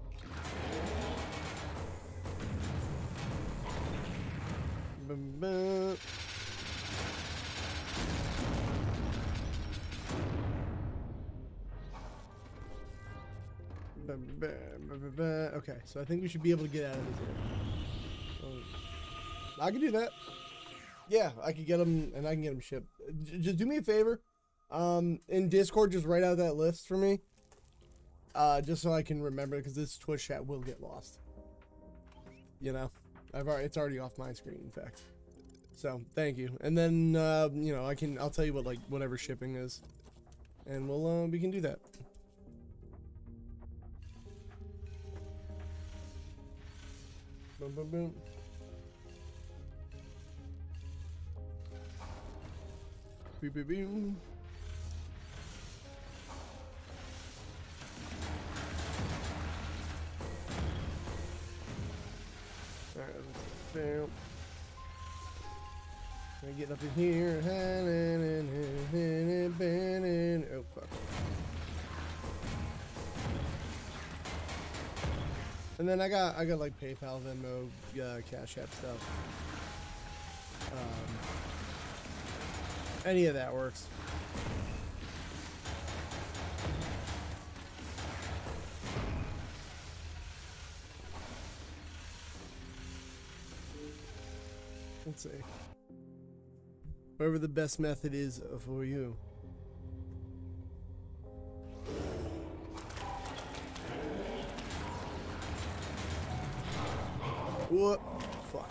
Okay, so I think we should be able to get out of this area. I can do that. Yeah, I can get them, and I can get them shipped. Just do me a favor. In Discord, just write out that list for me. Just so I can remember, because this Twitch chat will get lost. You know, it's already off my screen, in fact. So thank you. And then you know, I'll tell you what like whatever shipping is, and we can do that. Boom, boom, boom. Boom, boom, boom. Alright, let's I get up in here. Oh fuck. And then I got like PayPal, Venmo, Cash App stuff. Any of that works. Let's see. Whatever the best method is for you. What? Fuck.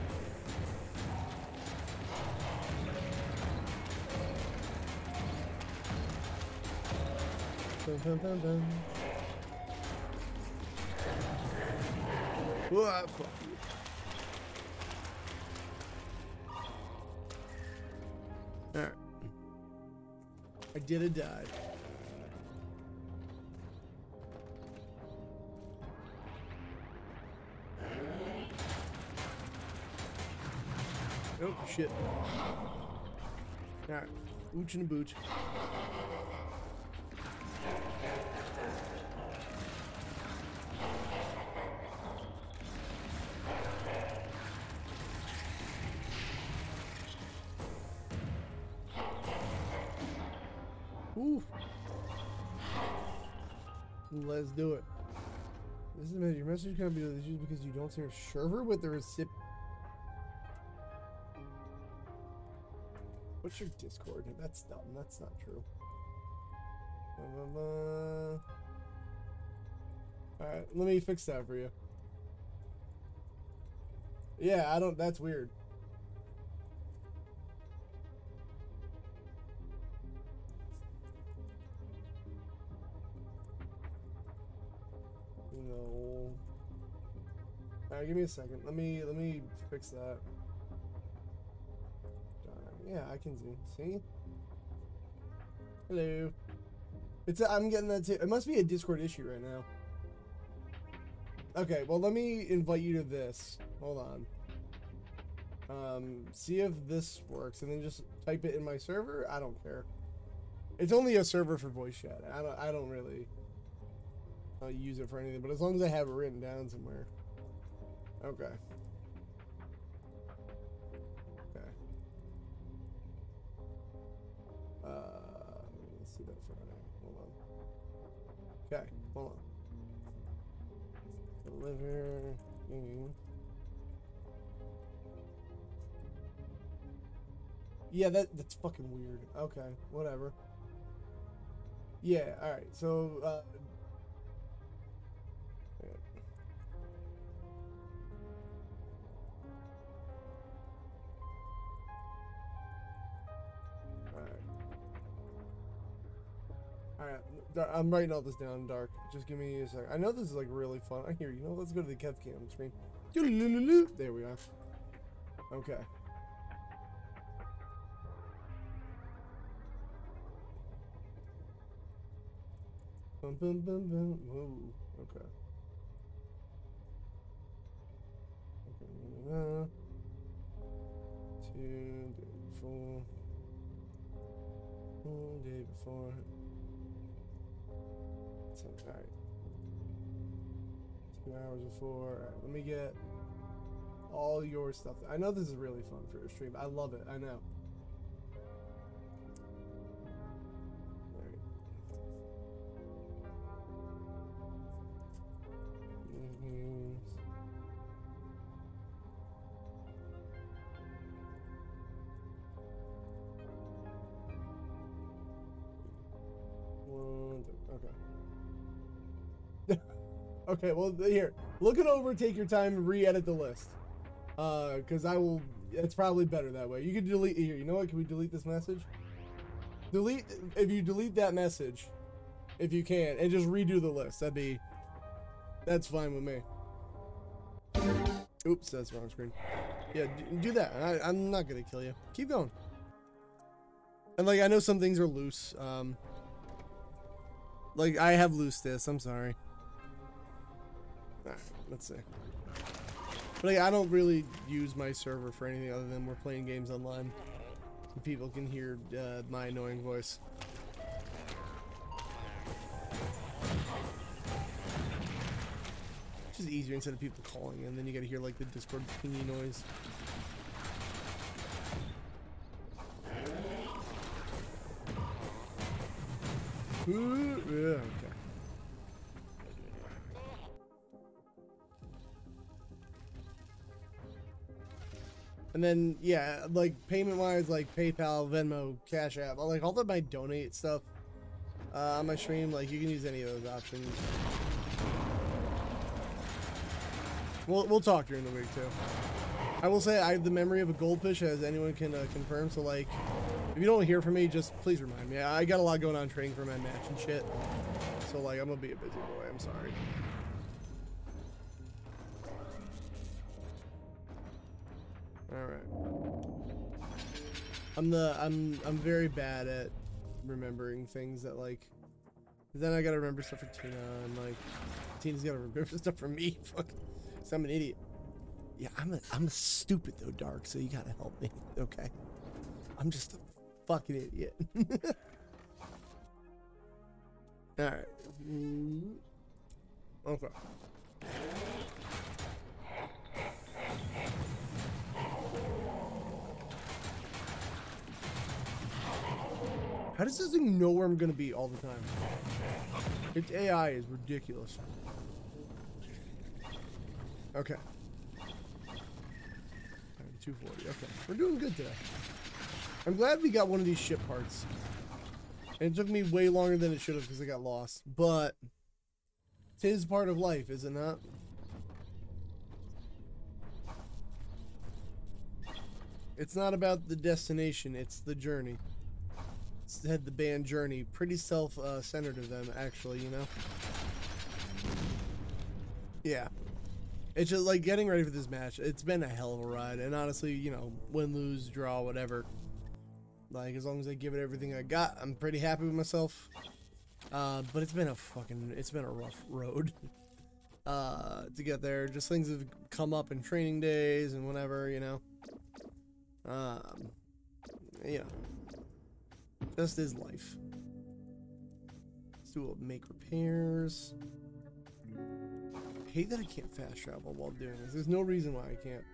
Dun, dun, dun, dun. What? Fuck you. Alright. I did a dive. Oh, shit. Alright. Ooch and a booch. Ooh. Let's do it. This is your message can't be issues because you don't share a server with the recipient. What's your Discord? That's dumb. That's not true. Alright, let me fix that for you. Yeah, that's weird. No. Alright, give me a second. Let me fix that. Yeah, I can see. See? Hello. I'm getting that too. It must be a Discord issue right now. Okay, well, let me invite you to this. Hold on. See if this works, and then just type it in my server. I don't care. It's only a server for voice chat. I don't really use it for anything, but as long as I have it written down somewhere. Okay. Okay. Let's see that Friday. Hold on. Okay, hold on. Deliver game. Yeah, that's fucking weird. Okay, whatever. Yeah, alright, so, Alright, I'm writing all this down, Dark. Just give me a sec. I know this is like really fun. I hear you. Know, let's go to the kev cam screen. There we are. Okay. Bum, bum, bum, bum. Whoa. Okay. Okay. 2 day before. Day before. Alright. 2 hours before. Alright, let me get all your stuff. I know this is really fun for a stream. I love it. I know. Okay, well, here, look it over, take your time, and re-edit the list. Because I will, it's probably better that way. You can delete, here, you know what, can we delete this message? If you delete that message, if you can, and just redo the list, that's fine with me. Oops, that's the wrong screen. Yeah, do that. I'm not gonna kill you. Keep going. And, like, I know some things are loose. Like, I have loose this, I'm sorry. Alright, let's see. But like, I don't really use my server for anything other than we're playing games online. So people can hear my annoying voice. It's just easier instead of people calling, and then you gotta hear like the Discord pingy noise. Ooh, yeah, okay. And then, yeah, like, payment-wise, like, PayPal, Venmo, Cash App, like, all of my donate stuff on my stream, like, you can use any of those options. We'll talk during the week, too. I will say I have the memory of a goldfish, as anyone can confirm, so, like, if you don't hear from me, just please remind me. I got a lot going on training for my match and shit. So, like, I'm gonna be a busy boy, I'm sorry. Alright. I'm very bad at remembering things that, like, then I gotta remember stuff for Tina, and like Tina's gotta remember stuff for me. Fuck, so I'm an idiot. Yeah, I'm a stupid though, Dark, so you gotta help me, okay? I'm just a fucking idiot. Alright. Okay. How does this thing know where I'm gonna be all the time? Its AI is ridiculous. Okay. 240. Okay. We're doing good today. I'm glad we got one of these ship parts. And it took me way longer than it should have because it got lost. But 'Tis part of life, is it not? It's not about the destination, it's the journey. Said the band Journey. Pretty self-centered of them, actually, you know? Yeah. It's just like getting ready for this match. It's been a hell of a ride, and honestly, you know, win, lose, draw, whatever. Like, as long as I give it everything I got, I'm pretty happy with myself. But it's been a rough road to get there. Just things have come up in training days and whatever, you know. Yeah. Just is life. Let's do a make repairs. I hate that I can't fast travel while doing this. There's no reason why I can't.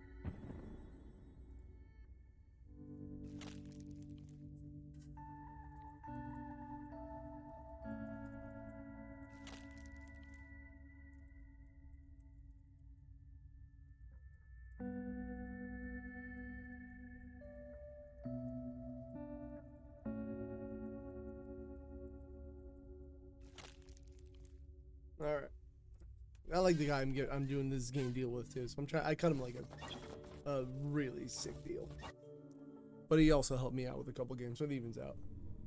All right. I like the guy I'm doing this game deal with too, so I cut him like a really sick deal. But he also helped me out with a couple games, so it evens out.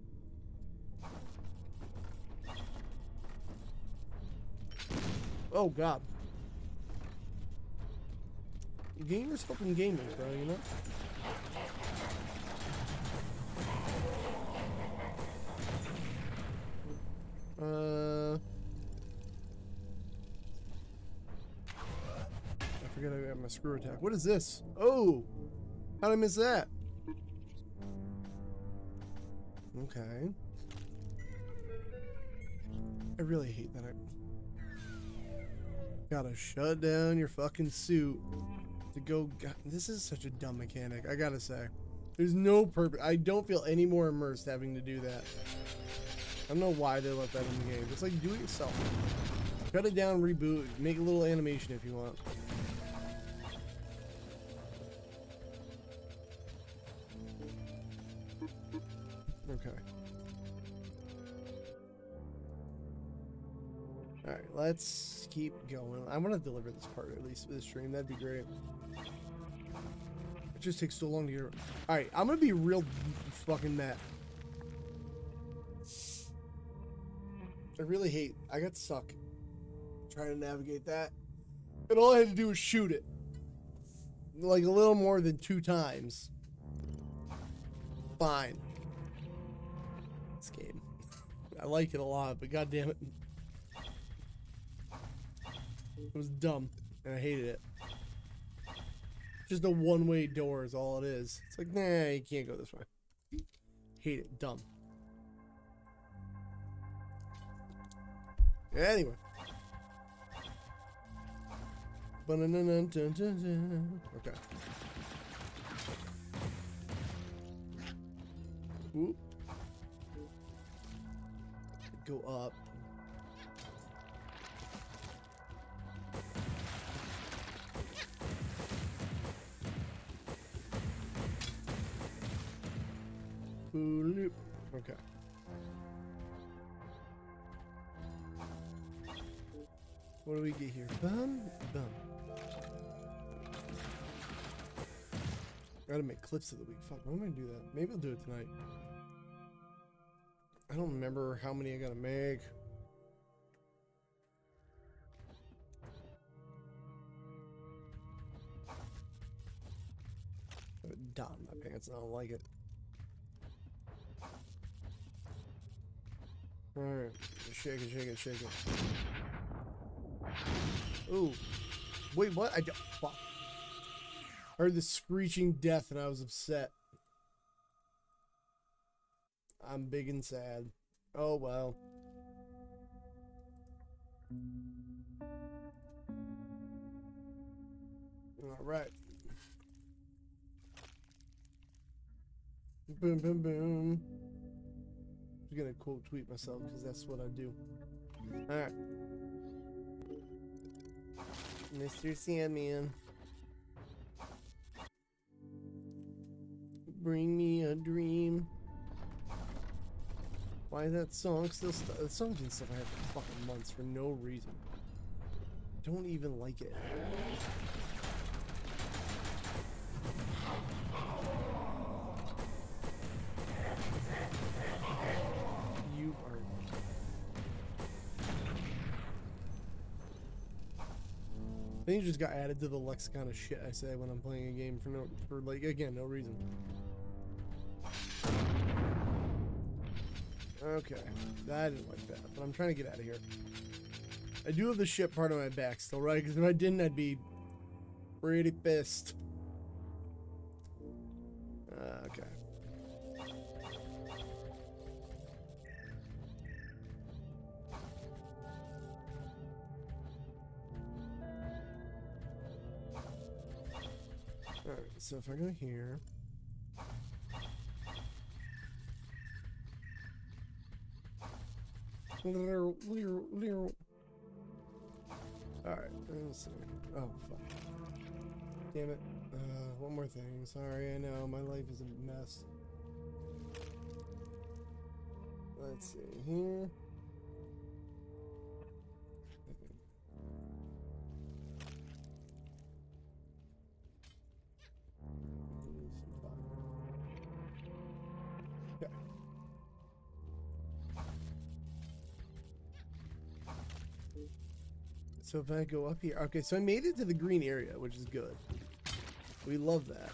Oh god. Gamers helping gamers, bro, you know? I forgot I got my screw attack. What is this? Oh! How'd I miss that? Okay. I really hate that gotta shut down your fucking suit to go. God, this is such a dumb mechanic, I gotta say. There's no purpose. I don't feel any more immersed having to do that. I don't know why they let that in the game. It's like, do it yourself. Cut it down, reboot, make a little animation if you want. Okay. Alright, let's keep going. I want to deliver this part at least for this stream. That'd be great. It just takes so long to get. Alright, I'm gonna be real fucking mad. I really hate. I got stuck trying to navigate that. And all I had to do was shoot it. Like a little more than 2 times. Fine. This game. I like it a lot, but god damn it. It was dumb, and I hated it. Just a one-way door is all it is. It's like, nah, you can't go this way. Hate it. Dumb. Anyway. Okay. Oop. Go up. Boop. Okay. What do we get here? Bum. Gotta make clips of the week. Fuck, I'm gonna do that. Maybe I'll do it tonight. I don't remember how many I gotta make. I have a dot in my pants and I don't like it. Alright, shake it. Ooh. Wait, what? I don't. Fuck. I heard the screeching death and I was upset. I'm big and sad. Oh well. Alright. Boom, boom, boom. I'm gonna quote tweet myself because that's what I do. Alright. Mr. Sandman. Bring me a dream. Why is that song still stuck? The song's been stuck I had for fucking months for no reason. Don't even like it. You are. I think it just got added to the lexicon of shit I say when I'm playing a game for like, again, no reason. Okay, I didn't like that, but I'm trying to get out of here. I do have the shit part on my back still, right? Because if I didn't, I'd be pretty pissed. Okay. Alright, so if I go here. Alright, let's see. Oh, fuck. Damn it. One more thing. Sorry, I know, my life is a mess. Let's see here. Okay. So if I go up here, okay, so I made it to the green area, which is good. We love that.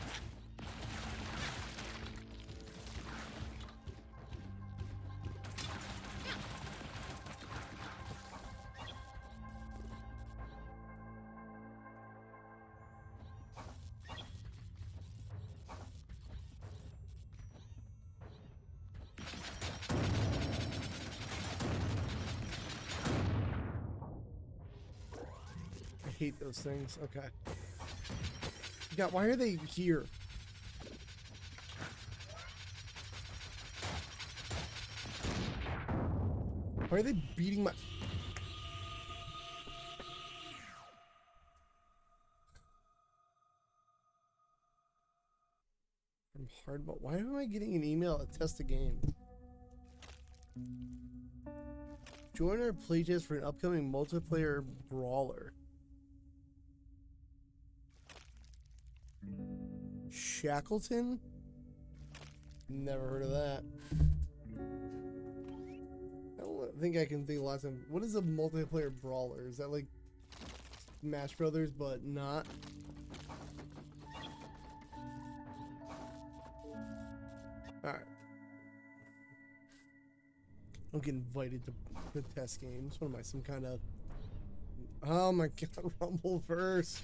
I hate those things. Okay. God, why are they here? Why are they beating my... I'm hard, but why am I getting an email to test the game? Join our playtest for an upcoming multiplayer brawler. Shackleton? Never heard of that. I don't think I can think of last time. What is a multiplayer brawler? Is that like Smash Brothers, but not? Alright. I'll get invited to the test games. What am I, some kind of... Oh my god, Rumbleverse.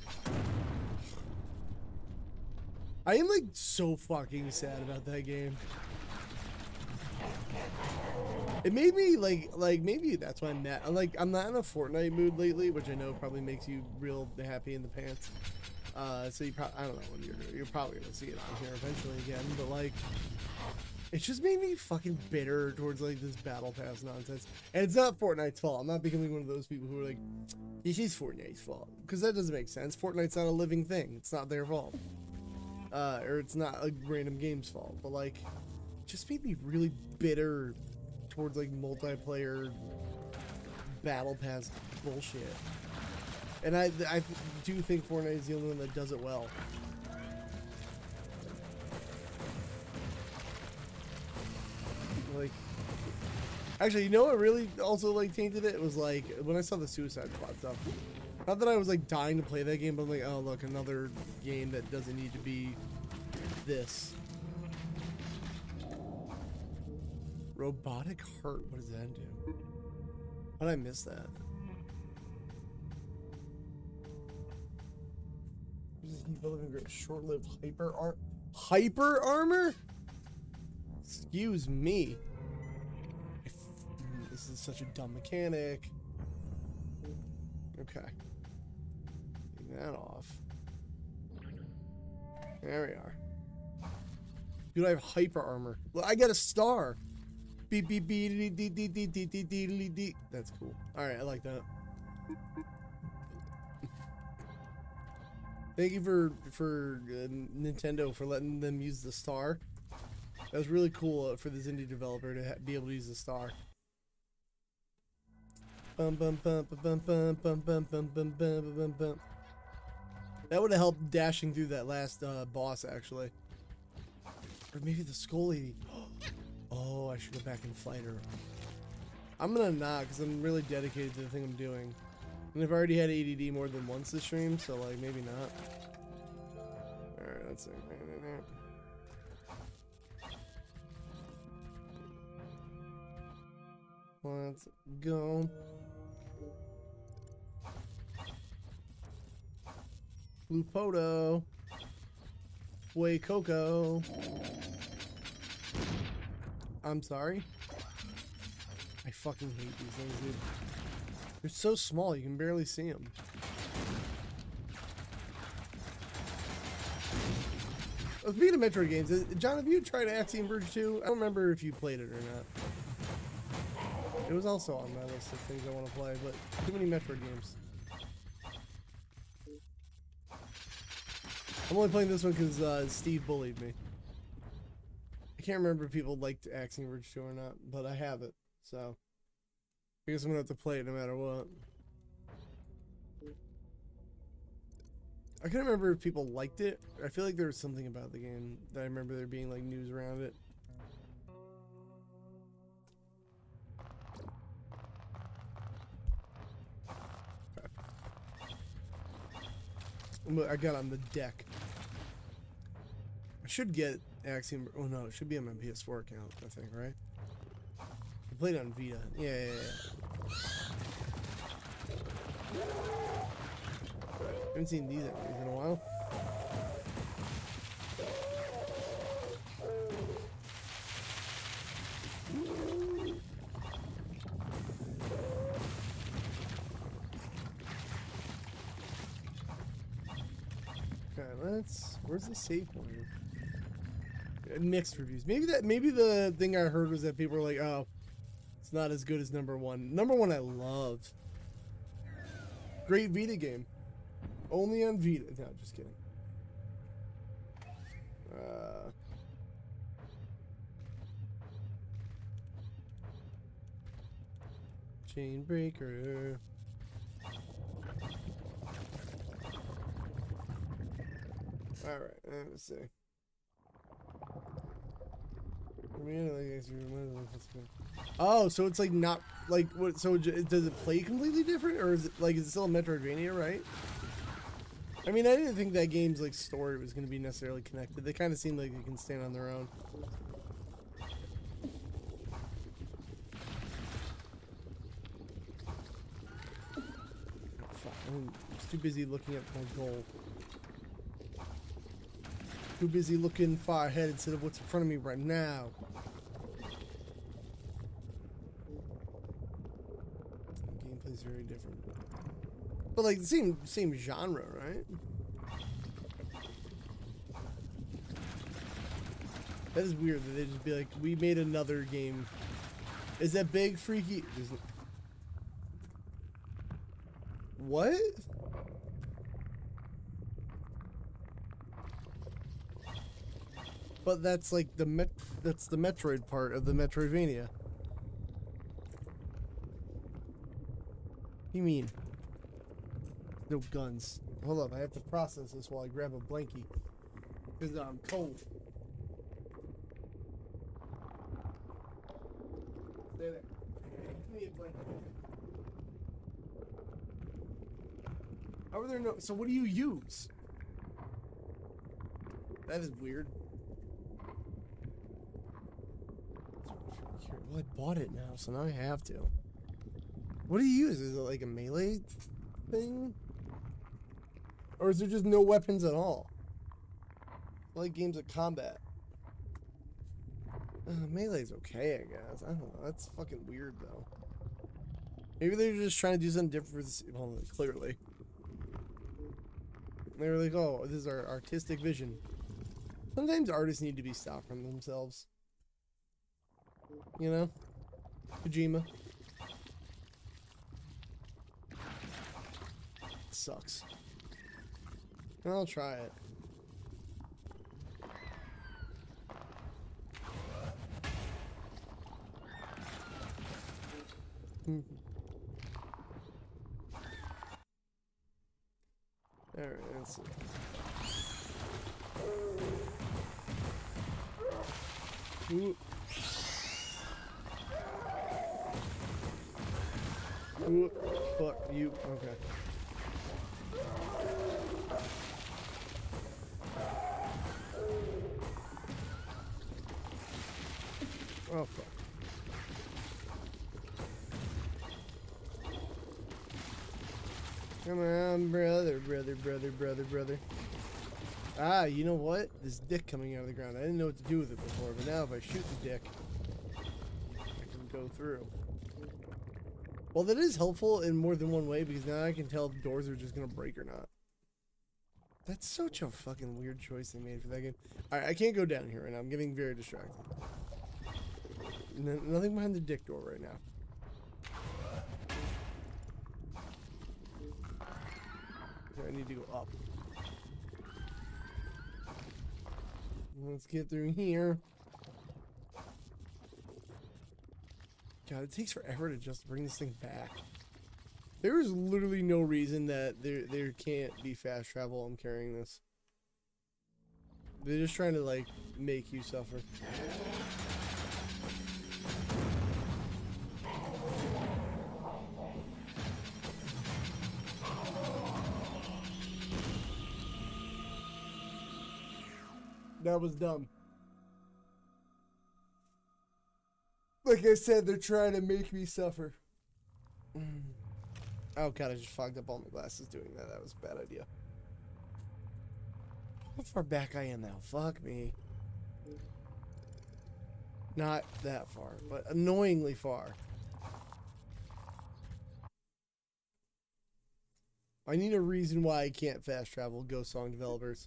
I am like so fucking sad about that game. It made me like maybe that's why I'm mad. I'm not in a Fortnite mood lately, which I know probably makes you real happy in the pants. So you probably, I don't know when you're probably gonna see it on here eventually again, but like it just made me fucking bitter towards like this battle pass nonsense. And it's not Fortnite's fault. I'm not becoming one of those people who are like, this is Fortnite's fault, because that doesn't make sense. Fortnite's not a living thing. It's not their fault. Or it's not a random game's fault, but like, it just made me really bitter towards like multiplayer battle pass bullshit. And I do think Fortnite is the only one that does it well. Like, actually, you know what really also like tainted it? It was like when I saw the Suicide Squad stuff. Not that I was like dying to play that game, but I'm like, oh look, another game that doesn't need to be this. Robotic heart, what does that do? How did I miss that? Short-lived hyper armor? Excuse me. This is such a dumb mechanic. Okay. Take that off. There we are. Dude, I have hyper armor. Well, I got a star. Beep beep beep dee dee dee dee dee dee dee dee dee. That's cool. Alright, I like that. Thank you for Nintendo for letting them use the star. That was really cool for this indie developer to be able to use the star. Bum bum bum bum bum bum bum bum bum bum bum bum. That would have helped dashing through that last boss, actually. Or maybe the skull lady. Oh, I should go back and fight her. I'm gonna not, because I'm really dedicated to the thing I'm doing. And I've already had ADD more than once this stream, so like maybe not. Alright, let's see. Let's go. Blue Poto. Way Coco. I'm sorry. I fucking hate these things, dude. They're so small, you can barely see them. Speaking of Metroid games, John, have you tried Axiom Verge 2? I don't remember if you played it or not. It was also on my list of things I want to play, but too many Metroid games. I'm only playing this one because Steve bullied me. I can't remember if people liked Axiom Verge 2 or not, but I have it, so I guess I'm gonna have to play it no matter what. I can't remember if people liked it. I feel like there was something about the game that I remember there being like news around it. I got on the deck. I should get Axiom. Oh no, it should be on my PS4 account, I think, right? I played it on Vita. Yeah. I haven't seen these enemies in a while. Okay, where's the save point? Mixed reviews. Maybe the thing I heard was that people were like, oh, it's not as good as number one. Number one I loved. Great Vita game. Only on Vita. No, just kidding. Chain breaker. Alright, let's see. Oh, so it's like not like what? So does it play completely different, or is it like is it still a Metroidvania, right? I mean, I didn't think that game's like story was going to be necessarily connected. They kind of seem like they can stand on their own. Fuck, I'm just too busy looking at my goal. Too busy looking far ahead instead of what's in front of me right now. Gameplay's very different. But like the same genre, right? That is weird that they just be like, we made another game. Is that big freaky? What? But that's like that's the Metroid part of the Metroidvania. What do you mean? No guns. Hold up, I have to process this while I grab a blankie. Because I'm cold. Stay there. Give me a blanket. How are there no... So what do you use? That is weird. Well, I bought it now, so now I have to. What do you use? Is it like a melee thing? Or is there just no weapons at all? I like games of combat. Melee's okay, I guess. I don't know. That's fucking weird, though. Maybe they're just trying to do something different for this. Well, clearly. They were like, oh, this is our artistic vision. Sometimes artists need to be stopped from themselves. You know? Kojima. It sucks. I'll try it. Alright, let's see. Ooh. Ooh, fuck you. Okay. Oh, fuck. Come on, brother. Ah, you know what? This dick coming out of the ground. I didn't know what to do with it before, but now if I shoot the dick, I can go through. Well, that is helpful in more than one way, because now I can tell if doors are just gonna break or not. That's such a fucking weird choice they made for that game. Alright, I can't go down here right now. I'm getting very distracted. Nothing behind the dick door right now. Okay, I need to go up. Let's get through here. God, it takes forever to just bring this thing back. There is literally no reason that there can't be fast travel. I'm carrying this. They're just trying to, like, make you suffer. That was dumb. Like I said, they're trying to make me suffer. Oh god, I just fogged up all my glasses doing that. That was a bad idea. How far back I am now? Fuck me. Not that far, but annoyingly far. I need a reason why I can't fast travel, Ghost Song developers.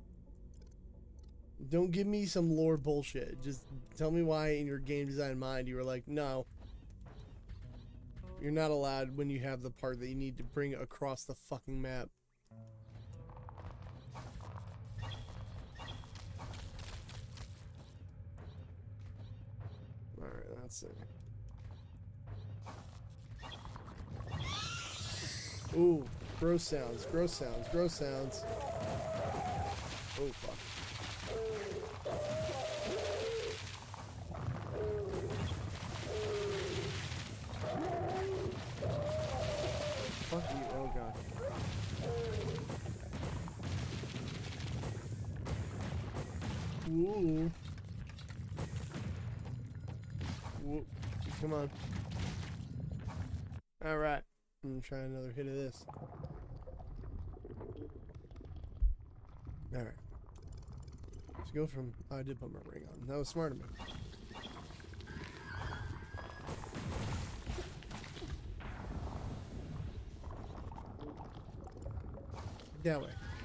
Don't give me some lore bullshit. Just tell me why in your game design mind you were like, no. You're not allowed when you have the part that you need to bring across the fucking map. Alright, that's it. Ooh, gross sounds, gross sounds, gross sounds. Oh, fuck. Fuck you, oh god. Ooh. Whoop. Come on. Alright. I'm gonna try another hit of this. Alright. Let's go from... Oh, I did put my ring on. That was smart of me. That way.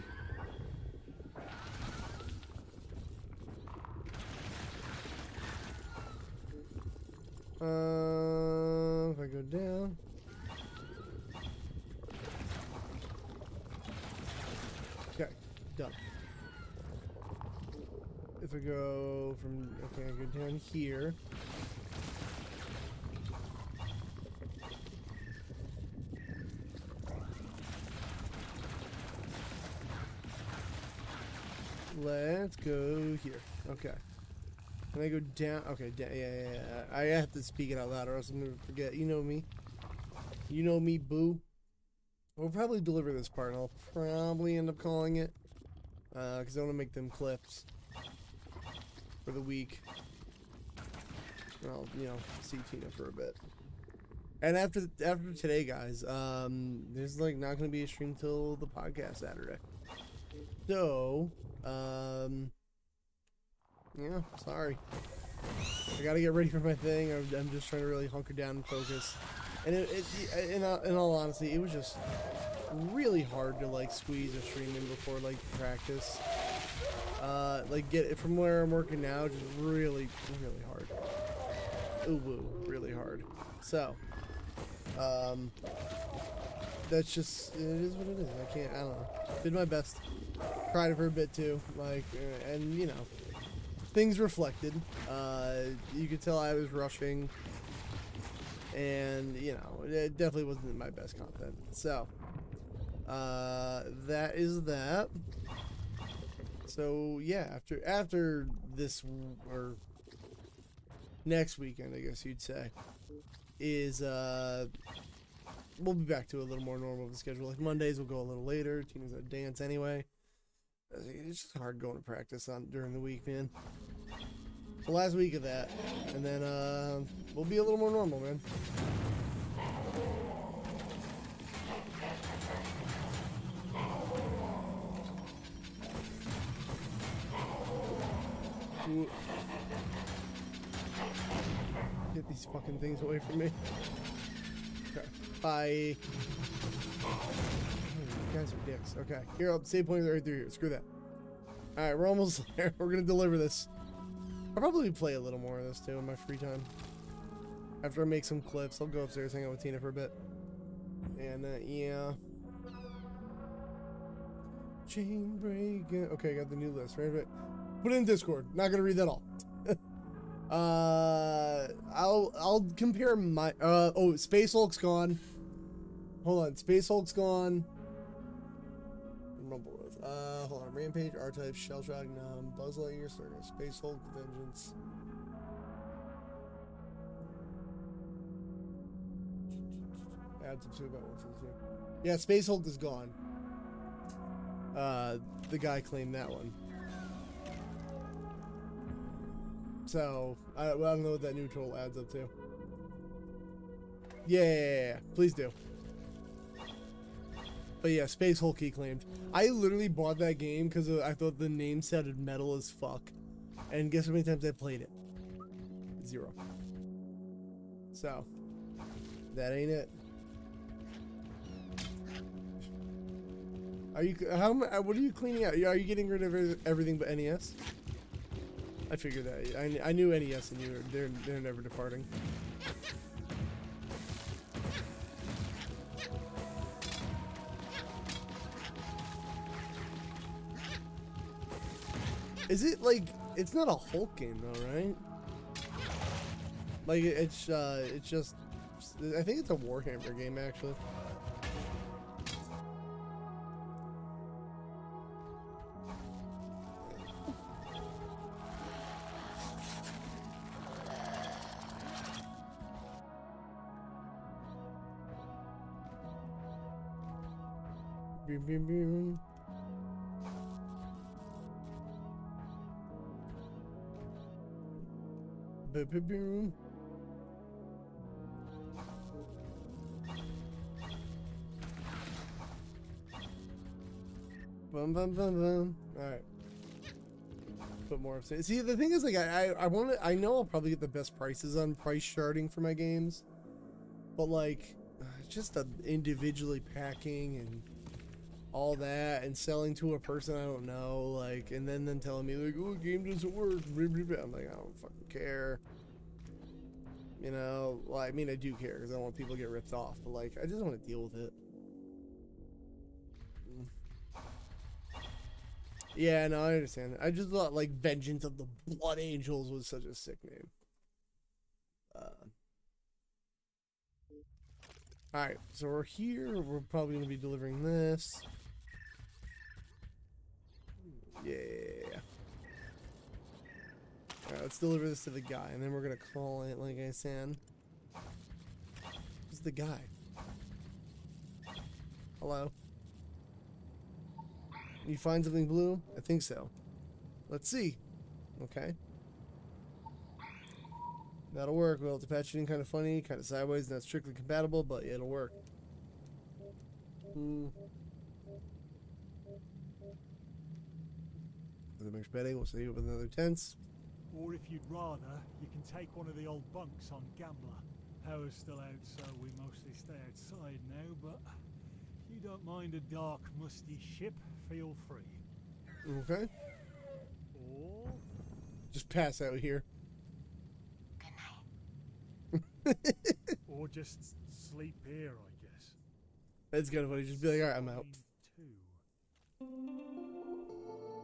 If I go down. Okay, done. If I go from, okay, I go down here. Let's go here. Okay. Can I go down? Okay, yeah. I have to speak it out loud or else I'm gonna forget. You know me. You know me, boo. We'll probably deliver this part and I'll probably end up calling it. Because I want to make them clips for the week. And I'll, you know, see Tina for a bit. And after today, guys, there's like not gonna be a stream till the podcast Saturday. So, yeah, sorry. I gotta get ready for my thing. I'm just trying to really hunker down and focus. And in all honesty, it was just really hard to like squeeze a stream in before like practice. Like get it from where I'm working now, just really hard. Ooh, really hard. So, that's just, it is what it is. I don't know. Did my best. Cried for a bit too, like, and you know, things reflected. You could tell I was rushing, and you know, it definitely wasn't my best content. So that is that. So yeah, after this, or next weekend, I guess you'd say, is we'll be back to a little more normal of the schedule. Like Mondays will go a little later. Tina's at dance anyway. It's just hard going to practice on during the week, man. So last week of that, and then we'll be a little more normal, man. Ooh. Get these fucking things away from me. Okay. Bye. You guys are dicks. Okay. Here, I'll save point right through here. Screw that. Alright, we're almost there. We're gonna deliver this. I'll probably play a little more of this too in my free time. After I make some clips, I'll go upstairs, hang out with Tina for a bit. And, yeah. Chain break. Okay, I got the new list, right? Put it in Discord. Not gonna read that all. I'll compare my oh, Space Hulk's gone. Hold on, Space Hulk's gone. Rumble Rose. Hold on, Rampage, R-Type, Shell Shock, Numb, Buzz Lightyear, Circus, Space Hulk, Vengeance. Adds up to about 162. Yeah, Space Hulk is gone. The guy claimed that one. So, I don't know what that neutral adds up to. Yeah, please do. But yeah, Space Hulk he claimed. I literally bought that game because I thought the name sounded metal as fuck. And guess how many times I played it? 0. So, that ain't it. Are you, what are you cleaning out? Are you getting rid of everything but NES? I figured that. I knew NES and they're never departing. Is it like, it's not a Hulk game though, right? Like it's just, I think it's a Warhammer game actually. Boom, boom, boom. Boom, boom, boom. Bum, bum, bum, bum. All right. Put more of. See, the thing is, like, I want to. I know I'll probably get the best prices on price charting for my games, but like, just the individually packing and all that and selling to a person I don't know, like, and then them telling me like, oh, the game doesn't work. I'm like, I don't fucking care. You know, well, I mean, I do care because I don't want people to get ripped off, but like, I just want to deal with it. Yeah, no, I understand. I just thought like Vengeance of the Blood Angels was such a sick name. Alright, so we're here. We're probably going to be delivering this. Yeah. Alright, let's deliver this to the guy, and then we're going to call it, like I said. Who's the guy? Hello? You find something blue? I think so. Let's see. Okay. That'll work. Well, the patch shooting kind of funny, kind of sideways, not strictly compatible, but yeah, it'll work. The next betting, we'll see you with another tense. Or if you'd rather, you can take one of the old bunks on Gambler. Power's still out, so we mostly stay outside now, but if you don't mind a dark, musty ship, feel free. Okay. Or just pass out here. or just sleep here, I guess. That's kind of funny. Just be like, alright, I'm out.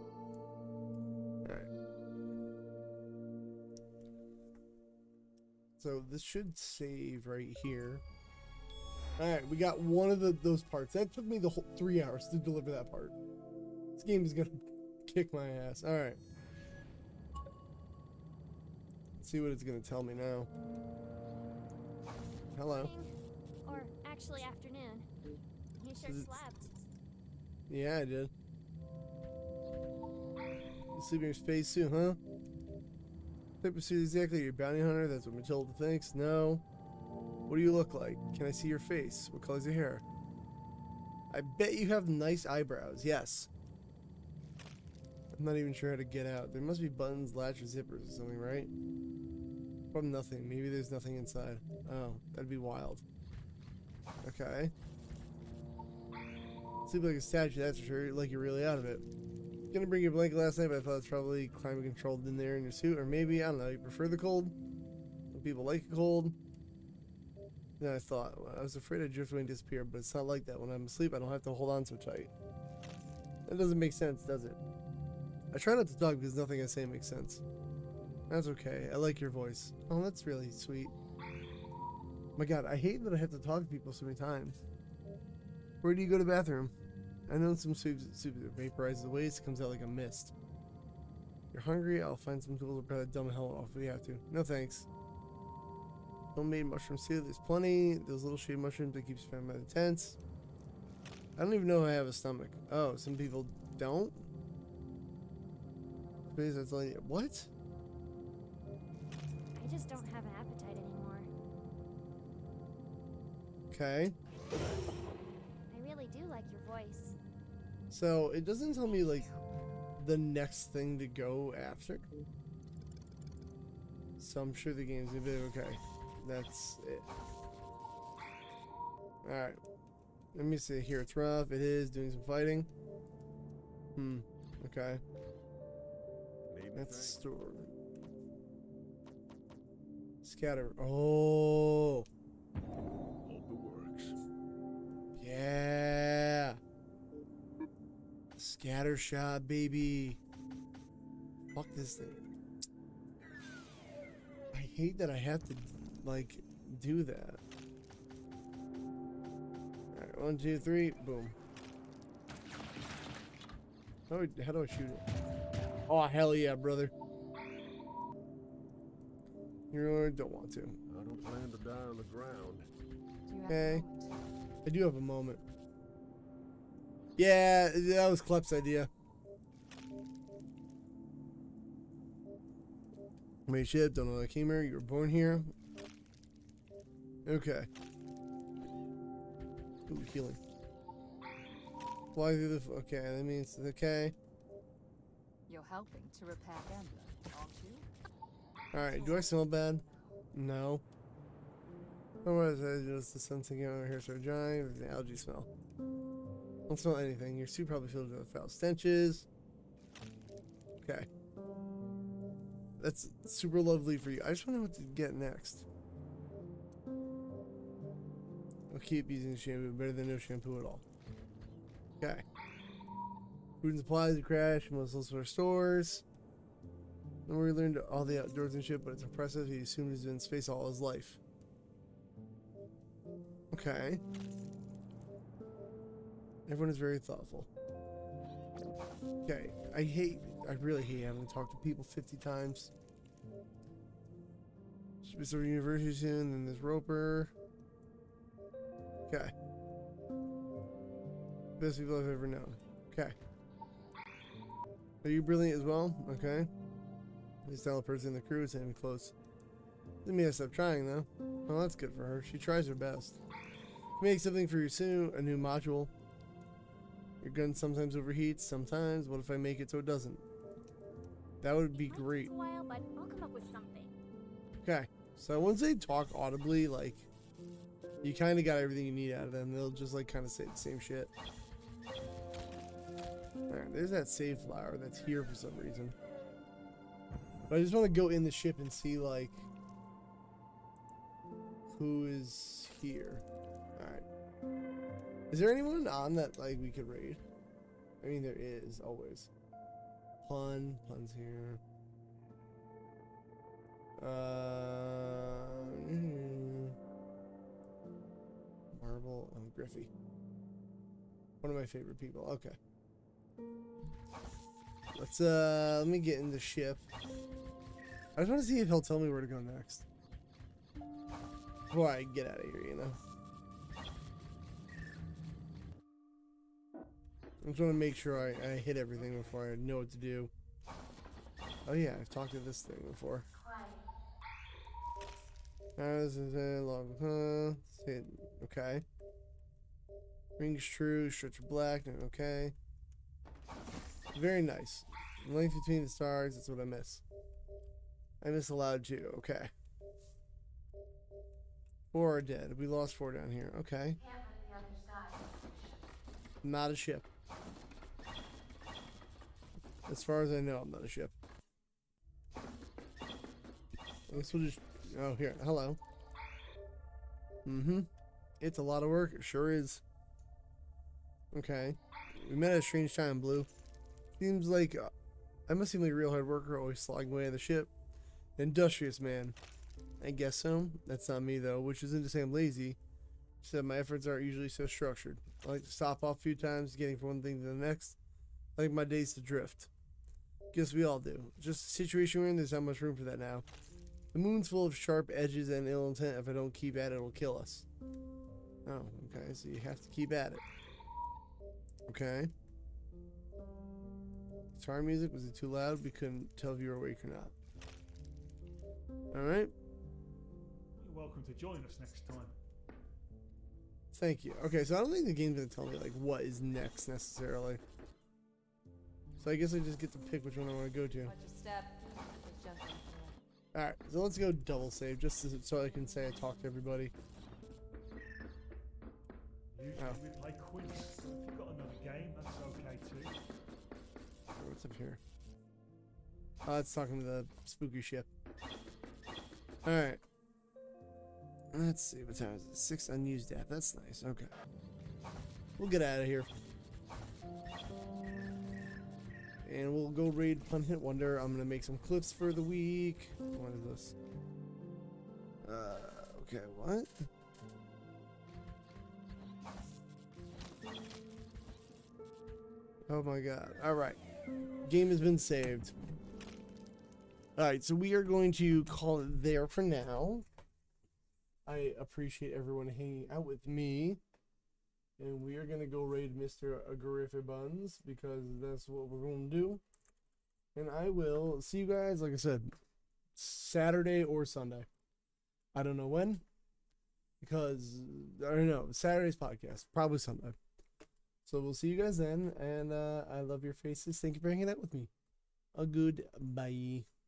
Alright. So this should save right here. Alright, we got one of those parts. That took me the whole 3 hours to deliver that part. This game is gonna kick my ass. Alright. Let's see what it's gonna tell me now. Hello. Or actually afternoon. You sure slept. Yeah, I did. You sleep in your spacesuit, huh? Type of suit exactly? You're a bounty hunter? That's what Matilda thinks? No. What do you look like? Can I see your face? What color's your hair? I bet you have nice eyebrows. Yes. I'm not even sure how to get out. There must be buttons, latch, or zippers or something, right? From nothing. Maybe there's nothing inside. Oh, that'd be wild. Okay. Sleep like a statue, that's for sure. Like you're really out of it. Gonna bring you a blanket last night, but I thought it's probably climate controlled in there in your suit. Or maybe, I don't know, you prefer the cold? Some people like the cold. Then I thought, well, I was afraid I'd drift away and disappear, but it's not like that. When I'm asleep, I don't have to hold on so tight. That doesn't make sense, does it? I try not to talk because nothing I say makes sense. That's okay. I like your voice. Oh, that's really sweet. My god, I hate that I have to talk to people so many times. Where do you go to the bathroom? I know some soup that vaporizes the waste, comes out like a mist. You're hungry? I'll find some tools to pry that dumb hell off if we have to. No thanks. Homemade mushroom soup, there's plenty. Those little shade mushrooms that keep spamming by the tents. I don't even know if I have a stomach. Oh, some people don't? Please, that's all you. What? I just don't have an appetite anymore. Okay. I really do like your voice. So, it doesn't tell me, like, the next thing to go after. So, I'm sure the game's gonna be okay. That's it. Alright. Let me see here. It's rough. It is doing some fighting. Okay. That's the store. Scatter. Oh. Hope it works. Yeah. Scatter shot, baby. Fuck this thing. I hate that I have to, like, do that. Alright, 1, 2, 3, boom. How do I shoot it? Oh, hell yeah, brother. You don't want to. I don't plan to die on the ground. Okay. I do have a moment. Yeah, that was Klep's idea. Made ship, don't know how I came here. You were born here. Okay. Ooh, healing. Fly through the. Okay, that means okay. You're helping to repair Gambler, aren't you? Alright, do I smell bad? No. Oh, what is that? Just the sun sinking out my hair started drying. There's an algae smell. Don't smell anything. Your suit probably filled with foul stenches. Okay. That's super lovely for you. I just want to know what to get next. I'll keep using shampoo. Better than no shampoo at all. Okay. Food and supplies have crashed. Most of our stores. And we learned all the outdoors and shit, but it's impressive. He assumed he's been in space all his life. Okay. Everyone is very thoughtful. Okay. I really hate having to talk to people 50 times. Should be starting university soon, then there's Roper. Okay. Best people I've ever known. Okay. Are you brilliant as well? Okay. He's the only person in the crew is even close. Doesn't mean I stop trying though. Well, that's good for her. She tries her best. Make something for you soon. A new module. Your gun sometimes overheats. Sometimes. What if I make it so it doesn't? That would be great. It's a while, but I'll come up with something. Okay. So once they talk audibly, like, you kind of got everything you need out of them. They'll just like kind of say the same shit. Alright, there's that save flower that's here for some reason. But I just want to go in the ship and see, like, who is here. Alright. Is there anyone on that, like, we could raid? I mean, there is, always. Plun's here. Marble and Griffey. One of my favorite people. Okay. Let me get in the ship. I just want to see if he'll tell me where to go next. Before I get out of here, you know. I just want to make sure I hit everything before I know what to do. Oh yeah, I've talked to this thing before. Okay. Rings true, stretch black, okay. Very nice. Length between the stars, that's what I miss. I miss allowed too, okay. 4 are dead. We lost 4 down here, okay. Not a ship. As far as I know, I'm not a ship. I guess we'll just... Oh, here. Hello. Mm-hmm. It's a lot of work. It sure is. Okay. We met at a strange time, Blue. Seems like... I must seem like a real hard worker, always slogging away on the ship. Industrious man. I guess so. That's not me, though, which isn't to say I'm lazy. Just my efforts aren't usually so structured. I like to stop off a few times, getting from one thing to the next. I like my days to drift. Guess we all do. Just the situation we're in, there's not much room for that now. The moon's full of sharp edges and ill intent. If I don't keep at it, it'll kill us. Oh, okay, so you have to keep at it. Okay. Guitar music, was it too loud? We couldn't tell if you were awake or not. Alright. You're welcome to join us next time. Thank you. Okay, so I don't think the game's gonna tell me like what is next necessarily. So I guess I just get to pick which one I want to go to. Alright, so let's go double save just so I can say I talked to everybody. Usually we play quiz. If you've got another game, that's okay too. What's up here? Oh, it's talking to the spooky ship. Alright. Let's see, what time is it? 6 unused app. That's nice. Okay. We'll get out of here. And we'll go raid Pun Hit Wonder. I'm gonna make some clips for the week. What is this? Okay, what? Oh my god. Alright. Game has been saved. Alright, so we are going to call it there for now. I appreciate everyone hanging out with me. And we are going to go raid Mr. Agarife Buns because that's what we're going to do. And I will see you guys, like I said, Saturday or Sunday. I don't know when. Because, I don't know, Saturday's podcast. Probably Sunday. So we'll see you guys then. And I love your faces. Thank you for hanging out with me. A good bye.